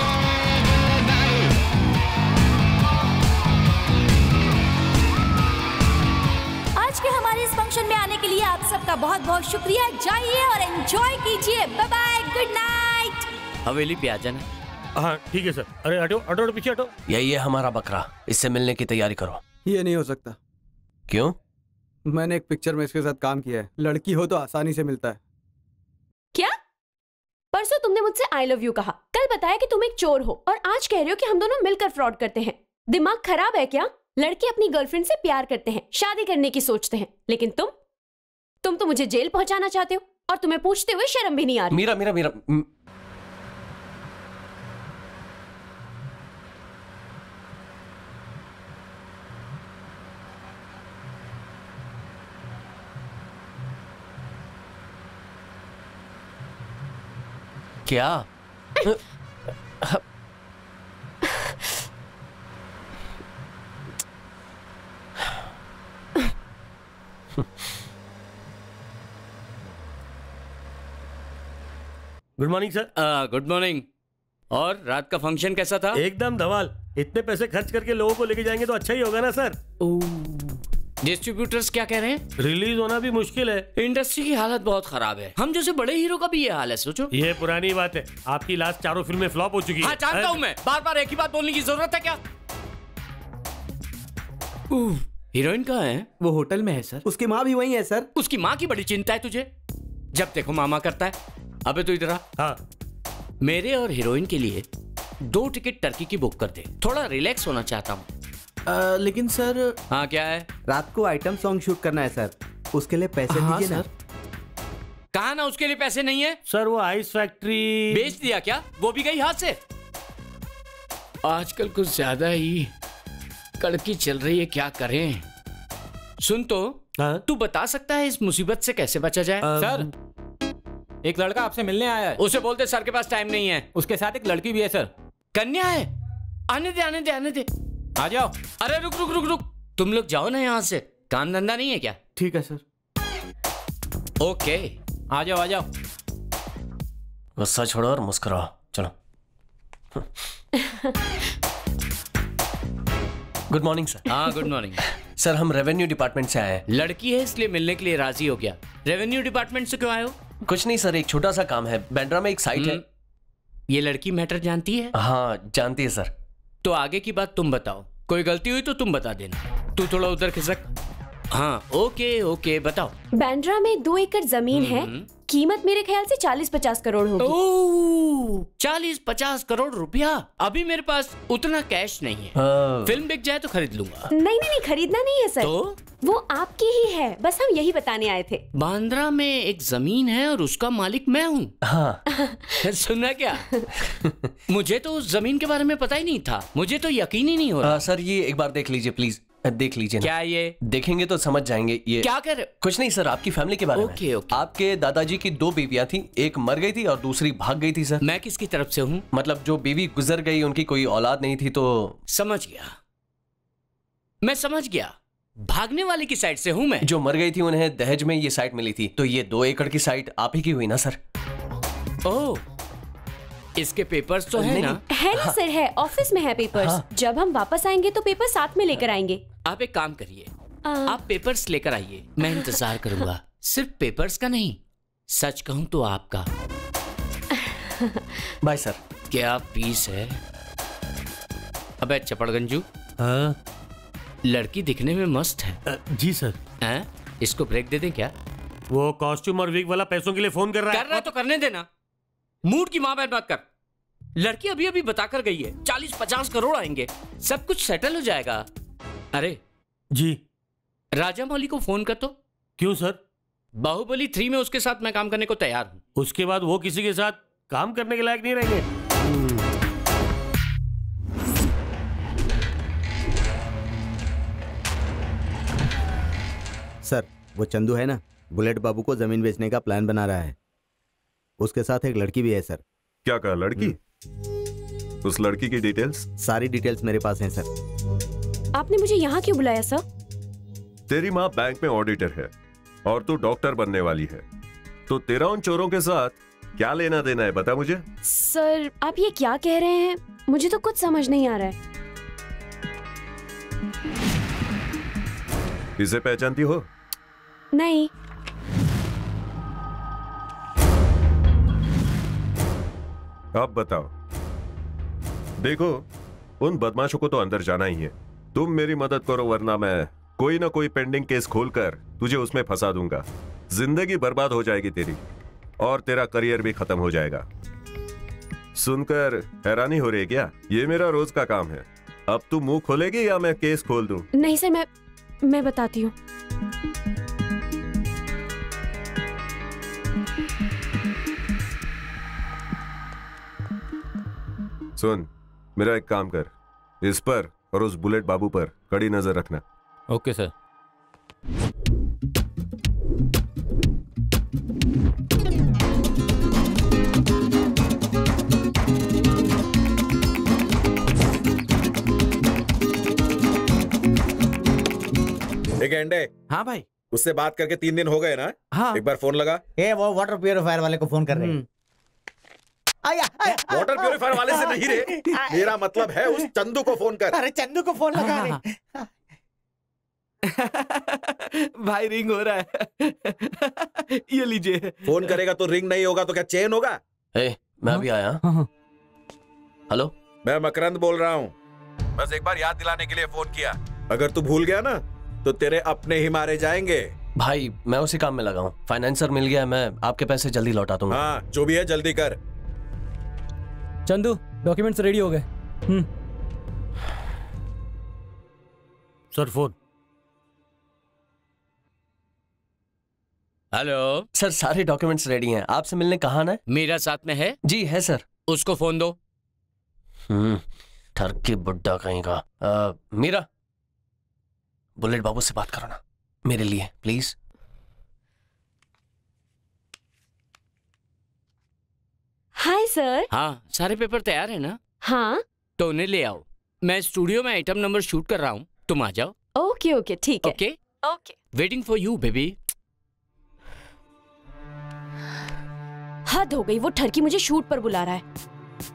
Speaker 1: आज के हमारे इस फंक्शन में आने के लिए आप सबका बहुत बहुत शुक्रिया। जाइए और एंजॉय कीजिए। Bye bye, good night.
Speaker 22: हवेली पे आ जाना।
Speaker 20: हाँ ठीक है सर। अरे हटो हटो पीछे हटो।
Speaker 6: यही है हमारा बकरा, इससे मिलने की तैयारी करो।
Speaker 15: ये नहीं हो सकता।
Speaker 6: क्यों?
Speaker 15: मैंने एक पिक्चर में इसके साथ काम किया है। लड़की हो तो आसानी से मिलता है।
Speaker 11: क्या? परसों तुमने मुझसे आई लव यू कहा, कल बताया कि तुम एक चोर हो और आज कह रहे हो कि हम दोनों मिलकर फ्रॉड करते हैं। दिमाग खराब है क्या? लड़के अपनी गर्लफ्रेंड से प्यार करते हैं, शादी करने की सोचते हैं, लेकिन तुम तो मुझे जेल पहुंचाना चाहते हो और तुम्हें पूछते हुए शर्म भी नहीं आ रही।
Speaker 6: मीरा क्या?
Speaker 20: Good morning sir.
Speaker 22: Good morning. और रात का फंक्शन कैसा था?
Speaker 20: एकदम धमाल। इतने पैसे खर्च करके लोगों को लेके जाएंगे तो अच्छा ही होगा ना सर।
Speaker 22: डिस्ट्रीब्यूटर्स क्या कह रहे हैं?
Speaker 20: रिलीज होना भी मुश्किल है।
Speaker 22: इंडस्ट्री की हालत बहुत खराब है। हम जैसे बड़े हीरो का भी ये हाल है, सोचो।
Speaker 20: ये पुरानी बात है, आपकी लास्ट 4 फिल्में फ्लॉप हो चुकी है।
Speaker 22: हाँ जानता हूँ मैं, बार बार एक ही बात बोलने की जरूरत है क्या? हीरोइन कहाँ है?
Speaker 15: वो होटल में है सर। उसकी माँ भी वही है सर।
Speaker 22: उसकी माँ की बड़ी चिंता है तुझे, जब देखो मामा करता है। अबे तू इधर आ।
Speaker 20: हाँ।
Speaker 22: मेरे और हीरोइन के लिए 2 टिकट टर्की की बुक कर दे, थोड़ा रिलैक्स होना चाहता हूँ।
Speaker 15: लेकिन सर।
Speaker 22: हाँ क्या है?
Speaker 15: रात को आइटम सॉन्ग शूट करना है सर, उसके लिए पैसे दीजिए ना।
Speaker 22: कहा ना उसके लिए पैसे नहीं है।
Speaker 20: सर वो आइस फैक्ट्री
Speaker 22: बेच दिया क्या? वो भी गई हाथ से। आजकल कुछ ज्यादा ही कड़की चल रही है, क्या करें। सुन तो, तू बता सकता है इस मुसीबत से कैसे बचा जाए?
Speaker 9: सर, एक लड़का आपसे मिलने आया है।
Speaker 22: उसे बोलते सर के पास टाइम नहीं है।
Speaker 9: उसके साथ एक लड़की भी है सर।
Speaker 22: कन्या है? आने दे आने दे आने दे।
Speaker 9: आ जाओ।
Speaker 22: अरे रुक रुक रुक रुक, तुम लोग जाओ ना यहाँ से, काम धंधा नहीं है क्या?
Speaker 15: ठीक है सर।
Speaker 22: ओके
Speaker 9: आ जाओ आ जाओ।
Speaker 6: गुस्सा छोड़ो और मुस्कुराओ, चलो। Good morning sir.
Speaker 22: हाँ गुड मॉर्निंग।
Speaker 6: सर हम रेवेन्यू डिपार्टमेंट से आए हैं।
Speaker 22: लड़की है इसलिए मिलने के लिए राजी हो गया। रेवेन्यू डिपार्टमेंट से क्यों आए हो?
Speaker 6: कुछ नहीं सर, एक छोटा सा काम है। बांद्रा में एक साइट है।
Speaker 22: ये लड़की मैटर जानती है?
Speaker 6: हाँ जानती है सर।
Speaker 22: तो आगे की बात तुम बताओ, कोई गलती हुई तो तुम बता देना। तू थोड़ा उधर खिसक। हाँ ओके ओके बताओ।
Speaker 11: बांद्रा में 2 एकड़ जमीन है, कीमत मेरे ख्याल से 40-50 करोड़ होगी।
Speaker 22: 40-50 करोड़ रुपया? अभी मेरे पास उतना कैश नहीं है। फिल्म बिक जाए तो खरीद लूंगा।
Speaker 11: नहीं नहीं नहीं, खरीदना नहीं है सर।
Speaker 22: तो?
Speaker 11: वो आपकी ही है, बस हम यही बताने आए थे।
Speaker 22: बांद्रा में एक जमीन है और उसका मालिक मैं हूँ।
Speaker 6: हाँ।
Speaker 22: सुना क्या? मुझे तो उस जमीन के बारे में पता ही नहीं था, मुझे तो यकीन ही नहीं हो रहा।
Speaker 6: सर ये एक बार देख लीजिए प्लीज, देख लीजिए ना।
Speaker 22: क्या ये?
Speaker 6: देखेंगे तो समझ जाएंगे। ये
Speaker 22: क्या कर रहे?
Speaker 6: कुछ नहीं सर, आपकी फैमिली के बारे में।
Speaker 22: ओके।
Speaker 6: आपके दादाजी की 2 बीवियां थी, एक मर गई थी और दूसरी भाग गई थी सर।
Speaker 22: मैं किसकी तरफ से हूँ?
Speaker 6: मतलब जो बीवी गुजर गई उनकी कोई औलाद नहीं थी तो।
Speaker 22: समझ गया, मैं समझ गया। भागने वाले की साइड से हूँ मैं।
Speaker 6: जो मर गई थी उन्हें दहेज में ये साइट मिली थी, तो ये 2 एकड़ की साइट आप ही की हुई ना सर?
Speaker 22: ओह, इसके पेपर्स तो है ना?
Speaker 11: है ना सर, है, ऑफिस में है पेपर्स। हाँ। जब हम वापस आएंगे तो पेपर साथ में लेकर आएंगे।
Speaker 22: आप एक काम करिए, आप पेपर्स लेकर आइए, मैं इंतजार करूंगा। सिर्फ पेपर्स का नहीं, सच कहूं तो आपका।
Speaker 6: Bye sir.
Speaker 22: क्या पीस है। अबे चपड़गंजू।
Speaker 20: हाँ?
Speaker 22: लड़की दिखने में मस्त है।
Speaker 20: जी सर।
Speaker 22: इसको ब्रेक दे दें क्या?
Speaker 20: वो कॉस्ट्यूम और विग वाला पैसों के लिए फोन कर रहा है।
Speaker 22: कर रहा है तो करने देना, मूड की माँ बैठ मत कर। लड़की अभी अभी बता कर गई है 40-50 करोड़ आएंगे, सब कुछ सेटल हो जाएगा। अरे
Speaker 20: जी,
Speaker 22: राजा मौली को फोन कर। तो
Speaker 20: क्यों सर?
Speaker 22: बाहुबली 3 में उसके साथ मैं काम करने को तैयार हूँ।
Speaker 20: उसके बाद वो किसी के साथ काम करने के लायक नहीं रहेंगे।
Speaker 15: सर वो चंदू है ना, बुलेट बाबू को जमीन बेचने का प्लान बना रहा है। उसके साथ एक लड़की भी है सर।
Speaker 17: क्या कहा? लड़की? उस लड़की की डिटेल्स?
Speaker 15: सारी डिटेल्स मेरे पास हैं सर।
Speaker 11: आपने मुझे यहाँ क्यों बुलाया सर?
Speaker 17: तेरी माँ बैंक में ऑडिटर है और तू डॉक्टर बनने वाली है, तो तेरा उन चोरों के साथ क्या लेना देना है बता मुझे।
Speaker 11: सर आप ये क्या कह रहे हैं, मुझे तो कुछ समझ नहीं आ रहा है।
Speaker 17: इसे पहचानती हो?
Speaker 11: नहीं।
Speaker 17: अब बताओ। देखो उन बदमाशों को तो अंदर जाना ही है, तुम मेरी मदद करो वरना मैं कोई ना कोई पेंडिंग केस खोलकर तुझे उसमें फंसा दूंगा। जिंदगी बर्बाद हो जाएगी तेरी और तेरा करियर भी खत्म हो जाएगा। सुनकर हैरानी हो रही है क्या? ये मेरा रोज का काम है। अब तू मुंह खोलेगी या मैं केस खोल दूं?
Speaker 11: नहीं सर, मैं बताती हूँ।
Speaker 17: सुन, मेरा एक काम कर, इस पर और उस बुलेट बाबू पर कड़ी नजर रखना।
Speaker 9: Okay sir.
Speaker 13: एक अंडे।
Speaker 15: हाँ भाई।
Speaker 13: उससे बात करके 3 दिन हो गए ना?
Speaker 12: हाँ।
Speaker 13: एक बार फोन लगा।
Speaker 12: वो वाटर प्यूरिफायर वाले को फोन कर रहे हैं।
Speaker 13: वाटर प्यूरिफायर वाले से नहीं रे, मेरा मतलब है उस चंदू को फोन कर।
Speaker 12: अरे चंदू को फोन लगा रहे।
Speaker 15: भाई रिंग हो रहा है। ये लीजिए।
Speaker 13: फोन करेगा तो रिंग नहीं होगा तो क्या चेन होगा?
Speaker 6: मैं अभी आया। हेलो,
Speaker 13: मैं मकरंद बोल रहा हूँ। बस एक बार याद दिलाने के लिए फोन किया। अगर तू भूल गया ना तो तेरे अपने ही मारे जाएंगे।
Speaker 6: भाई मैं उसी काम में लगा हूँ, फाइनेंसर मिल गया, मैं आपके पैसे जल्दी लौटा दूंगा।
Speaker 13: हाँ जो भी है जल्दी कर।
Speaker 3: चंदू डॉक्यूमेंट्स रेडी हो गए।
Speaker 20: Sir phone.
Speaker 6: हेलो सर, सारे डॉक्यूमेंट्स रेडी हैं, आपसे मिलने कहाँ आना है?
Speaker 22: मेरा साथ में है।
Speaker 6: जी है सर।
Speaker 22: उसको फोन दो।
Speaker 6: ठरकी बुड्ढा कहीं का। मीरा, बुलेट बाबू से बात करो ना मेरे लिए प्लीज।
Speaker 11: Hi sir.
Speaker 22: हाँ, सारे पेपर तैयार है ना?
Speaker 11: हाँ।
Speaker 22: तो उन्हें ले आओ, मैं स्टूडियो में आइटम नंबर शूट कर रहा हूँ, तुम आ जाओ।
Speaker 11: ओके ओके ठीक है।
Speaker 22: Okay
Speaker 11: okay.
Speaker 22: Waiting for you baby.
Speaker 11: हद हो गई, वो ठरकी मुझे शूट पर बुला रहा है।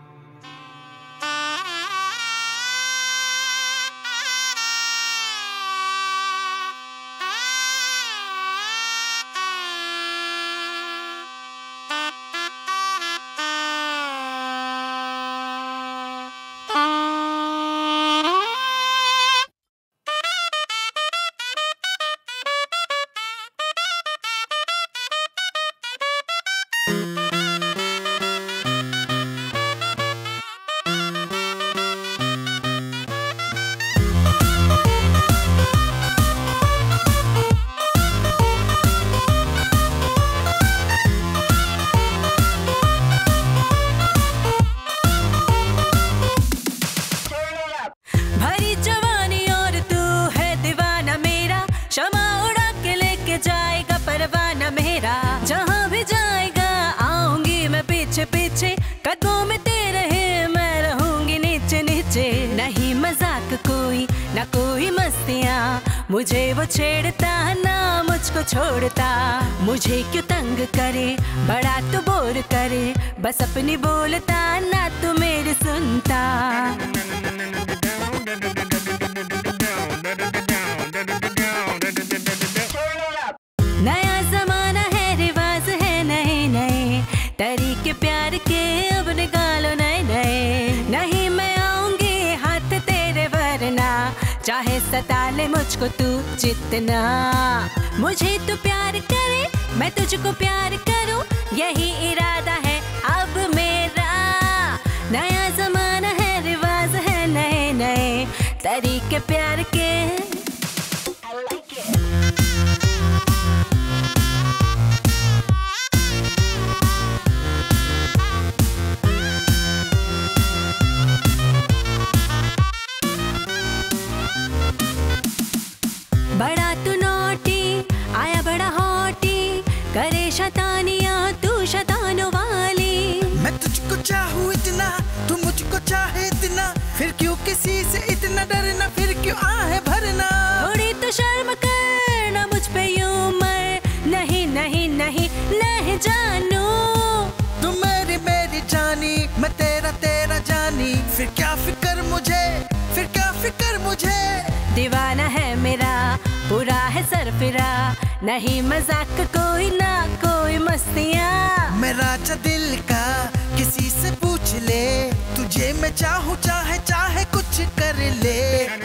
Speaker 5: मुझे वो छेड़ता ना मुझको छोड़ता, मुझे क्यों तंग करे, बड़ा तो बोर करे, बस अपनी बोलता ना तू मेरी सुनता। नया जमाना है, रिवाज है नए नए, तरीके प्यार के अब निकालो नए नए। नहीं मैं आऊंगी हाथ तेरे वरना, चाहे सता ले मुझको तू जितना। मुझे तू प्यार करे, मैं तुझको प्यार करूं, यही इरादा है अब मेरा। नया जमाना है, रिवाज है नए नए, तरीके प्यार के। बड़ा तू नोटी, आया बड़ा हॉटी, करे शैतानियां तू शैतानों वाली।
Speaker 10: मैं तुझको चाहूँ इतना, तू मुझको चाहे इतना, फिर क्यों किसी से इतना डरना, फिर क्यों आहे भरना।
Speaker 5: थोड़ी तो शर्म करना मुझ पे यूं मर, नहीं नहीं नहीं नहीं जानू।
Speaker 10: तू मेरी मेरी जानी, मैं तेरा तेरा जानी, फिर क्या फिक्र मुझे, फिर क्या फिक्र मुझे।
Speaker 5: दीवाना है मेरा, पूरा है सरफिरा, नहीं मजाक कोई ना कोई मस्तियाँ।
Speaker 10: मैं राजा दिल का किसी से पूछ ले, तुझे मैं चाहूँ चाहे चाहे कुछ कर ले।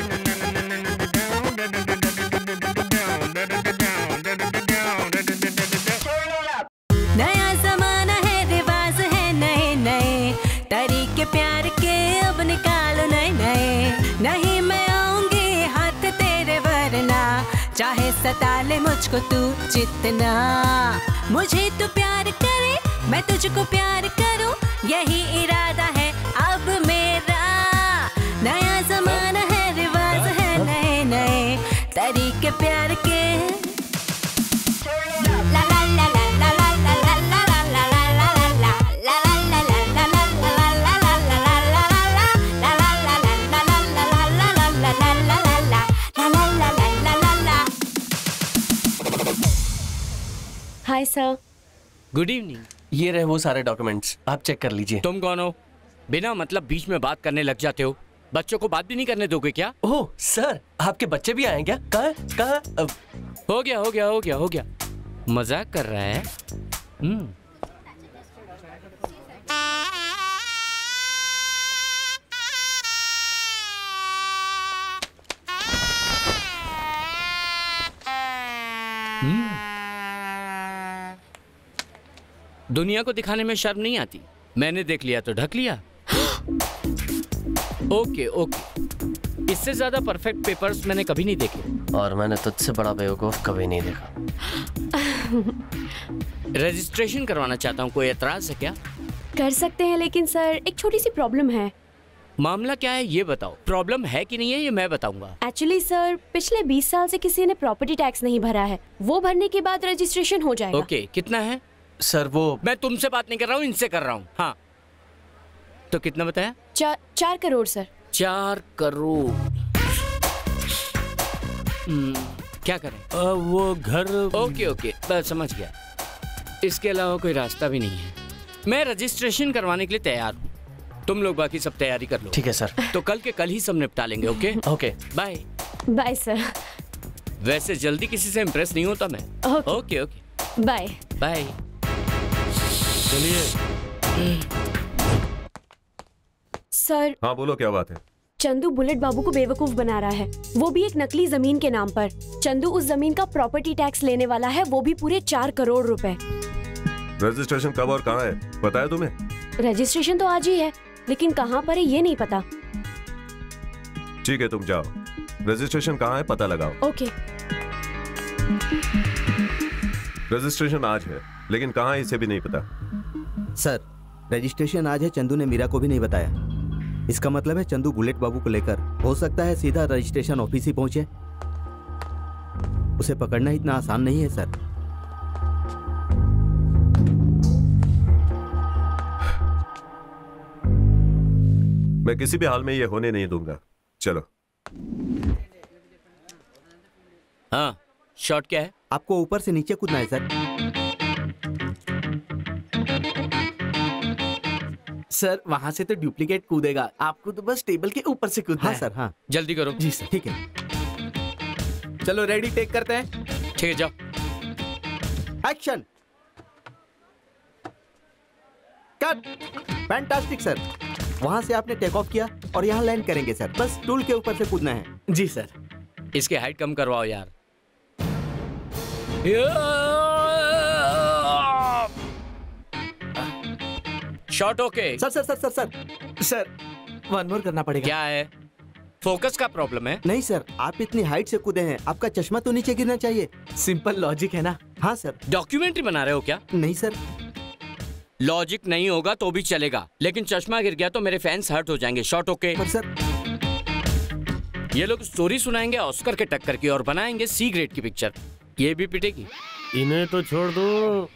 Speaker 5: नया जमाना है, रिवाज है नए नए, तरीके प्यार के अब निकालो नए नए। नहीं मैं आऊंगी हाथ तेरे वरना, चाहे सता ले मुझको तू जितना। मुझे तू प्यार करे, मैं तुझको प्यार करूं, यही इरादा है अब मेरा। नया जमाना है, रिवाज है नए नए, तरीके प्यार के।
Speaker 11: Hi sir.
Speaker 22: Good evening.
Speaker 6: ये रहे वो सारे डॉक्यूमेंट्स, आप चेक कर लीजिए।
Speaker 22: तुम कौन हो? बिना मतलब बीच में बात करने लग जाते हो, बच्चों को बात भी नहीं करने दोगे क्या?
Speaker 6: ओह सर, आपके बच्चे भी आए क्या? कहाँ?
Speaker 22: हो गया हो गया हो गया हो गया, मजाक कर रहा है। दुनिया को दिखाने में शर्म नहीं आती? मैंने देख लिया तो ढक लिया। ओके ओके, इससे ज्यादा परफेक्ट पेपर्स मैंने कभी नहीं देखे।
Speaker 6: और मैंने तुझसे बड़ा बेवकूफ कभी नहीं देखा।
Speaker 22: रजिस्ट्रेशन करवाना चाहता हूँ, कोई एतराज है क्या?
Speaker 11: कर सकते हैं, लेकिन सर एक छोटी सी प्रॉब्लम है।
Speaker 22: मामला क्या है ये बताओ। प्रॉब्लम है कि नहीं है ये मैं बताऊंगा।
Speaker 11: एक्चुअली सर पिछले 20 साल से किसी ने प्रॉपर्टी टैक्स नहीं भरा है, वो भरने के बाद रजिस्ट्रेशन हो जाएगा।
Speaker 22: ओके, कितना है?
Speaker 6: सर वो मैं
Speaker 22: तुमसे बात नहीं कर रहा हूँ, इनसे कर रहा हूँ। हाँ तो कितना बताया?
Speaker 11: 4 करोड़ सर।
Speaker 22: 4 करोड़। क्या करें?
Speaker 20: वो घर।
Speaker 22: ओके ओके, बस समझ गया। इसके अलावा कोई रास्ता भी नहीं है। मैं रजिस्ट्रेशन करवाने के लिए तैयार हूँ, तुम लोग बाकी सब तैयारी कर लो।
Speaker 6: ठीक है सर।
Speaker 22: तो कल के कल ही सब निपटा लेंगे। Okay
Speaker 6: okay,
Speaker 22: bye.
Speaker 11: Bye sir.
Speaker 22: वैसे जल्दी किसी से इम्प्रेस नहीं होता मैं। Okay okay
Speaker 11: bye
Speaker 22: bye.
Speaker 20: चलिए
Speaker 11: सर।
Speaker 17: हाँ बोलो, क्या बात है?
Speaker 11: चंदू बुलेट बाबू को बेवकूफ बना रहा है, वो भी एक नकली जमीन के नाम पर। चंदू उस जमीन का प्रॉपर्टी टैक्स लेने वाला है, वो भी पूरे 4 करोड़ रुपए।
Speaker 17: रजिस्ट्रेशन कब और कहाँ है पता है तुम्हें?
Speaker 11: रजिस्ट्रेशन तो आज ही है, लेकिन कहाँ पर है ये नहीं पता।
Speaker 17: ठीक है तुम जाओ, रजिस्ट्रेशन कहाँ है पता लगाओ।
Speaker 11: ओके।
Speaker 17: रजिस्ट्रेशन आज है लेकिन कहाँ है इसे भी नहीं पता।
Speaker 15: सर रजिस्ट्रेशन आज है, चंदू ने मीरा को भी नहीं बताया। इसका मतलब है चंदू बुलेट बाबू को लेकर हो सकता है सीधा रजिस्ट्रेशन ऑफिस ही पहुंचे। उसे पकड़ना इतना आसान नहीं है सर।
Speaker 17: मैं किसी भी हाल में ये होने नहीं दूंगा। चलो।
Speaker 22: हाँ, शॉट क्या है?
Speaker 15: आपको ऊपर से नीचे कूदना है सर।
Speaker 19: सर वहां से तो डुप्लीकेट कूदेगा, आपको तो बस टेबल के ऊपर से कूदना है।
Speaker 15: हाँ सर, हाँ
Speaker 22: जल्दी करो।
Speaker 19: जी सर।
Speaker 15: ठीक है
Speaker 19: चलो रेडी, टेक करते हैं।
Speaker 22: ठीक है जाओ।
Speaker 15: एक्शन। कट। फैंटास्टिक सर, वहां से आपने टेक ऑफ किया और यहाँ लैंड करेंगे सर। बस टूल के ऊपर से कूदना है।
Speaker 19: जी सर।
Speaker 22: इसकी हाइट कम करवाओ यार। Shot okay.
Speaker 19: Sir sir sir sir sir sir 1 more करना पड़ेगा।
Speaker 22: क्या है? फोकस का प्रॉब्लम है?
Speaker 15: नहीं सर, आप इतनी हाइट से कूदे हैं, आपका चश्मा तो नीचे गिरना चाहिए।
Speaker 19: सिंपल लॉजिक है ना।
Speaker 15: हाँ सर।
Speaker 22: डॉक्यूमेंट्री बना रहे हो क्या?
Speaker 15: नहीं सर।
Speaker 22: लॉजिक नहीं होगा तो भी चलेगा, लेकिन चश्मा गिर गया तो मेरे फैंस हर्ट हो जाएंगे। Shot okay.
Speaker 15: पर सर
Speaker 22: ये लोग स्टोरी सुनाएंगे ऑस्कर के टक्कर की और बनाएंगे सी ग्रेड की पिक्चर। ये भी पिटेगी।
Speaker 20: इन्हें तो छोड़ दो।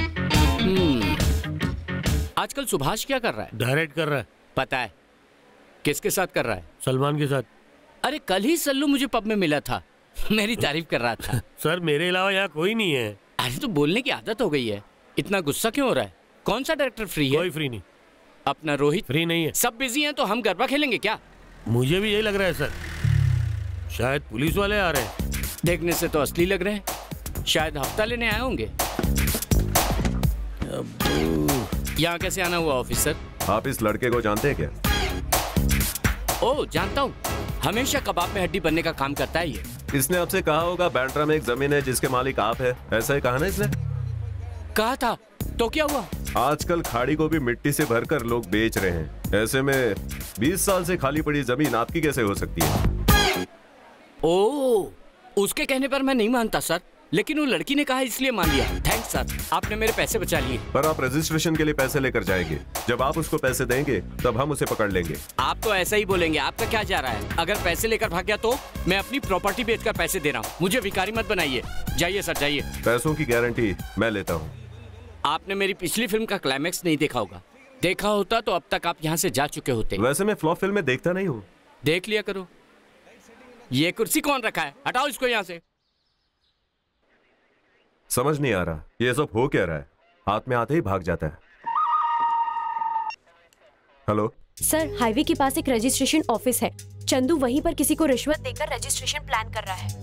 Speaker 22: आजकल सुभाष क्या कर रहा है?
Speaker 20: डायरेक्ट कर रहा है।
Speaker 22: पता है किसके साथ कर रहा है?
Speaker 20: सलमान के साथ।
Speaker 22: अरे कल ही सल्लू मुझे पब में मिला था, मेरी तारीफ कर रहा था।
Speaker 20: सर मेरे अलावा यहाँ कोई नहीं है।
Speaker 22: अरे तो बोलने की आदत हो गई है, इतना गुस्सा क्यों हो रहा है? कौन सा डायरेक्टर फ्री है?
Speaker 20: कोई फ्री नहीं।
Speaker 22: अपना रोहित
Speaker 20: फ्री नहीं है।
Speaker 22: सब बिजी हैं तो हम गरबा खेलेंगे क्या?
Speaker 20: मुझे भी यही लग रहा है सर, शायद पुलिस वाले आ रहे हैं।
Speaker 22: देखने से तो असली लग रहे हैं, शायद हफ्ता लेने आए होंगे। यहाँ कैसे आना हुआ ऑफिसर?
Speaker 17: आप इस लड़के को जानते हैं क्या?
Speaker 22: ओह जानता हूँ, हमेशा कबाब में हड्डी बनने का काम करता है ये।
Speaker 17: इसने आपसे कहा होगा बैंड्रा में एक जमीन है जिसके मालिक आप है, ऐसा ही कहा ना इसने?
Speaker 22: कहा था तो क्या हुआ?
Speaker 17: आजकल खाड़ी को भी मिट्टी से भरकर लोग बेच रहे हैं, ऐसे में 20 साल से खाली पड़ी जमीन आपकी कैसे हो सकती है?
Speaker 22: ओह, उसके कहने पर मैं नहीं मानता सर, लेकिन वो लड़की ने कहा इसलिए मान लिया। थैंक्स सर, आपने मेरे पैसे बचा लिए।
Speaker 17: पर आप रजिस्ट्रेशन के लिए पैसे लेकर जाएंगे, जब आप उसको पैसे देंगे तब हम उसे पकड़ लेंगे।
Speaker 22: आप तो ऐसा ही बोलेंगे, आपका क्या जा रहा है? अगर पैसे लेकर भाग गया तो मैं अपनी प्रॉपर्टी बेचकर पैसे दे रहा हूँ, मुझे भिखारी मत बनाइए। जाइए सर जाइए।
Speaker 17: पैसों की गारंटी मैं लेता हूँ।
Speaker 22: आपने मेरी पिछली फिल्म का क्लाइमैक्स नहीं देखा होगा, देखा होता तो अब तक आप यहाँ से जा चुके होते।
Speaker 17: वैसे मैं फ्लॉप फिल्में देखता नहीं हूँ।
Speaker 22: देख लिया करो। ये कुर्सी कौन रखा है? हटाओ इसको यहाँ से।
Speaker 17: समझ नहीं आ रहा ये सब हो क्या रहा है, हाथ में आते ही भाग जाता है। हेलो
Speaker 11: सर, हाईवे के पास एक रजिस्ट्रेशन ऑफिस है, चंदू वहीं पर किसी को रिश्वत देकर रजिस्ट्रेशन प्लान कर रहा है।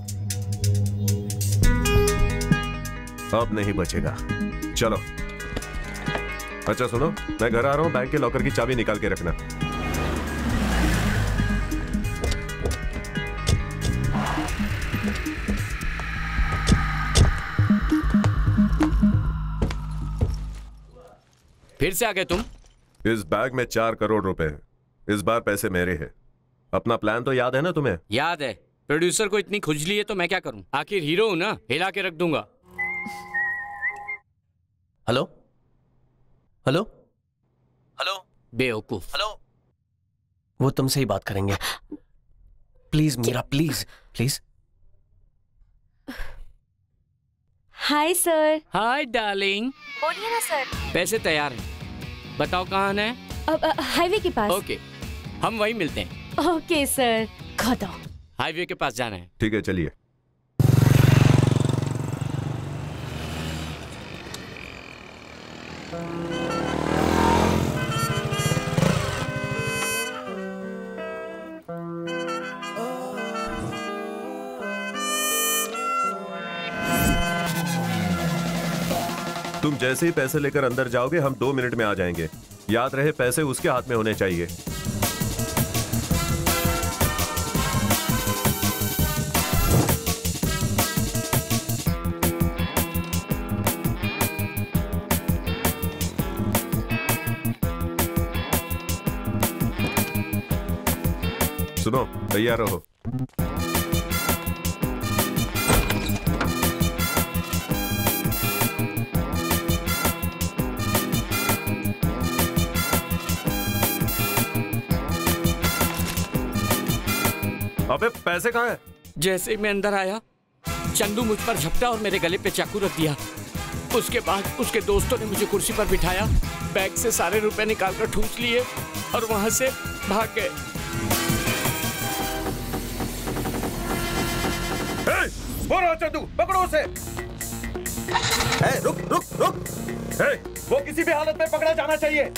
Speaker 17: अब नहीं बचेगा, चलो। अच्छा सुनो, मैं घर आ रहा हूँ, बैंक के लॉकर की चाबी निकाल के रखना।
Speaker 22: फिर से आ गए तुम?
Speaker 17: इस बैग में 4 करोड़ रुपए हैं। इस बार पैसे मेरे हैं। अपना प्लान तो याद है ना तुम्हें?
Speaker 22: याद है। प्रोड्यूसर को इतनी खुजली है तो मैं क्या करूं? आखिर हीरो हूं ना, हिला के रख दूंगा।
Speaker 6: हेलो हेलो हेलो
Speaker 22: बेवकूफ।
Speaker 6: हेलो, वो तुमसे ही बात करेंगे। Please Meera, please please.
Speaker 11: Hi sir.
Speaker 22: Hi darling.
Speaker 11: बोलिए ना सर।
Speaker 22: पैसे तैयार हैं, बताओ कहाँ आना है?
Speaker 11: हाईवे के पास।
Speaker 22: ओके, हम वहीं मिलते हैं।
Speaker 11: Okay sir. खड़ा।
Speaker 22: हाईवे के पास जाना है।
Speaker 17: ठीक है, चलिए। तुम जैसे ही पैसे लेकर अंदर जाओगे हम 2 मिनट में आ जाएंगे। याद रहे पैसे उसके हाथ में होने चाहिए। सुनो, तैयार रहो। अबे पैसे कहाँ हैं?
Speaker 22: जैसे ही मैं अंदर आया, चंदू मुझ पर झपटा और मेरे गले पे चाकू रख दिया। उसके बाद उसके दोस्तों ने मुझे कुर्सी पर बिठाया, बैग से सारे रुपए निकालकर ठूस लिए और वहां से भाग गए।
Speaker 17: वो रहा चंदू, पकड़ो उसे। रुक रुक रुक। वो किसी भी हालत में पकड़ा जाना चाहिए।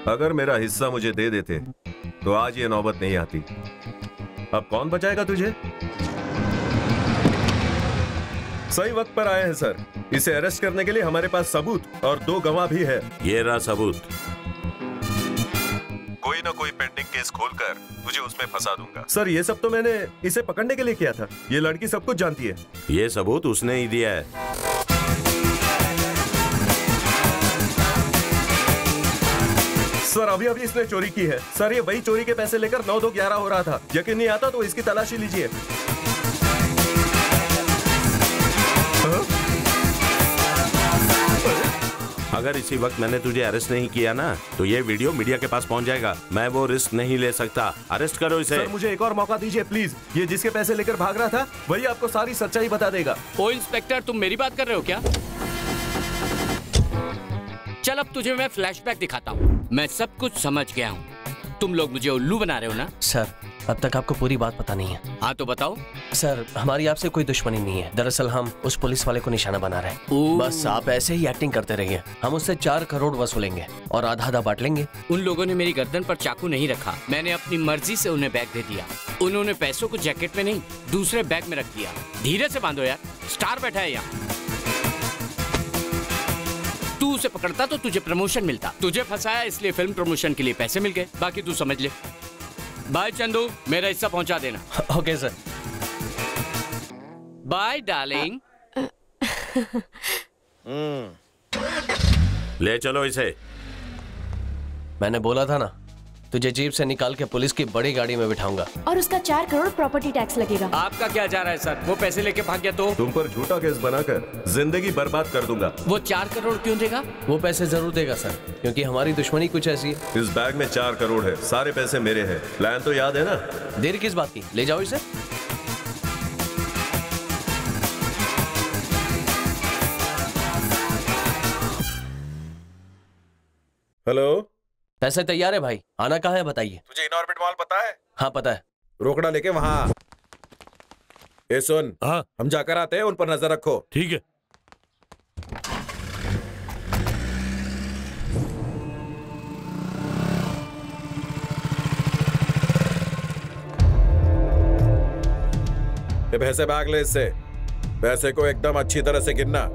Speaker 17: अगर मेरा हिस्सा मुझे दे देते तो आज ये नौबत नहीं आती। अब कौन बचाएगा तुझे? सही वक्त पर आए हैं सर। इसे अरेस्ट करने के लिए हमारे पास सबूत और 2 गवाह भी है।
Speaker 16: ये रहा सबूत।
Speaker 17: कोई ना कोई पेंडिंग केस खोलकर तुझे उसमें फंसा दूंगा। सर ये सब तो मैंने इसे पकड़ने के लिए किया था। ये लड़की सब कुछ जानती है।
Speaker 16: ये सबूत उसने ही दिया है।
Speaker 17: सर अभी इसने चोरी की है। सर ये वही चोरी के पैसे लेकर 9-2-11 हो रहा था। यकीन नहीं आता तो इसकी तलाशी लीजिए।
Speaker 16: अगर इसी वक्त मैंने तुझे अरेस्ट नहीं किया ना तो ये वीडियो मीडिया के पास पहुंच जाएगा। मैं वो रिस्क नहीं ले सकता। अरेस्ट करो इसे।
Speaker 17: सर मुझे एक और मौका दीजिए प्लीज। ये जिसके पैसे लेकर भाग रहा था वही आपको सारी सच्चाई बता देगा।
Speaker 22: ओ इंस्पेक्टर, तुम मेरी बात कर रहे हो क्या? चल अब तुझे मैं फ्लैशबैक दिखाता हूँ। मैं सब कुछ समझ गया हूँ। तुम लोग मुझे उल्लू बना रहे हो ना?
Speaker 6: सर अब तक आपको पूरी बात पता नहीं है।
Speaker 22: हाँ तो बताओ।
Speaker 6: सर हमारी आपसे कोई दुश्मनी नहीं है। दरअसल हम उस पुलिस वाले को निशाना बना रहे हैं। बस आप ऐसे ही एक्टिंग करते रहिए। हम उससे 4 करोड़ वसूलेंगे और आधा बांट लेंगे।
Speaker 22: उन लोगों ने मेरी गर्दन पर चाकू नहीं रखा। मैंने अपनी मर्जी से उन्हें बैग दे दिया। उन्होंने पैसों को जैकेट में नहीं दूसरे बैग में रख दिया। धीरे से बांधो यार, स्टार बैठा है यहाँ। तू उसे पकड़ता तो तुझे प्रमोशन मिलता। तुझे फंसाया इसलिए फिल्म प्रमोशन के लिए पैसे मिल गए। बाकी तू समझ ले। बाय चंदू, मेरा हिस्सा पहुंचा देना।
Speaker 6: Okay sir.
Speaker 22: Bye darling.
Speaker 16: ले चलो इसे।
Speaker 6: मैंने बोला था ना, तुझे जेब से निकाल के पुलिस की बड़ी गाड़ी में बिठाऊंगा।
Speaker 11: और उसका 4 करोड़ प्रॉपर्टी टैक्स लगेगा।
Speaker 22: आपका क्या जा रहा है सर? वो पैसे लेके भाग गया तो?
Speaker 17: तुम पर झूठा केस बनाकर जिंदगी बर्बाद कर दूंगा।
Speaker 22: वो 4 करोड़ क्यों देगा?
Speaker 6: वो पैसे जरूर देगा सर, क्योंकि हमारी दुश्मनी कुछ ऐसी है।
Speaker 17: इस बैग में 4 करोड़ है। सारे पैसे मेरे हैं। प्लान तो याद है ना?
Speaker 6: देर किस बात की? ले जाओ इसे।
Speaker 13: हेलो,
Speaker 6: पैसे तैयार है भाई। आना कहाँ है बताइए।
Speaker 13: तुझे इनऑर्बिट मॉल पता है?
Speaker 6: हाँ पता है।
Speaker 13: रोकड़ा लेके वहां। ए सुन, हम जाकर आते हैं, उन पर नजर रखो।
Speaker 20: ठीक है।
Speaker 13: ये पैसे भाग ले इससे। पैसे को एकदम अच्छी तरह से गिनना।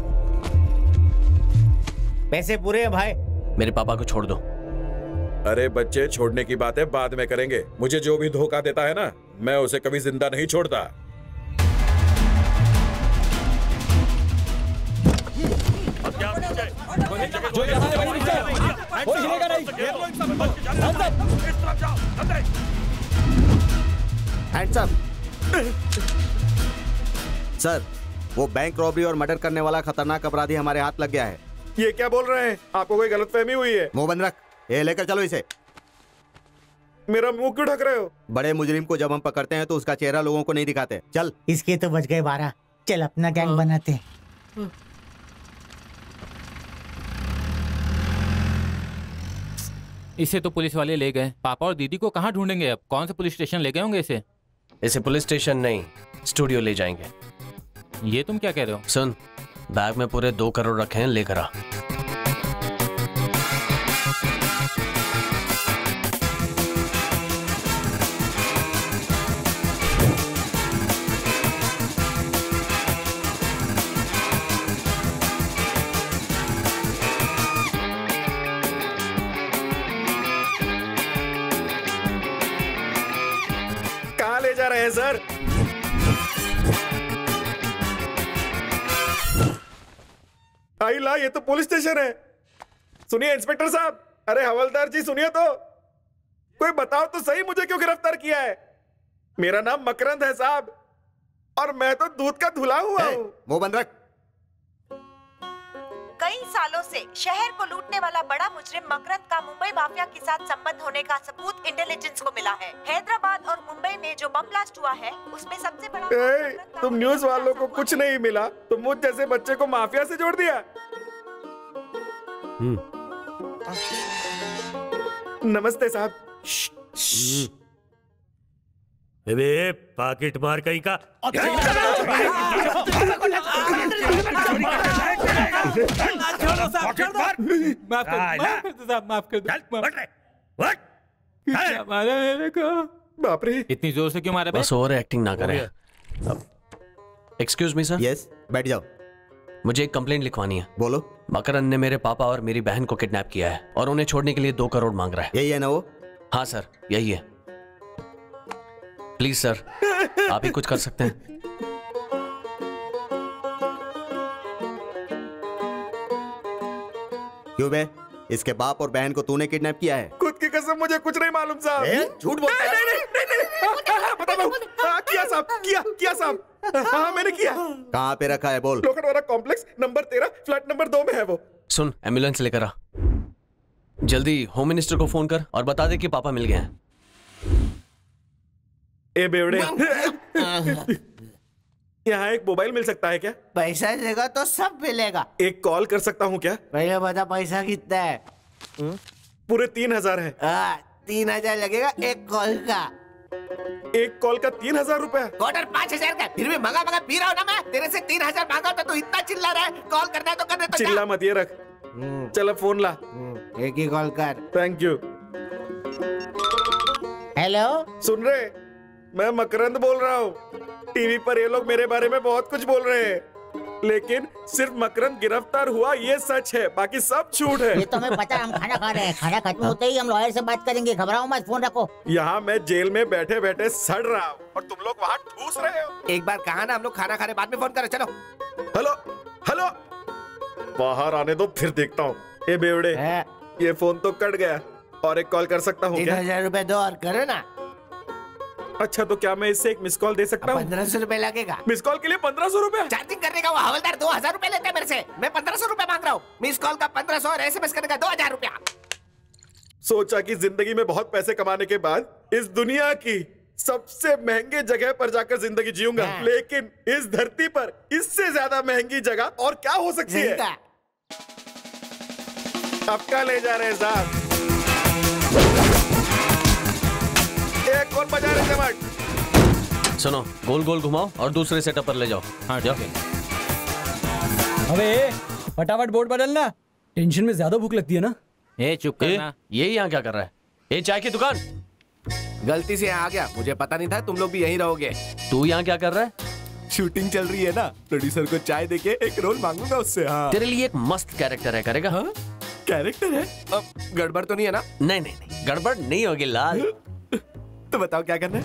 Speaker 12: पैसे पूरे हैं भाई।
Speaker 6: मेरे पापा को छोड़ दो।
Speaker 13: अरे बच्चे, छोड़ने की बातें बाद में करेंगे। मुझे जो भी धोखा देता है ना, मैं उसे कभी जिंदा नहीं छोड़ता।
Speaker 2: जो यहाँ है वहीं रुक जाए। कोई हिलेगा नहीं।
Speaker 15: Hands up. सर, वो बैंक रॉबरी और मर्डर करने वाला खतरनाक अपराधी हमारे हाथ लग गया है।
Speaker 13: ये क्या बोल रहे हैं? आपको कोई गलतफहमी हुई है?
Speaker 15: मुंह बंद रख। ये लेकर चलो इसे।
Speaker 13: मेरा मुंह क्यों ढक रहे हो?
Speaker 15: बड़े मुजरिम को जब हम पकड़ते हैं तो उसका चेहरा लोगों को नहीं दिखाते। चल।
Speaker 12: इसके तो बच गए 12। चल अपना गैंग बनाते हैं।
Speaker 9: इसे तो पुलिस वाले ले गए। पापा और दीदी को कहाँ ढूंढेंगे अब? कौन से पुलिस स्टेशन ले गए होंगे इसे?
Speaker 6: इसे पुलिस स्टेशन नहीं, स्टूडियो ले जाएंगे।
Speaker 9: ये तुम क्या कह रहे हो?
Speaker 6: सुन, बैग में पूरे 2 करोड़ रखे हैं, लेकर आ।
Speaker 13: कहाँ ले जा रहे हैं सर? आई ला, ये तो पुलिस स्टेशन है। सुनिए इंस्पेक्टर साहब। अरे हवलदार जी सुनिए तो। कोई बताओ तो सही, मुझे क्यों गिरफ्तार किया है? मेरा नाम मकरंद है साहब, और मैं तो दूध का धुला हुआ हूँ।
Speaker 15: मुंह बंद रख।
Speaker 8: कई सालों से शहर को लूटने वाला बड़ा मुजरिम मकरंद का मुंबई माफिया के साथ संबंध होने का सबूत इंटेलिजेंस को मिला है। हैदराबाद और मुंबई में जो बम ब्लास्ट हुआ है उसमें सबसे बड़ा।
Speaker 13: तुम न्यूज वालों को कुछ नहीं मिला तो मुझ जैसे बच्चे को माफिया से जोड़ दिया। नमस्ते साहब।
Speaker 20: अबे पाकिट मार कहीं का।
Speaker 7: छोड़ो साहब, छोड़ दो। माफ कर दो साहब, माफ कर दो। क्या मारा मेरे को?
Speaker 6: बाप रे,
Speaker 9: इतनी जोर से क्यों मारा?
Speaker 6: बस ओवर एक्टिंग ना करें। Excuse me sir.
Speaker 15: यस, बैठ जाओ।
Speaker 6: मुझे एक कंप्लेंट लिखवानी है।
Speaker 15: बोलो।
Speaker 6: मकरंद ने मेरे पापा और मेरी बहन को किडनैप किया है और उन्हें छोड़ने के लिए 2 करोड़ मांग रहा है।
Speaker 15: यही है ना वो?
Speaker 6: हाँ सर, यही है। प्लीज सर, आप ही कुछ कर सकते हैं।
Speaker 15: क्यों बे? इसके बाप और बहन को तूने किडनैप किया है?
Speaker 13: खुद की कसम मुझे कुछ नहीं मालूम साहब।
Speaker 15: झूठ बोलता है।
Speaker 13: किया साहब, किया साहब। हाँ मैंने किया।
Speaker 15: कहाँ पे रखा है बोल?
Speaker 13: Lokhandwala complex number 13 flat number 2 में है वो।
Speaker 6: सुन, एम्बुलेंस लेकर आ। जल्दी होम मिनिस्टर को फोन कर और बता दे कि पापा मिल गए हैं।
Speaker 13: ए बेवड़े, यहाँ एक मोबाइल मिल सकता है क्या?
Speaker 12: पैसा देगा तो सब मिलेगा।
Speaker 13: एक कॉल कर सकता हूँ क्या?
Speaker 12: भैया बता पैसा कितना है?
Speaker 13: पूरे 3000 है।
Speaker 12: 3000 लगेगा एक कॉल का।
Speaker 13: एक कॉल का 3000 रुपए?
Speaker 12: क्वार्टर 5000 का। फिर भी मंगा पी रहा हूँ ना मैं। तेरे से 3000 मांगा तो तू इतना चिल्ला रहा है। कॉल करना है तो करने तो
Speaker 13: चिल्ला मत, ये रख। चलो फोन ला।
Speaker 12: एक ही कॉल कर।
Speaker 13: Thank you.
Speaker 12: हेलो,
Speaker 13: सुन रहे? मैं मकरंद बोल रहा हूँ। टीवी पर ये लोग मेरे बारे में बहुत कुछ बोल रहे हैं, लेकिन सिर्फ मकरंद गिरफ्तार हुआ ये सच है, बाकी सब झूठ है।
Speaker 12: ये तो हमें पता है। हम खाना खा रहे हैं। खाना खत्म होते ही हम लॉयर से बात करेंगे। घबराओ मत, फोन रखो।
Speaker 13: यहाँ मैं जेल में बैठे बैठे सड़ रहा हूँ और तुम लोग वहाँ ठूस रहे हो।
Speaker 12: एक बार कहा ना, हम लोग खाना खाने बाद में फोन करें। चलो।
Speaker 13: हेलो हेलो, बाहर आने दो फिर देखता हूँ। ए बेवड़े, ये फोन तो कट गया। और एक कॉल कर सकता हूँ क्या?
Speaker 12: 3000 रुपए दो और करो ना।
Speaker 13: अच्छा, तो क्या मैं इससे एक मिस कॉल दे सकता हूँ?
Speaker 12: 1500 रुपए लगेगा।
Speaker 13: मिस कॉल के लिए 1500 रुपए?
Speaker 12: चार्जिंग करने का वो हवलदार 2000 रुपए लेते हैं मेरे से। मैं 1500 रुपए मांग रहा हूँ। मिस कॉल का 1500 और SMS करने का 2000 रुपया।
Speaker 13: सोचा कि जिंदगी में बहुत पैसे कमाने के बाद इस दुनिया की सबसे महंगे जगह पर जाकर जिंदगी जीऊंगा, लेकिन इस धरती पर इससे ज्यादा महंगी जगह और क्या हो सकती है? अब क्या ले जा रहे हैं साहब? एक कौन बजा रहे थे?
Speaker 6: सुनो, गोल गोल घुमाओ और दूसरे सेटअप पर ले जाओ। हाँ जाओ।
Speaker 3: अबे फटाफट बोर्ड बदलना, टेंशन में ज्यादा भूख लगती है ना।
Speaker 6: ए चुप करना। ये यहाँ क्या कर रहा है? ये चाय की दुकान।
Speaker 19: गलती से यहाँ आ गया, मुझे पता नहीं था तुम लोग भी यहीं रहोगे।
Speaker 6: तू यहाँ क्या कर रहा है?
Speaker 19: शूटिंग चल रही है ना, प्रोड्यूसर को चाय देके एक रोल मांगूंगा उससे। हाँ,
Speaker 6: तेरे लिए एक मस्त कैरेक्टर है, करेगा?
Speaker 19: हाँ? कैरेक्टर है? अब गड़बड़ तो नहीं है ना?
Speaker 6: नहीं नहीं नहीं, गड़बड़ नहीं होगी लाल।
Speaker 19: तो बताओ क्या करना है?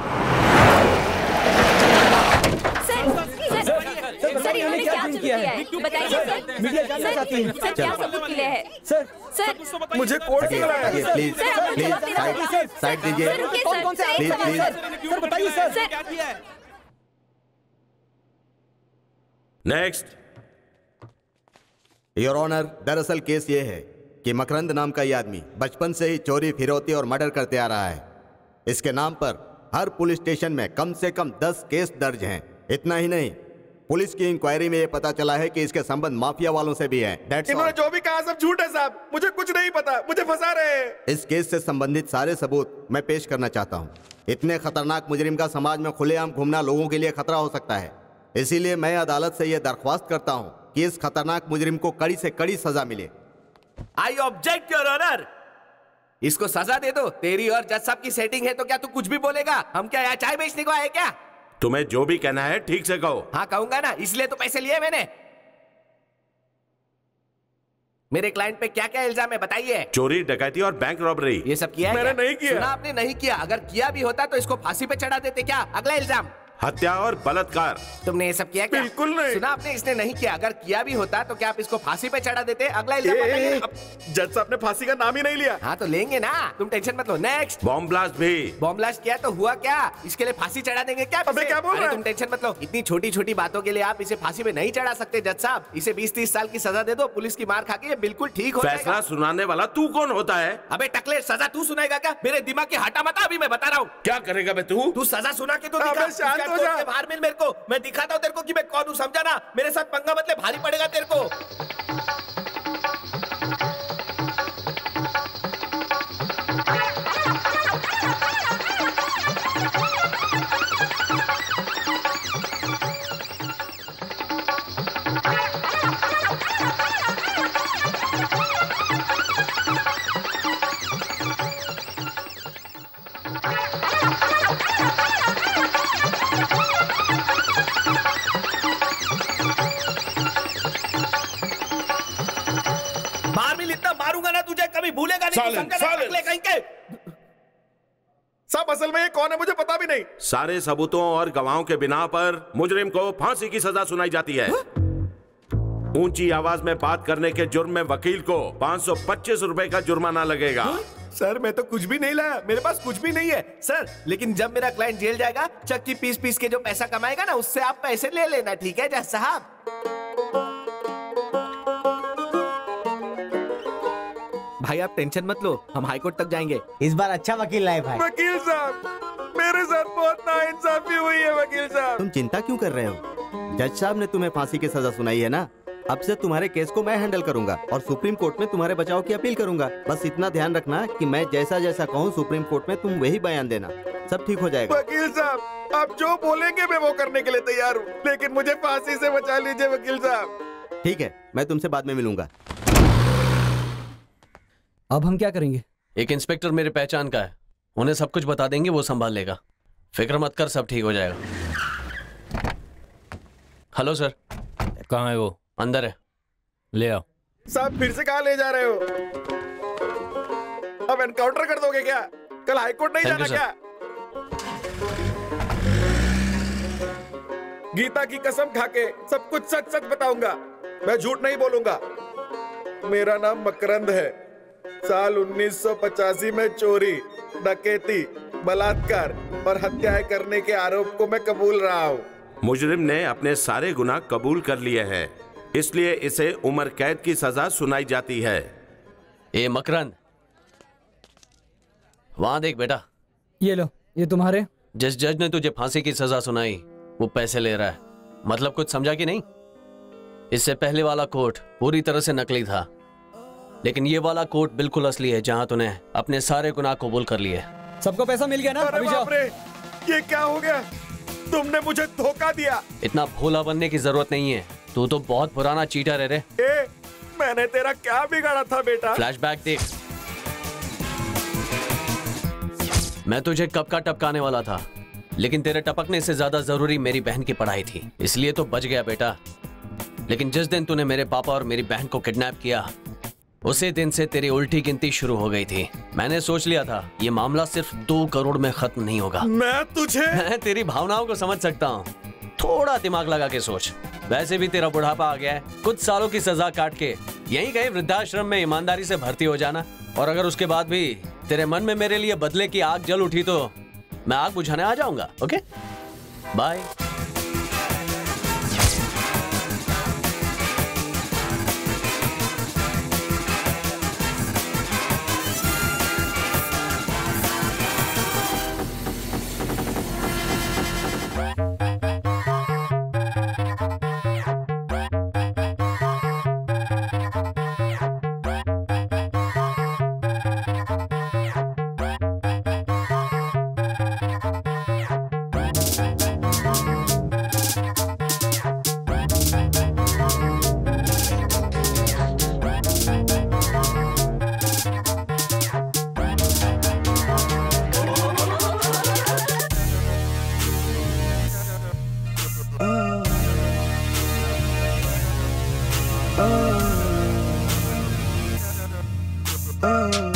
Speaker 11: सर इन्होंने क्या चुन किया है? बताइए सर।
Speaker 3: मीडिया जानना चाहती है।
Speaker 11: सर क्या सबूत मिले हैं? सर
Speaker 13: मुझे कोर्ट में लाया है।
Speaker 15: प्लीज साइड दीजिए।
Speaker 3: कौन से
Speaker 15: प्लीज
Speaker 3: सर बताइए सर।
Speaker 16: नेक्स्ट।
Speaker 15: योर ऑनर, दरअसल केस ये है कि मकरंद नाम का ये आदमी बचपन से ही चोरी, फिरौती और मर्डर करते आ रहा है। इसके नाम पर हर पुलिस स्टेशन में कम से कम 10 केस दर्ज हैं। इतना ही नहीं, पुलिस की इंक्वायरी में ये पता चला है कि इसके संबंध माफिया वालों से भी हैं।
Speaker 13: इन्होंने जो भी कहा सब झूठ है साहब, मुझे कुछ नहीं पता, मुझे फंसा रहे हैं।
Speaker 15: इस केस से संबंधित सारे सबूत मैं पेश करना चाहता हूँ। इतने खतरनाक मुजरिम का समाज में खुलेआम घूमना लोगों के लिए खतरा हो सकता है, इसीलिए मैं अदालत से यह दरख्वास्त करता हूँ कि इस खतरनाक मुजरिम को कड़ी से कड़ी सजा मिले।
Speaker 19: I object your honour. इसको सजा दे दो। तेरी और जज साहब की सेटिंग है तो क्या तू कुछ भी बोलेगा? हम क्या यहाँ चाय बेचने को आए क्या?
Speaker 16: तुम्हें जो भी कहना है ठीक से कहो।
Speaker 19: हाँ कहूंगा ना, इसलिए तो पैसे लिए मैंने। मेरे क्लाइंट पे क्या क्या इल्जाम है बताइए?
Speaker 16: चोरी, डकैती और बैंक रॉबरी।
Speaker 19: ये सब किया है?
Speaker 13: मैंने नहीं किया।
Speaker 19: सुना आपने नहीं किया। अगर किया भी होता तो इसको फांसी पे चढ़ा देते क्या? अगला इल्जाम
Speaker 16: हत्या और बलात्कार।
Speaker 19: तुमने ये सब किया क्या?
Speaker 13: बिल्कुल नहीं।
Speaker 19: सुना आपने इसने नहीं किया। अगर किया भी होता तो क्या आप इसको फांसी पे चढ़ा देते? अगला इल्जाम बताइए।
Speaker 13: जज साहब ने फांसी का नाम ही नहीं लिया।
Speaker 19: हाँ तो लेंगे ना, तुम टेंशन मत लो। नेक्स्ट।
Speaker 16: बॉम्ब ब्लास्ट भी।
Speaker 19: बॉम्ब ब्लास्ट किया तो हुआ क्या? इसके लिए फांसी चढ़ा देंगे क्या?
Speaker 13: अबे क्या बोल रहा है?
Speaker 19: तुम टेंशन मत लो। इतनी छोटी छोटी बातों के लिए आप इसे फांसी पे नहीं चढ़ा सकते जज साहब। इसे 20-30 साल की सजा दे दो। पुलिस की मार खा के ये बिल्कुल ठीक हो जाएगा।
Speaker 16: फैसला सुनाने वाला तू कौन होता है?
Speaker 19: अबे टकले, सजा तू सुनाएगा क्या? मेरे दिमाग के हटा मत। अभी मैं बता रहा हूँ
Speaker 16: क्या करेगा बे तू?
Speaker 19: तू सजा सुना के तो दिखा।
Speaker 13: शांत हो जा।
Speaker 19: बाहर मिल मेरे को, मैं दिखाता हूँ तेरे को कि मैं कौन हूँ। समझा ना? मेरे साथ पंगा मत ले, भारी पड़ेगा तेरे को। भूलेगा नहीं, तू समझा ना, टकले कहीं के।
Speaker 13: साहब असल में ये कौन है मुझे पता भी नहीं।
Speaker 16: सारे सबूतों और गवाहों के बिना पर मुजरिम को फांसी की सजा सुनाई जाती है। ऊंची आवाज में बात करने के जुर्म में वकील को 525 रुपए का जुर्माना लगेगा।
Speaker 19: सर मैं तो कुछ भी नहीं लाया, मेरे पास कुछ भी नहीं है सर। लेकिन जब मेरा क्लाइंट जेल जाएगा, चक्की पीस पीस के जो पैसा कमाएगा ना, उससे आप पैसे ले लेना, ठीक है जज साहब? भाई आप टेंशन मत लो, हम हाई कोर्ट तक जाएंगे।
Speaker 12: इस बार अच्छा वकील लाए भाई।
Speaker 13: वकील साहब मेरे साथ बहुत नाइंसाफी हुई है वकील साहब।
Speaker 15: तुम चिंता क्यों कर रहे हो? जज साहब ने तुम्हें फांसी की सजा सुनाई है ना, अब से तुम्हारे केस को मैं हैंडल करूंगा और सुप्रीम कोर्ट में तुम्हारे बचाव की अपील करूंगा। बस इतना ध्यान रखना कि मैं जैसा जैसा कहूँ सुप्रीम कोर्ट में तुम वही बयान देना, सब ठीक हो जाएगा।
Speaker 13: वकील साहब आप जो बोलेंगे मैं वो करने के लिए तैयार हूँ, लेकिन मुझे फांसी से बचा लीजिए वकील साहब।
Speaker 15: ठीक है, मैं तुमसे बाद में मिलूंगा।
Speaker 3: अब हम क्या करेंगे?
Speaker 6: एक इंस्पेक्टर मेरे पहचान का है, उन्हें सब कुछ बता देंगे, वो संभाल लेगा। फिक्र मत कर, सब ठीक हो जाएगा। Hello sir.
Speaker 20: कहाँ है वो?
Speaker 6: अंदर है,
Speaker 20: ले आओ।
Speaker 13: साहब फिर से कहाँ ले जा रहे हो? अब एनकाउंटर कर दोगे क्या? कल हाईकोर्ट नहीं जाना क्या? गीता की कसम खाके सब कुछ सच सच बताऊंगा, मैं झूठ नहीं बोलूंगा। मेरा नाम मकरंद है। साल 1985 में चोरी, डकैती, बलात्कार और हत्याएं करने के आरोप को मैं कबूल रहा हूँ।
Speaker 16: मुजरिम ने अपने सारे गुनाह कबूल कर लिए हैं, इसलिए इसे उम्र कैद की सजा सुनाई जाती है।
Speaker 6: ए मकरंद, वहां देख बेटा।
Speaker 3: ये लो, ये तुम्हारे।
Speaker 6: जिस जज ने तुझे फांसी की सजा सुनाई वो पैसे ले रहा है, मतलब कुछ समझा कि नहीं? इससे पहले वाला कोर्ट पूरी तरह से नकली था, लेकिन ये वाला कोर्ट बिल्कुल असली है, जहां तूने अपने सारे गुनाह कबूल कर लिए।
Speaker 3: सबको पैसा मिल गया ना?
Speaker 13: अरे बाप रे, ये क्या हो गया? तुमने मुझे धोखा दिया।
Speaker 6: इतना भोला बनने की जरूरत नहीं है, तू तो बहुत पुराना चीटर है रे।
Speaker 13: मैंने तेरा क्या बिगाड़ा था बेटा?
Speaker 6: फ्लैशबैक देख। मैं तुझे कब का टपकाने वाला था, लेकिन तेरे टपकने से ज्यादा जरूरी मेरी बहन की पढ़ाई थी, इसलिए तो बच गया बेटा। लेकिन जिस दिन तूने मेरे पापा और मेरी बहन को किडनैप किया, उसी दिन से तेरी उल्टी गिनती शुरू हो गई थी। मैंने सोच लिया था ये मामला सिर्फ 2 करोड़ में खत्म नहीं होगा। मैं तेरी भावनाओं को समझ सकता हूँ, थोड़ा दिमाग लगा के सोच। वैसे भी तेरा बुढ़ापा आ गया है, कुछ सालों की सजा काट के यहीं कहीं वृद्धाश्रम में ईमानदारी से भर्ती हो जाना। और अगर उसके बाद भी तेरे मन में मेरे लिए बदले की आग जल उठी तो मैं आग बुझाने आ जाऊंगा। Okay, bye.
Speaker 10: Oh